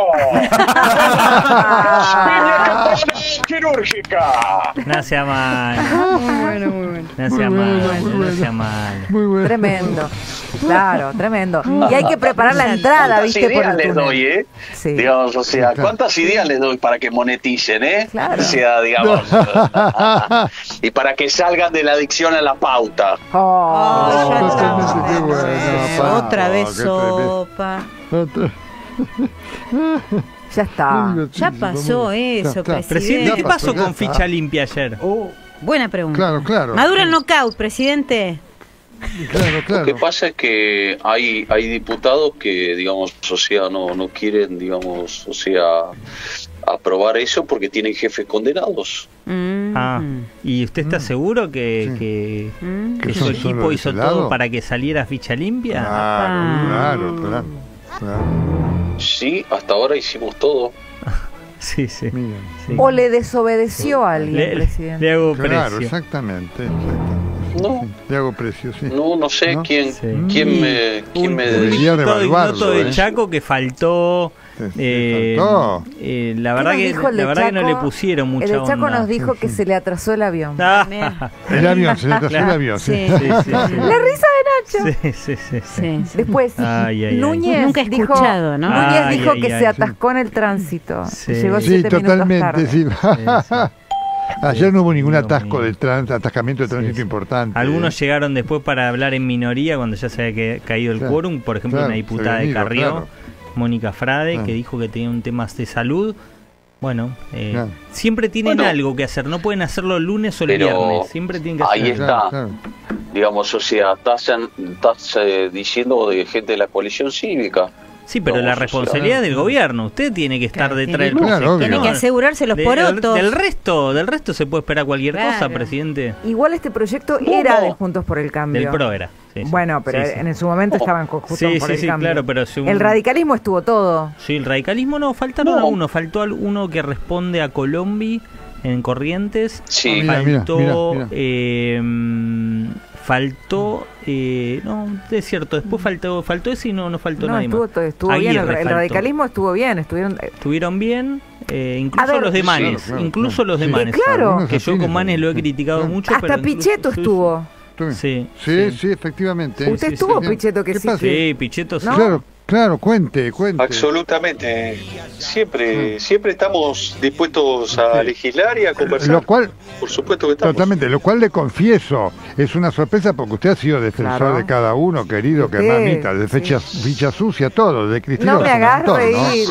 Quirúrgica. No sea mal. Muy bueno, muy bueno. No sea mal, no sea mal. Muy bueno. Tremendo. Claro, tremendo. Y hay que preparar la entrada, ¿Cuántas ¿viste? Por ideas el les túnel. doy, eh? Sí. Digamos, o sea, Claro. ¿cuántas ideas les doy para que moneticen, eh? Claro. O sea, digamos. Y para que salgan de la adicción a la pauta. Oh, Oh, ya totalmente, qué bueno, Eh, Paco, Otra vez qué tremendo. sopa. ya está. Ya pasó eso, Ya está. presidente. Presidente, ¿qué Ya pasó pasó, ya con está. ficha limpia ayer? Buena pregunta. Claro, claro. Madura el knockout, presidente. Claro, Lo que claro. pasa es que hay hay diputados que, digamos, o sea, no no quieren, digamos, o sea, aprobar eso porque tienen jefes condenados. Mm. Ah, ¿y usted está seguro que, Sí. que, Mm. que ¿Que su son equipo solo de hizo ese todo lado? para que saliera ficha limpia? Claro, claro, claro. claro. Sí, hasta ahora hicimos todo. Sí, sí. Miren. sí. O le desobedeció a alguien, Le, presidente. le hago Claro, precio. exactamente. exactamente. No. Sí, le hago precio, sí. No, no sé ¿No? quién Sí. quién me quién Un me Debería todo revaluarlo, ignoto de ¿eh? Chaco que faltó. Sí, sí, eh, faltó. eh, la ¿Qué verdad nos que dijo el de la verdad que no Chaco? le pusieron mucha El de Chaco onda. nos dijo que se le atrasó el avión. Ah, El avión, se le atrasó el avión, sí. Sí. sí, sí, sí. La risa de Nacho. Sí, sí, sí, sí. Sí, sí. Después, Ay, ay, ay. Núñez Nunca he dijo, escuchado, ¿no? Núñez Ay, dijo ay, que ay, se sí. atascó en el tránsito. Sí. Llegó Sí, siete minutos totalmente, tarde. sí. sí. Ayer no hubo ningún Dios atasco mío. de trans, atascamiento de Sí, tránsito sí. importante. Algunos llegaron después para hablar en minoría cuando ya se había que- caído el Claro, quórum. Por ejemplo, claro, una se diputada habían de ido, Carrió, claro. Mónica Frade, Claro. que dijo que tenía un tema de salud. Bueno, eh, Claro. siempre tienen Bueno. algo que hacer. No pueden hacerlo el lunes o el Pero viernes. Siempre tienen que ahí hacer está. Claro, claro. Digamos, o sea, estás, en- estás eh, diciendo de gente de la coalición cívica. Sí, pero No, la sí, responsabilidad claro. del gobierno. Usted tiene que estar Claro, detrás del tiene- Claro, proyecto. obvio. Tiene que asegurarse los De- porotos. Del, del resto, del resto se puede esperar cualquier Claro. cosa, presidente. Igual este proyecto ¿Cómo? era de Juntos por el Cambio. Del PRO era. Sí, sí. Bueno, pero Sí, sí. en su momento estaban con Juntos Sí, por sí, el sí, Cambio. claro, pero según- El radicalismo estuvo todo. Sí, el radicalismo no, faltaron No. algunos. Faltó al- uno que responde a Colombi en Corrientes. Sí. Mira, mira, Faltó. mira, mira. eh, mm, faltó. Eh, no, es cierto. Después faltó faltó ese y no, no faltó No, nadie estuvo, más. todo, estuvo bien. El, Aguirre el faltó. radicalismo estuvo bien. Estuvieron. eh, Estuvieron bien. eh, incluso A ver, los de sí, Manes. claro, incluso claro. los de Sí. Manes. Eh, claro. Algunos Que yo afines, con Manes lo he claro. criticado Claro. mucho. Hasta pero incluso- Pichetto sí, estuvo. Sí, Sí, sí, sí. sí, efectivamente. Usted Sí, estuvo, sí. Pichetto, que ¿Qué sí. pasa? Sí, Pichetto sí. ¿No? Claro, claro, cuente, cuente. Absolutamente. Siempre, siempre estamos dispuestos a Sí. legislar y a conversar. Lo cual, Por supuesto que estamos. totalmente, lo cual le confieso, es una sorpresa porque usted ha sido defensor Claro. de cada uno, querido, que Usted, mamita, de sí. ficha, ficha sucia, todo, de Cristina. No me hagas reír.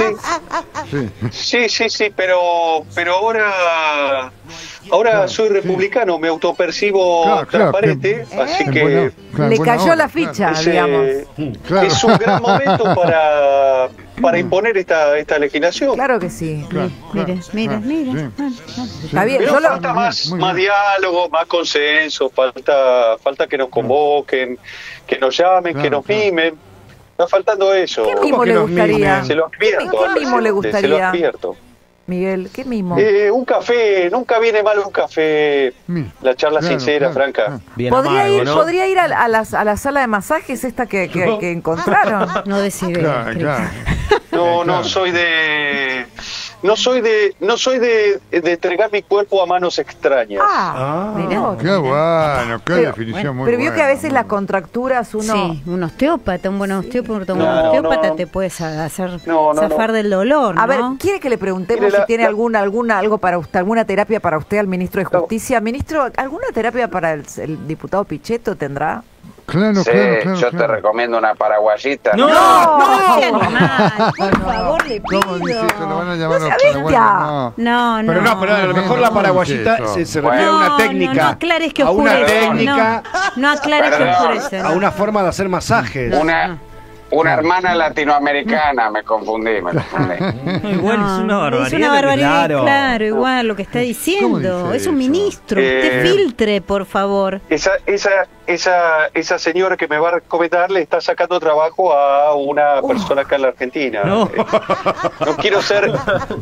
Sí. Sí, sí, sí, pero, pero ahora, ahora soy republicano, me autopercibo Claro, claro, transparente, que- así en que buena- claro, Le buena cayó hora, la ficha, es, digamos. eh, Claro. es un gran momento para, para imponer esta, esta legislación. Claro que sí. Claro, Mire, claro, mire, claro, mire. sí. Está bien. Pero Yo lo- falta más, muy más bien. diálogo, más consenso, falta, falta que nos convoquen, que nos llamen, que Claro, nos claro. mimen. Está faltando eso. ¿Qué mimo que le nos gustaría? mimen? Se lo advierto. ¿Qué al mimo le presidente, Se lo gustaría? advierto. Miguel, ¿qué mimo? Eh, un café, nunca viene mal un café. Mi- La charla claro, sincera, claro, franca. claro. Bien ¿Podría amargo, ir, ¿no? podría ir a, a las- a la sala de masajes esta que, que- que encontraron? No decide. Claro, claro. No, Eh, no claro. soy de, no soy de, no soy de, de entregar mi cuerpo a manos extrañas. Ah, mirá. Qué bueno, qué Pero- definición muy Pero vio buena. que a veces las contracturas uno... Sí, un osteópata, un buen osteópata, un No, buen osteópata no. te puedes hacer No, no, zafar no. del dolor, ¿no? A ver, ¿quiere que le preguntemos Mire, la- si tiene la- alguna, alguna, algo para usted, alguna terapia para usted al ministro de Justicia? Ministro, ¿alguna terapia para el, el diputado Pichetto tendrá? Claro, Sí, claro, claro. yo te claro. recomiendo una paraguayita. ¡No! No, sea animal, por favor, le pido. ¿Cómo dice eso? Lo van a llamar No a sea Paraguay, bestia. no. No, no. Pero no, pero a lo mejor la paraguayita eso? se, se Bueno. refiere a una No, técnica. No, no aclares que a una oscurece. técnica, No, no aclares que Perdón. oscurece. a no. una forma de hacer masajes. Una, una hermana latinoamericana, me confundí, me confundí. No, igual es una barbaridad. Es una lo que- barbaridad, claro. claro, igual lo que está diciendo. dice Es un eso? ministro. Eh, Usted filtre, por favor. Esa, esa, esa, esa señora que me va a recomendar le está sacando trabajo a una persona acá en la Argentina. No. Eh, no quiero ser,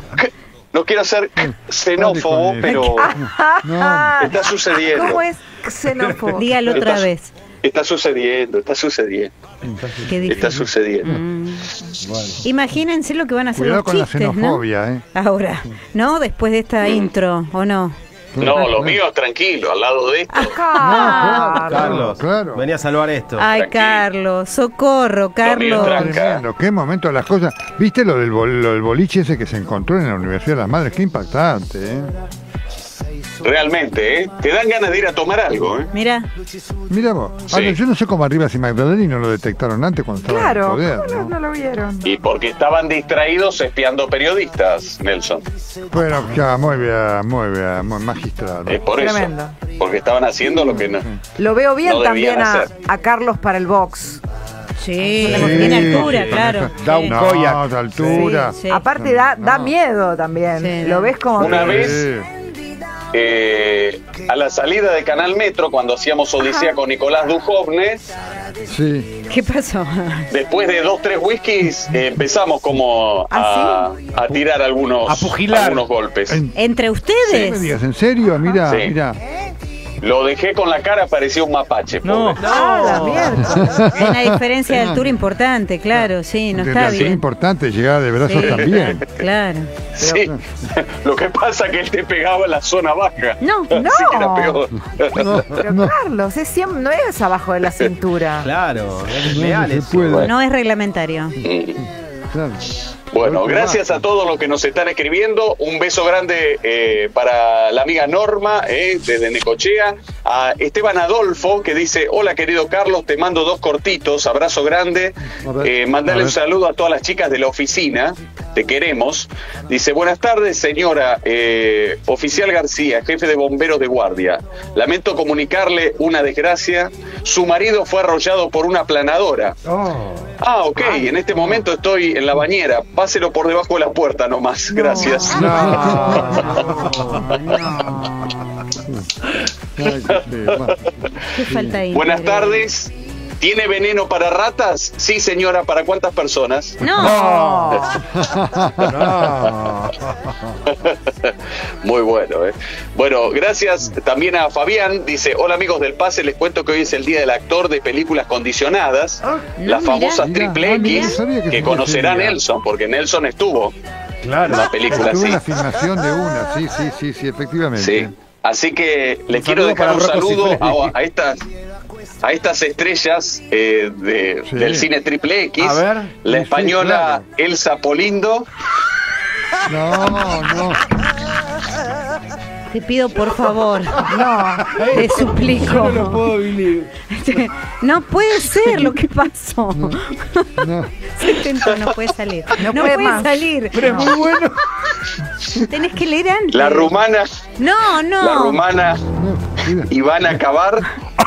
no quiero ser xenófobo, Dale con pero No, está sucediendo. ¿Cómo es xenófobo? Dígalo otra Estás- vez. Está sucediendo, está sucediendo. Qué difícil. Está sucediendo. Mm. Bueno. Imagínense lo que van a hacer Cuidado los con chistes, la xenofobia, ¿no? ¿eh? Ahora, ¿no? Después de esta intro, ¿o no? No, lo mío es tranquilo, al lado de esto. Ah, Carlos, claro. venía a salvar esto. Ay, Carlos, socorro, Carlos. Tremendo, qué momento las cosas. ¿Viste lo del, bol, lo del boliche ese que se encontró en la Universidad de las Madres? Qué impactante, ¿eh? Realmente, ¿eh? Te dan ganas de ir a tomar algo, ¿eh? Mira. Mira vos. Sí. Ahora, yo no sé cómo arriba si Magdalena no lo detectaron antes cuando estaba Claro, en poder, ¿cómo no, ¿no? no lo vieron? Y porque estaban distraídos espiando periodistas, Nelson. Bueno, ya, muy bien, muy bien, muy magistrado. Es por Tremendo. eso. Porque estaban haciendo lo que no. Lo veo bien No también debían a, hacer. a Carlos para el box. Sí, tiene altura, claro. Da un No, koyak. de altura. Sí, sí. Aparte da, da miedo también. Sí, lo da. ves como Una que- vez, eh, a la salida de Canal Metro, cuando hacíamos Odisea con Nicolás Dujovne, Sí. ¿Qué pasó? después de dos, tres whiskies, eh, empezamos como a, ¿Ah, a tirar algunos, A pugilar. algunos golpes. En- ¿Entre ¿Qué me ustedes? digas? ¿En serio? Mira, Sí. mira. Lo dejé con la cara, parecía un mapache. No, pobre. Ah, la mierda. Hay una diferencia de altura importante, claro, sí, no De está realidad bien. importante llegar de brazos Sí. también. Claro. Sí, lo que pasa es que él te pegaba en la zona baja. No, Así que era peor. No, Pero no, Carlos, es siempre, no es abajo de la cintura. Claro, es no, leal no se eso. puede. No es reglamentario. Claro. Bueno, gracias a todos los que nos están escribiendo. Un beso grande eh, para la amiga Norma, eh, desde Necochea. A Esteban Adolfo, que dice: hola querido Carlos, te mando dos cortitos, abrazo grande. A ver, Eh, a mandale ver. un saludo a todas las chicas de la oficina, te queremos. Dice: buenas tardes señora, eh, oficial García, jefe de bomberos de guardia. Lamento comunicarle una desgracia. Su marido fue arrollado por una aplanadora. Oh. Ah, ok, en este momento estoy en la bañera. Páselo por debajo de la puerta nomás. Gracias. Ay, qué feo. Qué falta de Buenas interés. tardes. ¿Tiene veneno para ratas? Sí, señora. ¿Para cuántas personas? No. No. Muy bueno, ¿eh? Bueno, gracias también a Fabián. Dice: hola amigos del Pase, les cuento que hoy es el día del actor de películas condicionadas, las No, famosas mirá. triple Mirá, X, no sabía que que se conocerá hacía. Nelson, porque Nelson estuvo Claro. en la película, Estuvo sí. en la filmación de una, sí, sí, sí, sí, efectivamente. Sí. Así que le Un quiero saludo dejar para un Rocco saludo Siffredi. a, a estas a estas estrellas eh, de- Sí. del cine triple X. A ver. La Sí, española Elsa Polindo. No, no. Te pido por favor. No. Te suplico. Yo no lo puedo vivir. No puede ser lo que pasó. No. Se intentó, no puede salir. No, No puede puede más. salir. Pero es muy bueno. Tenés que leer antes. La rumana, No, no. la rumana Mira. Ivana Acabar.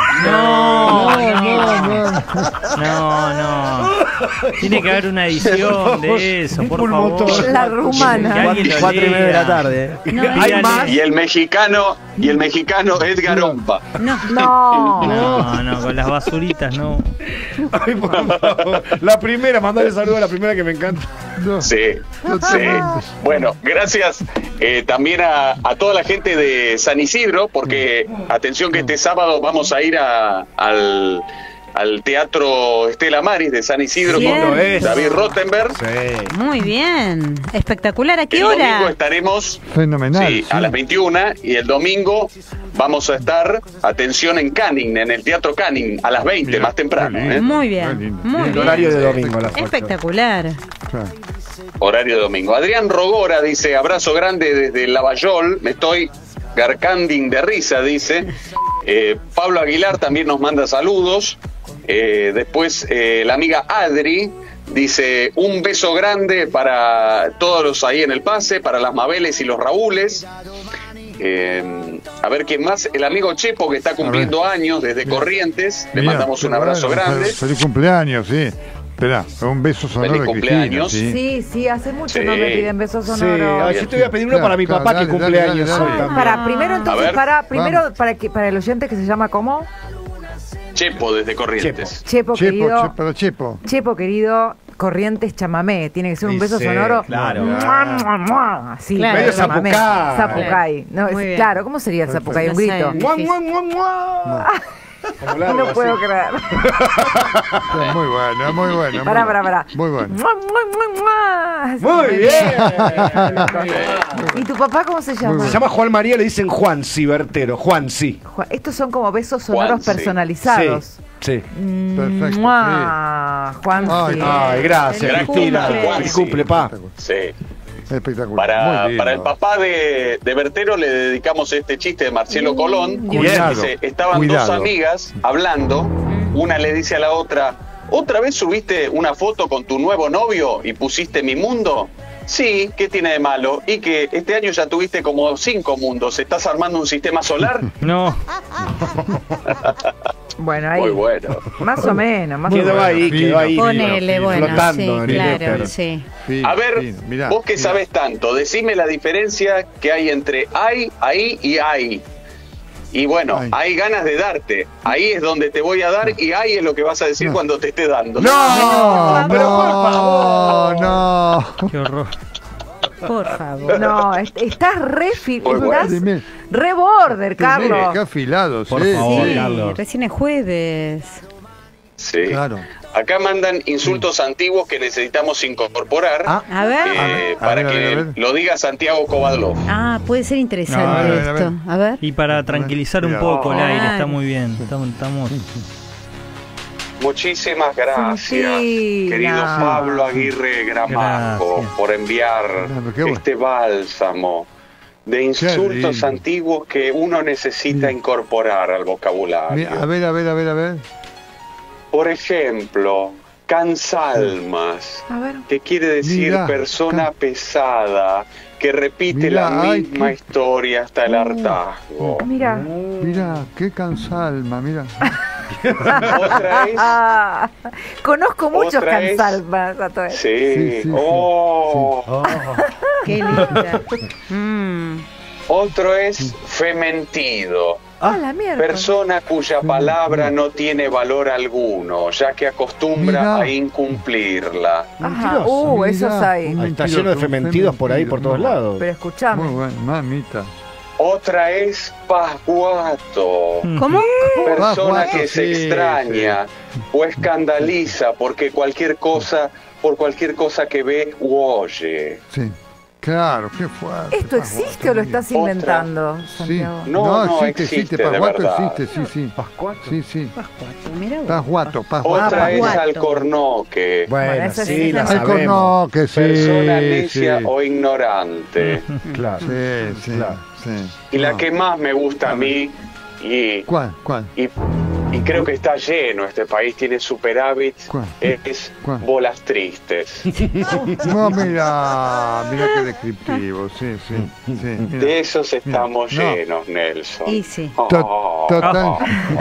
No, No, no, no. no, no. Tiene que haber una edición de eso, por pulmotor. favor. La Que rumana. alguien lo Cuatro y media de lea. la tarde. No, Hay no, más. Y el mexicano, y el mexicano Edgar Ompa. no. No. No, no, con las basuritas no. Ay, por favor. La primera, mandale saludo a la primera que me encanta. No. Sí, sí. Bueno, gracias eh, también a, a toda la gente de San Isidro, porque atención que este sábado vamos a ir a, al, al Teatro Estela Maris de San Isidro Bien. con Bueno, es. David Rottenberg. Sí. Muy bien. Espectacular. ¿A qué El domingo hora? estaremos Fenomenal. sí, a sí. las veintiuna, y el domingo vamos a estar, atención, en Canning, en el Teatro Canning, a las veinte, Mira, más temprano. qué lindo. ¿eh? Muy Qué bien. lindo. Muy El bien. horario de domingo a las ocho. Espectacular. Claro. Horario de domingo. Adrián Rogora dice: abrazo grande desde Lavallol, me estoy garcanding de risa, dice. Eh, Pablo Aguilar también nos manda saludos. Eh, después eh, la amiga Adri dice: un beso grande para todos los ahí en el Pase, para las Mabeles y los Raúles. Eh, a ver quién más. El amigo Chepo, que está cumpliendo años desde Corrientes. Le Mira, mandamos un qué abrazo bueno. grande. Feliz cumpleaños, sí. Espera, un beso sonoro. Feliz de cumpleaños. Cristina, Sí, sí, hace mucho Sí. no me piden besos Sí, sonoros. ah, yo te voy a pedir uno Claro, para mi claro, papá dale, que dale, cumple dale, años dale. hoy también. Para primero A entonces, ver. para primero Vamos. para que para el oyente que se llama ¿cómo? Chepo desde Corrientes. Chepo, Chepo, querido. Chepo, para Chepo. Chepo querido, Corrientes chamamé, tiene que ser un Sí, beso sí, sonoro. claro. Mua, mua, mua. Así, Claro. medio Medio chamamé. zapucay. Zapucay. No, es- Muy bien. claro, ¿cómo sería el zapucay? Un No sé. grito. Mua, mua, mua, mua. No lo puedo creer. Es muy bueno, es muy bueno. Pará, muy pará, bueno. pará. Muy bueno. Mua, mua, mua, mua. Muy bien. ¿Y tu papá cómo se llama? Se llama Juan María, le dicen Juan Cibertero. Juan sí. Juan- Estos son como besos sonoros Juan, sí. personalizados. Sí. Mm, Perfecto, mua, Juan. Ay, sí. ay, gracias, Feliz Cristina. cumple. Feliz cumple, pa. Sí. Espectacular. Para, Muy lindo. para el papá de, de Bertero le dedicamos este chiste de Marcelo Colón. Cuidado, Dice, estaban cuidado. dos amigas hablando, una le dice a la otra, ¿otra vez subiste una foto con tu nuevo novio y pusiste mi mundo? Sí, ¿qué tiene de malo? Y que este año ya tuviste como cinco mundos, ¿estás armando un sistema solar? No. Bueno, ahí. Muy bueno. Más o menos, más Quedó o menos. ahí, quedó ahí. Ponele, fino, bueno, flotando sí, en el claro, éter. sí. Fino, A ver, fino. Mirá, vos que mirá. sabés tanto, decime la diferencia que hay entre hay, ahí y hay. Y bueno, Ay. hay ganas de darte. Ahí es donde te voy a dar y ahí es lo que vas a decir No. cuando te esté dando. No, Pero por favor. no, no. Qué horror. Por favor. No, est- estás re, fi- Muy bueno. estás Dime, re border, Qué Carlos. afilado, Por sí, favor, sí. Carlos. Recién es jueves. Sí. Claro. Acá mandan insultos antiguos que necesitamos incorporar Ah. A ver. eh, A ver, a para ver, a que ver, a ver. lo diga Santiago Kovadlov. Ah, puede ser interesante No, a ver, a ver. esto. A ver. Y para tranquilizar un Mira. poco el aire, Ah. está muy bien. Estamos, estamos- Muchísimas gracias, Sí, querido no. Pablo Aguirre Gramajo, Gracias. por enviar Claro, qué bueno. este bálsamo de insultos lindo. antiguos que uno necesita incorporar al vocabulario. Mira, a ver, a ver, a ver, a ver. Por ejemplo, cansalmas, A ver. que quiere decir Mirá, persona can- pesada, que repite Mirá, la ay, misma qué- historia hasta el hartazgo. Mira. Mira, qué cansalma, mira. Otra es, Ah, conozco muchos Otra es- cansalmas a todo esto. sí, Sí, sí, sí, oh. Qué linda. Mm. Otro es fementido. Ah, la mierda. Persona cuya palabra no tiene valor alguno, ya que acostumbra Mirá. a incumplirla. Ajá. Mentiroso. Uh, esos Mirá, hay. un Ahí está mentiroso, lleno de un fementidos por ahí, por todos fementido. lados. Pero escuchame. Muy bueno, mamita. Otra es pasguato. ¿Cómo? Persona Pasguato, que se sí, extraña o escandaliza porque cualquier cosa, por cualquier cosa que ve u oye. Sí, claro, qué fuerte. ¿Esto existe o lo estás Otra. inventando, Sí, Santiago? No, no, existe, existe, existe, de Pasguato verdad. existe, sí, sí. Pascuato. Sí, sí. Mira vos. Pasguato, Pasguato. Otra es pasguato. alcornoque. Bueno, Bueno, esa sí, sí la la- Ay, sabemos. no, que sí. Persona necia sí. o ignorante. Claro. Sí, sí, Claro. sí. Y la No. que más me gusta a mí, y, ¿Cuál? ¿Cuál? y, y creo que está lleno, este país tiene superávit, ¿Cuál? es ¿Cuál? bolas tristes. No, mira, mira qué descriptivo, sí, sí, sí. mira. De esos estamos No. llenos, Nelson. Y sí. Oh. To- total,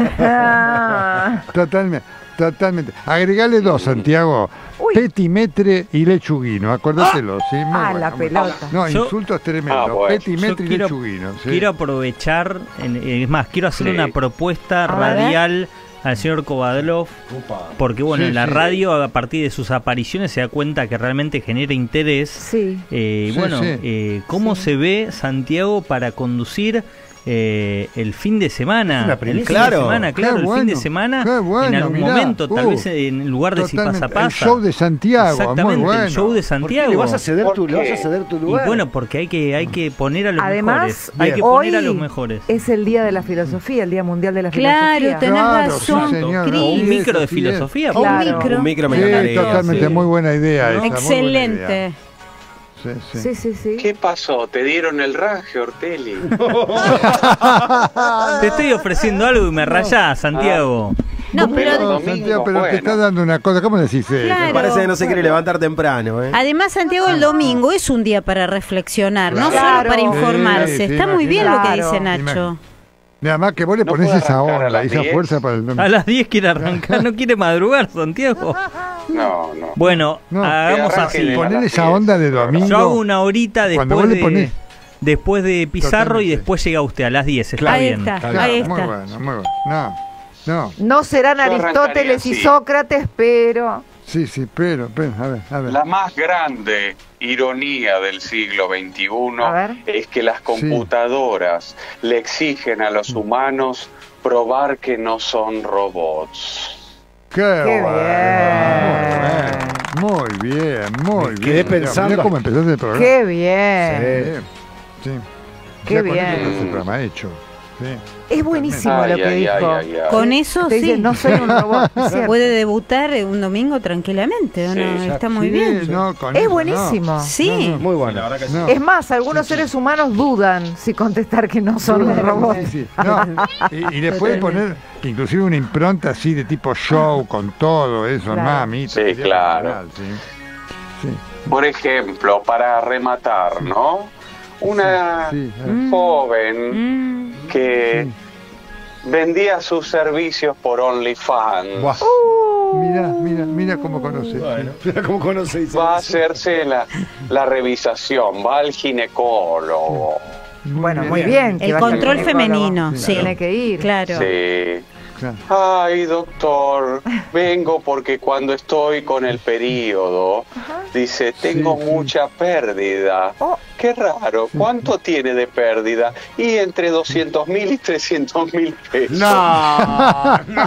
Ah. totalmente, totalmente. Agregale dos, Santiago. Uy. Petimetre y lechuguino, acordátelo, sí. Muy Ah, bueno, la muy- pelota. No, Yo- insultos tremendos. Ah, bueno. Petimetre Yo y quiero- lechuguino. Sí. Quiero aprovechar, en- es más, quiero hacer Sí. una propuesta A ver. radial al señor Kovadlov, porque bueno, Sí, en la sí. radio a partir de sus apariciones se da cuenta que realmente genera interés. Sí. Eh, Sí, bueno, sí. eh, ¿cómo se ve Santiago para conducir eh, el fin de semana? Una el primicia. fin Claro. de semana, Qué claro, el fin de bueno, semana qué bueno, en algún mirá. momento, tal Uh, vez en lugar de si pasa Totalmente. pasa. El show de Santiago, Exactamente, muy bueno. el show de ¿Por qué Santiago. le vas a ceder ¿Por tu, le vas a qué? ceder tu Y lugar? bueno, porque hay que hay que poner a los Además, mejores. Hay que hoy poner a los mejores. es el Día de la Filosofía, el Día Mundial de la Claro, Filosofía. tenés Claro, razón, sí, señor. Cris. O un Sí, micro eso de sí filosofía. Un Claro. micro. Un micro me Sí, encantaría. totalmente, sí. muy buena idea. esa, muy buena idea. Excelente. Sí, sí. Sí, sí, sí. ¿Qué pasó? ¿Te dieron el raje, Ortelli? Te estoy ofreciendo algo y me rayás, Santiago. No, No, pero domingo, Santiago, pero te bueno. está dando una cosa. ¿Cómo decís eso? Claro. Parece que no se quiere levantar temprano, ¿eh? además, Santiago, el domingo es un día para reflexionar, no Claro. solo para informarse. Sí, sí, Está muy bien lo que imagínate. dice Nacho. Nada más que vos le ¿No ponés puede esa arrancar a onda, las esa diez? fuerza para el domingo. A las diez quiere arrancar, no quiere madrugar, Santiago. No, no. Bueno, No, hagamos que así. arranque Poner a las esa diez. onda de domingo. Yo hago una horita Cuando después vos le de, ponés- después de Pizarro y Totalmente. después llega usted a las diez. Está Ahí bien. está, Claro, ahí muy está. bueno, muy bueno. No, no. No serán Yo arrancaría Aristóteles y así. Sócrates, pero... Sí, sí, pero, pero, a ver, a ver. La más grande ironía del siglo veintiuno A ver. es que las computadoras le exigen a los humanos probar que no son robots. ¡Qué, Qué bueno! Muy bien, muy Me bien. quedé pensando. Mirá cómo empezaste el programa. ¡Qué bien! Sí. sí. Qué Ya con bien. eso está el programa hecho. Sí. Es buenísimo Ay, lo que ay, dijo. ay, ay, ay. Con eso Te sí. dice, no soy un robot. Es cierto. Puede debutar un domingo tranquilamente, ¿o Sí, no? ya- Está muy Sí, bien. no, con Es eso buenísimo. no. Sí. Muy bueno. No. Es más, algunos seres humanos dudan si contestar que no son un robot. Sí, sí. No, y, y le puede poner inclusive una impronta así de tipo show con todo eso, Claro. mami. Sí, sería claro. fenomenal, sí. Sí. Por ejemplo, para rematar, ¿no? Una Sí, sí. Mm. joven que vendía sus servicios por OnlyFans. Buah. Mira, mira, mira cómo conoce. Mira cómo conocéis. Va a hacerse la, la revisación, va al ginecólogo. Bueno, muy bien. que El vaya al control ginecólogo. femenino, sí. Tiene que ir. Claro. Sí. Claro. Ay, doctor, vengo porque cuando estoy con el periodo, dice, tengo Sí, sí. mucha pérdida. Oh. Qué raro, ¿cuánto tiene de pérdida? Y entre doscientos mil y trescientos mil pesos. No, no.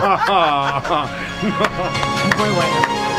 Muy bueno.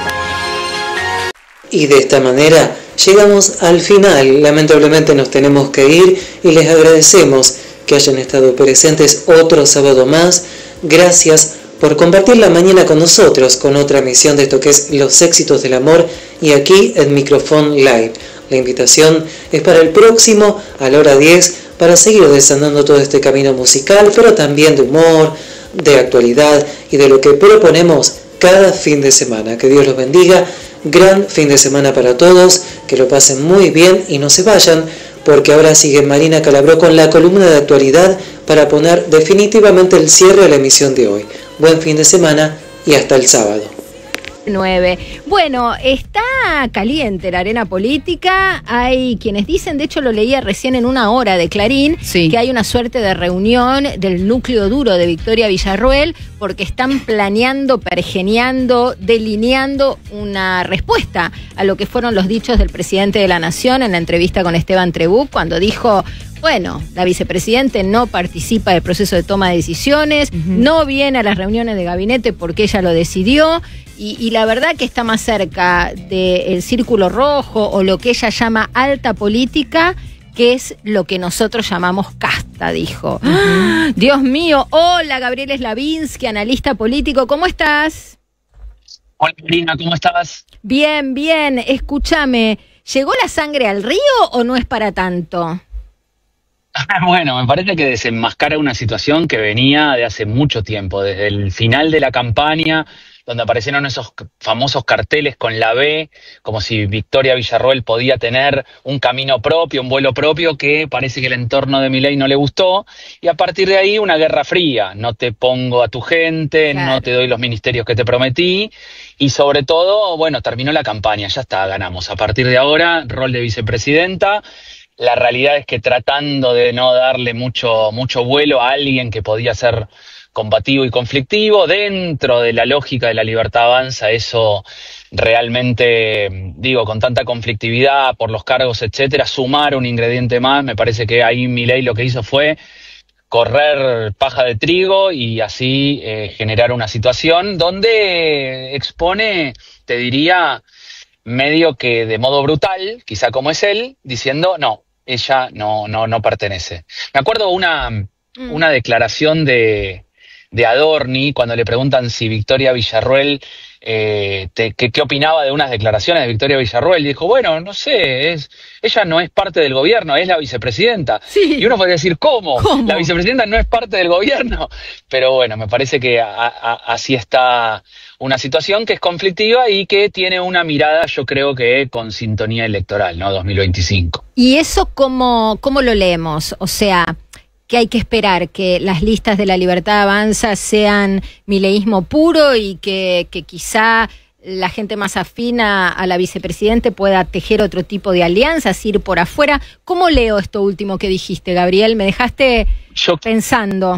Y de esta manera llegamos al final. Lamentablemente nos tenemos que ir y les agradecemos que hayan estado presentes otro sábado más. Gracias por compartir la mañana con nosotros con otra emisión de esto que es Los Éxitos del Amor y aquí en Microphone Live. La invitación es para el próximo a la hora diez para seguir desandando todo este camino musical, pero también de humor, de actualidad y de lo que proponemos cada fin de semana. Que Dios los bendiga. Gran fin de semana para todos, que lo pasen muy bien y no se vayan, porque ahora sigue Marina Calabró con la columna de actualidad para poner definitivamente el cierre a la emisión de hoy. Buen fin de semana y hasta el sábado. nueve. Bueno, está caliente la arena política. Hay quienes dicen, de hecho lo leía recién en una hora de Clarín, Sí. que hay una suerte de reunión del núcleo duro de Victoria Villarroel porque están planeando, pergeneando, delineando una respuesta a lo que fueron los dichos del presidente de la Nación en la entrevista con Esteban Trebuch cuando dijo... Bueno, la vicepresidente no participa del proceso de toma de decisiones, uh-huh. no viene a las reuniones de gabinete porque ella lo decidió y, y la verdad que está más cerca del círculo rojo o lo que ella llama alta política, que es lo que nosotros llamamos casta, dijo. Uh-huh. ¡Ah! Dios mío, hola Gabriel Slavinsky, analista político, ¿cómo estás? Hola Marina, ¿cómo estás? Bien, bien, escúchame, ¿llegó la sangre al río o no es para tanto? Bueno, me parece que desenmascara una situación que venía de hace mucho tiempo, desde el final de la campaña, donde aparecieron esos famosos carteles con la B, como si Victoria Villarroel podía tener un camino propio, un vuelo propio, que parece que el entorno de Milei no le gustó, y a partir de ahí una guerra fría, no te pongo a tu gente, claro. no te doy los ministerios que te prometí, y sobre todo, bueno, terminó la campaña, ya está, ganamos. A partir de ahora, rol de vicepresidenta. La realidad es que tratando de no darle mucho, mucho vuelo a alguien que podía ser combativo y conflictivo, dentro de la lógica de la Libertad Avanza, eso realmente, digo, con tanta conflictividad por los cargos, etcétera, sumar un ingrediente más, me parece que ahí Milei lo que hizo fue correr paja de trigo y así eh, generar una situación donde expone, te diría, medio que de modo brutal, quizá como es él, diciendo, no, ella no, no, no pertenece. Me acuerdo una, mm. una declaración de, de Adorni, cuando le preguntan si Victoria Villarroel, eh, te, que, qué opinaba de unas declaraciones de Victoria Villarroel, y dijo, bueno, no sé, es, ella no es parte del gobierno, es la vicepresidenta. Sí. Y uno podría decir, ¿cómo? ¿Cómo? La vicepresidenta no es parte del gobierno. Pero bueno, me parece que a, a, así está una situación que es conflictiva y que tiene una mirada, yo creo que con sintonía electoral, ¿no? dos mil veinticinco. ¿Y eso cómo, cómo lo leemos? O sea, que hay que esperar que las listas de la Libertad Avanza sean mileísmo puro y que, que quizá la gente más afina a la vicepresidente pueda tejer otro tipo de alianzas, ir por afuera. ¿Cómo leo esto último que dijiste, Gabriel? Me dejaste yo... pensando.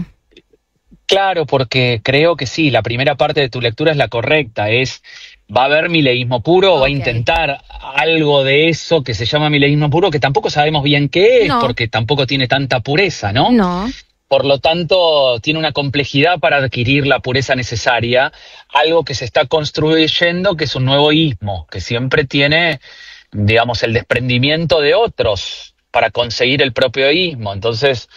Claro, porque creo que sí, la primera parte de tu lectura es la correcta, es va a haber mileísmo puro, okay. va a intentar algo de eso que se llama mileísmo puro, que tampoco sabemos bien qué es, no. porque tampoco tiene tanta pureza, ¿no? No. Por lo tanto, tiene una complejidad para adquirir la pureza necesaria, algo que se está construyendo, que es un nuevo ismo, que siempre tiene, digamos, el desprendimiento de otros para conseguir el propio ismo. Entonces,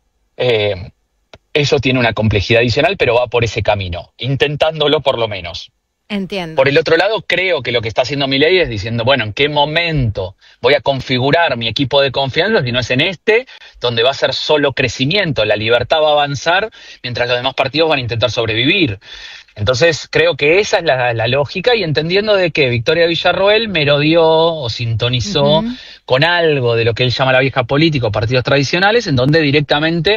eh, eso tiene una complejidad adicional, pero va por ese camino, intentándolo por lo menos. Entiendo. Por el otro lado, creo que lo que está haciendo Milei es diciendo, bueno, ¿en qué momento voy a configurar mi equipo de confianza si no es en este, donde va a ser solo crecimiento, la libertad va a avanzar, mientras los demás partidos van a intentar sobrevivir? Entonces, creo que esa es la, la lógica, y entendiendo de que Victoria Villarroel merodeó o sintonizó uh-huh. con algo de lo que él llama la vieja política o partidos tradicionales, en donde directamente,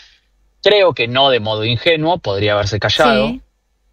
creo que no de modo ingenuo, podría haberse callado, sí.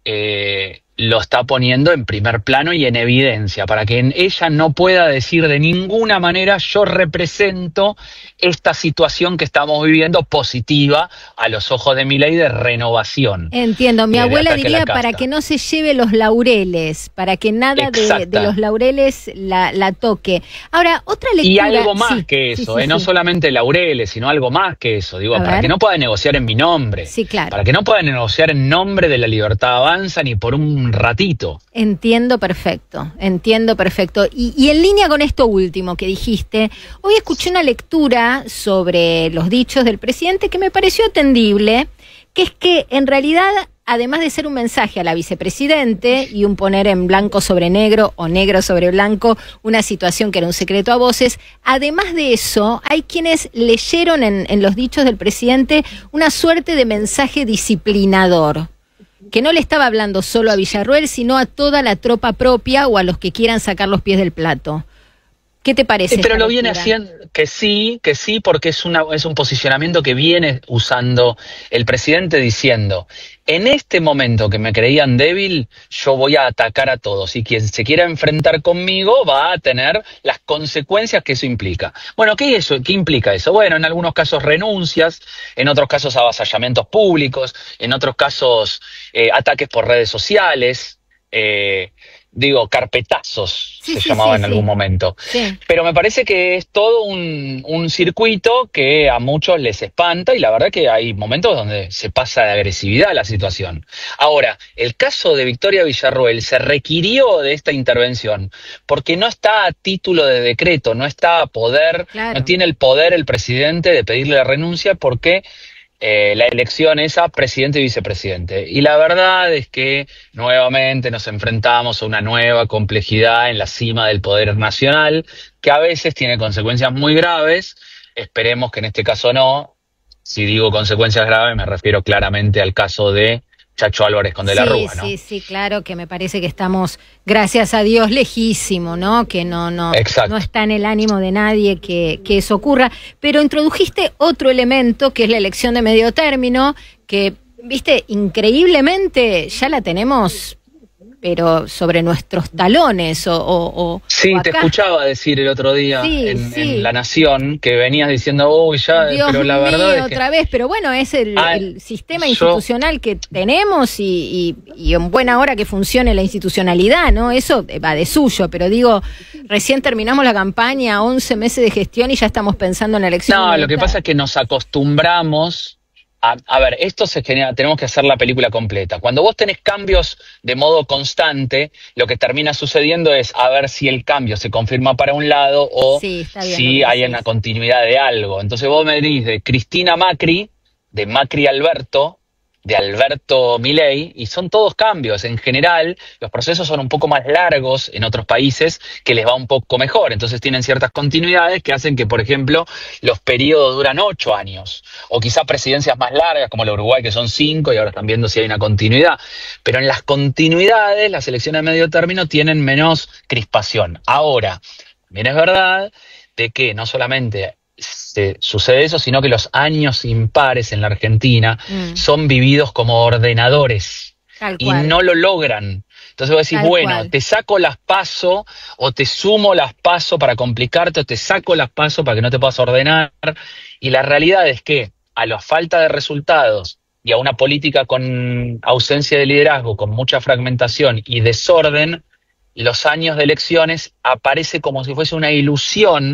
eh, lo está poniendo en primer plano y en evidencia, para que ella no pueda decir de ninguna manera yo represento esta situación que estamos viviendo positiva a los ojos de Milei de renovación. Entiendo, mi abuela diría para que no se lleve los laureles, para que nada de, de los laureles la, la toque. Ahora, otra lectura... Y algo más sí, que eso, sí, sí, eh, no sí. solamente laureles, sino algo más que eso, digo, A para ver. que no pueda negociar en mi nombre, Sí, claro. para que no pueda negociar en nombre de la libertad avanza ni por un ratito. Entiendo perfecto, entiendo perfecto. Y, y en línea con esto último que dijiste, hoy escuché una lectura sobre los dichos del presidente que me pareció atendible, que es que en realidad, además de ser un mensaje a la vicepresidente y un poner en blanco sobre negro o negro sobre blanco una situación que era un secreto a voces, además de eso, hay quienes leyeron en, en los dichos del presidente una suerte de mensaje disciplinador, que no le estaba hablando solo a Villarroel, sino a toda la tropa propia o a los que quieran sacar los pies del plato. ¿Qué te parece? Eh, pero lo viene lectura? haciendo, que sí, que sí, porque es, una, es un posicionamiento que viene usando el presidente diciendo, en este momento que me creían débil, yo voy a atacar a todos, y quien se quiera enfrentar conmigo va a tener las consecuencias que eso implica. Bueno, ¿qué, eso, qué implica eso? Bueno, en algunos casos renuncias, en otros casos avasallamientos públicos, en otros casos eh, ataques por redes sociales, eh, digo, carpetazos, sí, se sí, llamaba sí, en sí. algún momento. Sí. Pero me parece que es todo un, un circuito que a muchos les espanta, y la verdad que hay momentos donde se pasa de agresividad la situación. Ahora, el caso de Victoria Villarroel se requirió de esta intervención porque no está a título de decreto, no está a poder, Claro. no tiene el poder el presidente de pedirle la renuncia porque... Eh, la elección es a presidente y vicepresidente. Y la verdad es que nuevamente nos enfrentamos a una nueva complejidad en la cima del poder nacional, que a veces tiene consecuencias muy graves. Esperemos que en este caso no. Si digo consecuencias graves, me refiero claramente al caso de Chacho Álvarez con De la sí, Rúa, ¿no? Sí, sí, claro, que me parece que estamos, gracias a Dios, lejísimo, ¿no? Que no, no, no está en el ánimo de nadie que, que eso ocurra. Pero introdujiste otro elemento, que es la elección de medio término, que, viste, increíblemente ya la tenemos, pero sobre nuestros talones o, o, o Sí, o te acá. escuchaba decir el otro día Sí, en, sí. en La Nación que venías diciendo, uy, ya, Dios pero la mío, verdad es que... otra vez, pero bueno, es el, Ah, el sistema yo- institucional que tenemos y, y, y en buena hora que funcione la institucionalidad, ¿no? Eso va de suyo, pero digo, recién terminamos la campaña, once meses de gestión y ya estamos pensando en la elección. No, lo que directa. pasa es que nos acostumbramos a, a ver, esto se genera, tenemos que hacer la película completa. Cuando vos tenés cambios de modo constante, lo que termina sucediendo es a ver si el cambio se confirma para un lado o Sí, está bien lo si que hay decís. una continuidad de algo. Entonces vos me venís de Cristina Macri, de Macri Alberto, de Alberto Milei, y son todos cambios. En general, los procesos son un poco más largos en otros países que les va un poco mejor. Entonces tienen ciertas continuidades que hacen que, por ejemplo, los periodos duran ocho años. O quizá presidencias más largas, como la Uruguay, que son cinco, y ahora están viendo si hay una continuidad. Pero en las continuidades, las elecciones de medio término tienen menos crispación. Ahora, también es verdad de que no solamente se sucede eso, sino que los años impares en la Argentina Mm. son vividos como ordenadores Tal y cual. no lo logran. Entonces vos decís, Tal bueno, cual. te saco las paso o te sumo las paso para complicarte o te saco las paso para que no te puedas ordenar. Y la realidad es que a la falta de resultados y a una política con ausencia de liderazgo, con mucha fragmentación y desorden, los años de elecciones aparece como si fuese una ilusión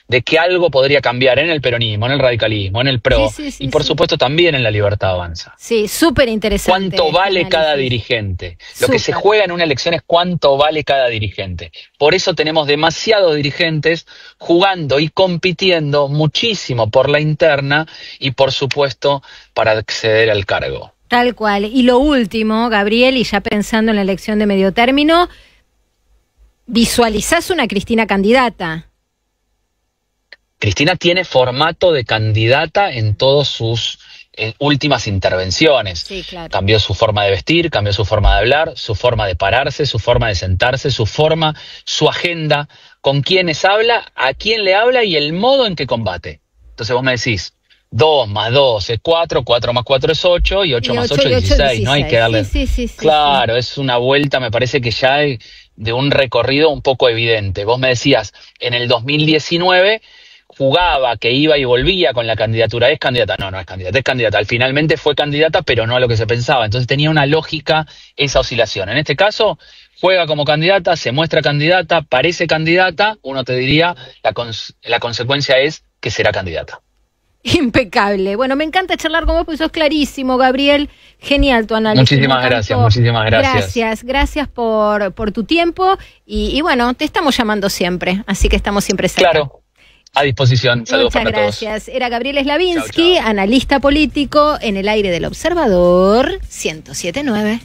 de que algo podría cambiar en el peronismo, en el radicalismo, en el PRO, Sí, sí, sí, y por sí. supuesto también en la Libertad Avanza. Sí, súper interesante. ¿Cuánto este vale análisis. cada dirigente? Lo que se Súper. juega en una elección es cuánto vale cada dirigente. Por eso tenemos demasiados dirigentes jugando y compitiendo muchísimo por la interna y por supuesto para acceder al cargo. Tal cual. Y lo último, Gabriel, y ya pensando en la elección de medio término, ¿visualizás una Cristina candidata? Cristina tiene formato de candidata en todas sus eh, últimas intervenciones. Sí, claro. Cambió su forma de vestir, cambió su forma de hablar, su forma de pararse, su forma de sentarse, su forma, su agenda, con quiénes habla, a quién le habla y el modo en que combate. Entonces vos me decís, dos más dos es cuatro, cuatro más cuatro es ocho y ocho Y más ocho ocho y es ocho es dieciséis, ¿no? Hay que darle... Sí, sí, sí, sí, claro, es una vuelta, me parece que ya hay de un recorrido un poco evidente. Vos me decías, en el dos mil diecinueve jugaba, que iba y volvía con la candidatura. ¿Es candidata? No, no es candidata, es candidata. Finalmente fue candidata, pero no a lo que se pensaba. Entonces tenía una lógica esa oscilación. En este caso, juega como candidata, se muestra candidata, parece candidata, uno te diría, la, cons- la consecuencia es que será candidata. Impecable. Bueno, me encanta charlar con vos porque sos clarísimo, Gabriel. Genial tu análisis. Muchísimas Me encantó. gracias, muchísimas gracias. Gracias, gracias por, por tu tiempo. Y, y bueno, te estamos llamando siempre, así que estamos siempre cerca. Claro, a disposición. Saludos Muchas para todos. gracias. Era Gabriel Slavinsky, analista político en el aire del Observador ciento siete punto nueve.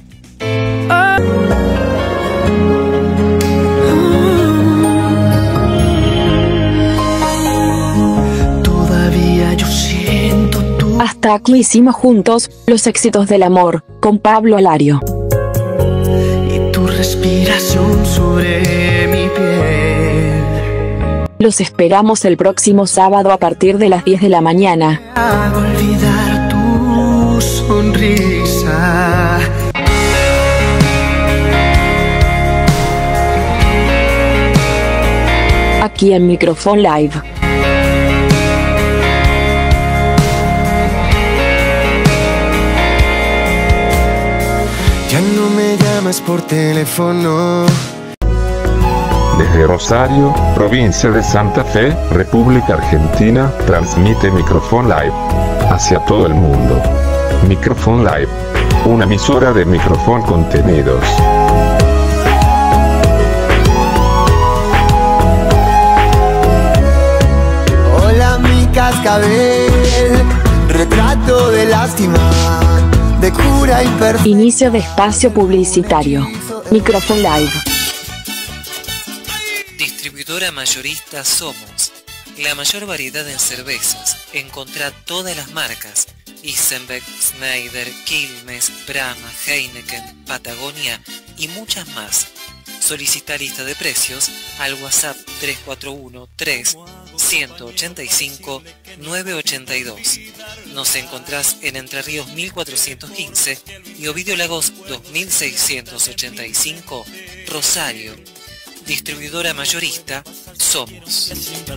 Todavía yo siento tu Hasta aquí hicimos juntos los éxitos del amor con Pablo Alario. tu respiración sobre mi piel. Los esperamos el próximo sábado a partir de las diez de la mañana. Hago olvidar tu sonrisa. Aquí en Microfón Live. Ya no me llamas por teléfono. Desde Rosario, provincia de Santa Fe, República Argentina, transmite Microfón Live hacia todo el mundo. Microfón Live, una emisora de Microfón Contenidos. Hola mi cascabel, retrato de lástima, de cura imperfecta. Inicio de espacio publicitario. Microfón Live. Distribuidora mayorista Somos. La mayor variedad en cervezas. Encontrá todas las marcas. Isenbeck, Schneider, Quilmes, Brahma, Heineken, Patagonia y muchas más. Solicita lista de precios al WhatsApp tres cuatro uno, tres, uno ocho cinco, nueve ocho dos. Nos encontrás en Entre Ríos mil cuatrocientos quince y Ovidio Lagos dos mil seiscientos ochenta y cinco, Rosario. Distribuidora mayorista Somos.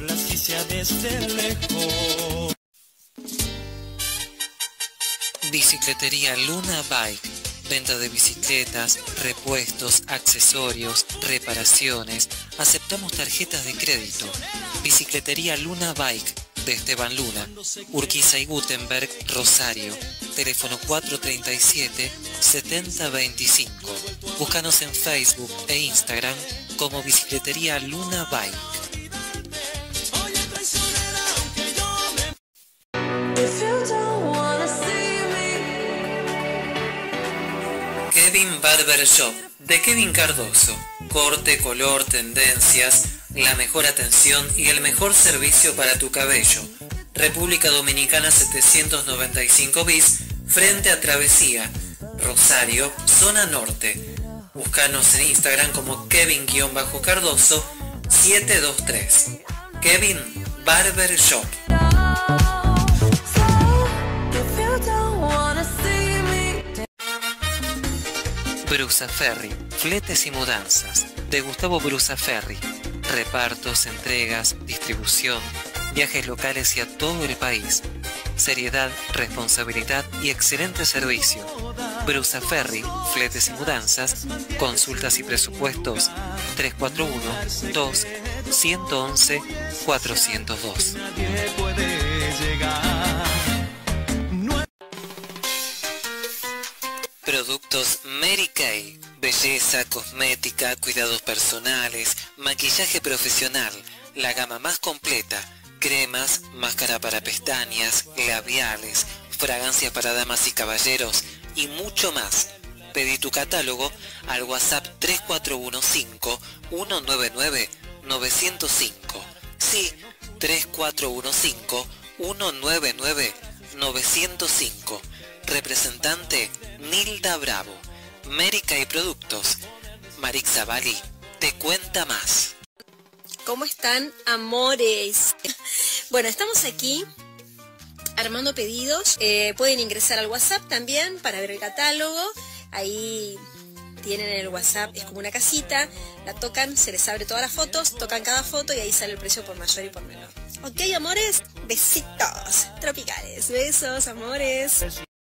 Bicicletería Luna Bike. Venta de bicicletas, repuestos, accesorios, reparaciones. Aceptamos tarjetas de crédito. Bicicletería Luna Bike de Esteban Luna, Urquiza y Gutenberg, Rosario. Teléfono cuatro treinta y siete, setenta veinticinco. Búscanos en Facebook e Instagram como Bicicletería Luna Bike. Kevin Barber Shop, de Kevin Cardoso. Corte, color, tendencias, la mejor atención y el mejor servicio para tu cabello. República Dominicana setecientos noventa y cinco bis, frente a Travesía, Rosario, zona norte. Búscanos en Instagram como Kevin-Cardoso siete dos tres. Kevin Barber Shop. Brusaferri, fletes y mudanzas. De Gustavo Brusaferri. Repartos, entregas, distribución, viajes locales y a todo el país. Seriedad, responsabilidad y excelente servicio. Brusaferri, fletes y mudanzas. Consultas y presupuestos tres cuatro uno, dos, ciento once, cuatrocientos dos. Productos Mary Kay. Belleza, cosmética, cuidados personales, maquillaje profesional, la gama más completa. Cremas, máscara para pestañas, labiales, fragancias para damas y caballeros y mucho más. Pedí tu catálogo al WhatsApp tres cuatro uno cinco, uno nueve nueve, nueve cero cinco. Sí, tres cuatro uno cinco, uno nueve nueve, nueve cero cinco. Representante Nilda Bravo. Mary Kay Productos. Marixa Bali te cuenta más. ¿Cómo están, amores? Bueno, estamos aquí armando pedidos. Eh, pueden ingresar al WhatsApp también para ver el catálogo. Ahí tienen el WhatsApp, es como una casita. La tocan, se les abre todas las fotos, tocan cada foto y ahí sale el precio por mayor y por menor. Ok, amores, besitos tropicales. Besos, amores.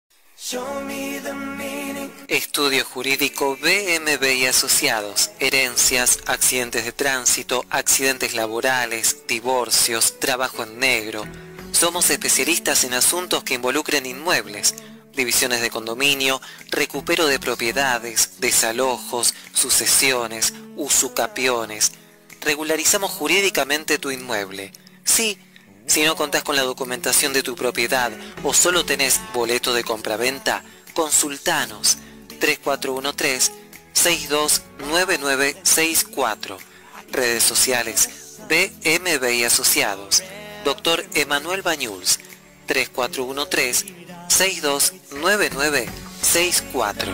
Estudio Jurídico B M B y Asociados. Herencias, accidentes de tránsito, accidentes laborales, divorcios, trabajo en negro. Somos especialistas en asuntos que involucren inmuebles, divisiones de condominio, recupero de propiedades, desalojos, sucesiones, usucapiones. Regularizamos jurídicamente tu inmueble. Sí. Si no contás con la documentación de tu propiedad o solo tenés boleto de compraventa, consultanos tres cuatro uno tres, seis dos nueve nueve seis cuatro. Redes sociales B M B y Asociados. Doctor Emanuel Bañuls tres cuatro uno tres, seis dos nueve nueve seis cuatro.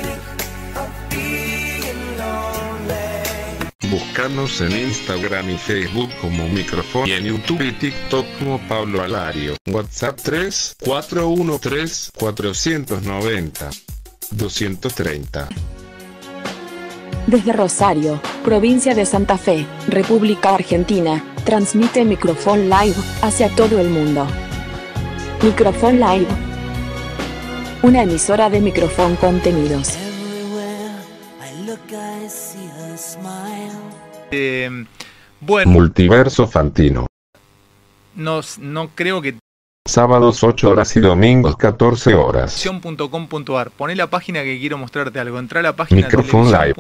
Búscanos en Instagram y Facebook como Micrófono y en YouTube y TikTok como Pablo Alario. WhatsApp tres cuatro uno tres, cuatro nueve cero, dos tres cero. Desde Rosario, provincia de Santa Fe, República Argentina, transmite Micrófono Live hacia todo el mundo. Micrófono Live, una emisora de Micrófono Contenidos. Eh, bueno, Multiverso Fantino. No, no creo que. Sábados ocho horas y domingos catorce horas. punto com punto ar. Poné la página que quiero mostrarte algo. Entrá a la página Micrófono Live.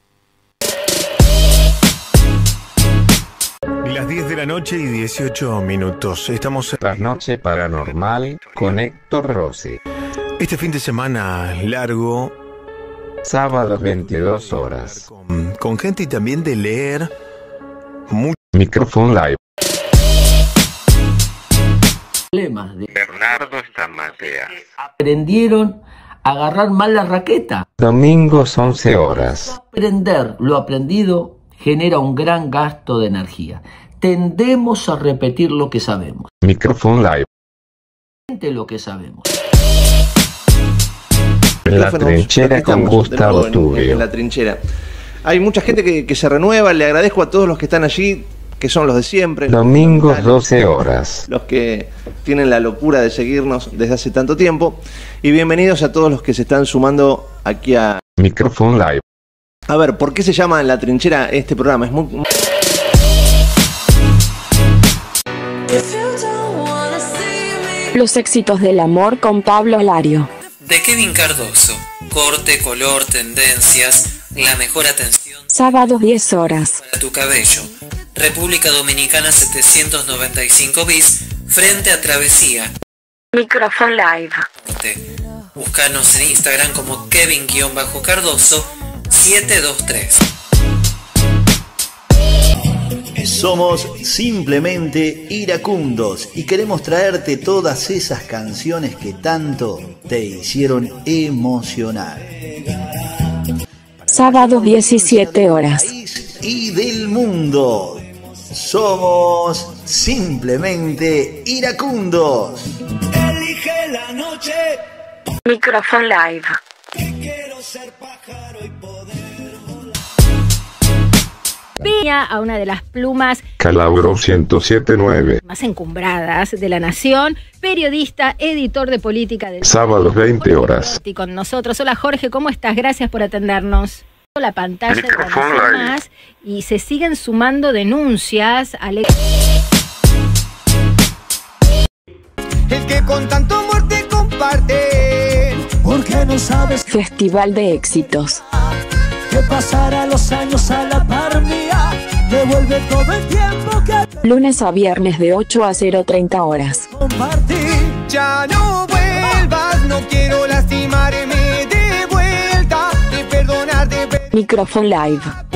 Las diez de la noche y dieciocho minutos. Estamos en Trasnoche Paranormal con Héctor Rossi. Este fin de semana largo. Sábados veintidós horas. Con, con gente y también de leer mucho. Micrófono Live. De Bernardo Stamatea. Aprendieron a agarrar mal la raqueta. Domingos once horas. Aprender lo aprendido genera un gran gasto de energía. Tendemos a repetir lo que sabemos. Micrófono Live. Lo que sabemos. En la trinchera con Gustavo Tubio. En la trinchera. Hay mucha gente que, que se renueva. Le agradezco a todos los que están allí, que son los de siempre. Domingos doce horas. Los que tienen la locura de seguirnos desde hace tanto tiempo. Y bienvenidos a todos los que se están sumando aquí a Micrófono Live. A ver, ¿por qué se llama En la Trinchera este programa? Es muy... muy... Los éxitos del amor con Pablo Alario. De Kevin Cardoso. Corte, color, tendencias, la mejor atención. Sábados diez horas. Para tu cabello. República Dominicana setecientos noventa y cinco bis, frente a Travesía. Micrófono Live. Búscanos en Instagram como Kevin-Cardoso siete dos tres. Somos simplemente iracundos y queremos traerte todas esas canciones que tanto te hicieron emocionar. Sábado diecisiete horas. Y del mundo. Somos simplemente iracundos. Elige la noche. Micrófono Live. Quiero ser pájaro y poder. Piña a una de las plumas Calabro ciento siete punto nueve. más encumbradas de la nación, periodista, editor de política del Sábados veinte horas. Y con nosotros. Hola Jorge, ¿cómo estás? Gracias por atendernos. la pantalla de Conocer Más y se siguen sumando denuncias al ex... El que con tanto amor te comparte. Porque no sabes Festival de éxitos. que pasará los años a la par mía. Devuelve todo el tiempo que Lunes a viernes de ocho a cero treinta horas. compartí. Ya no vuelvas, no quiero lastimarme de vuelta y perdonarte. Micrófono Live.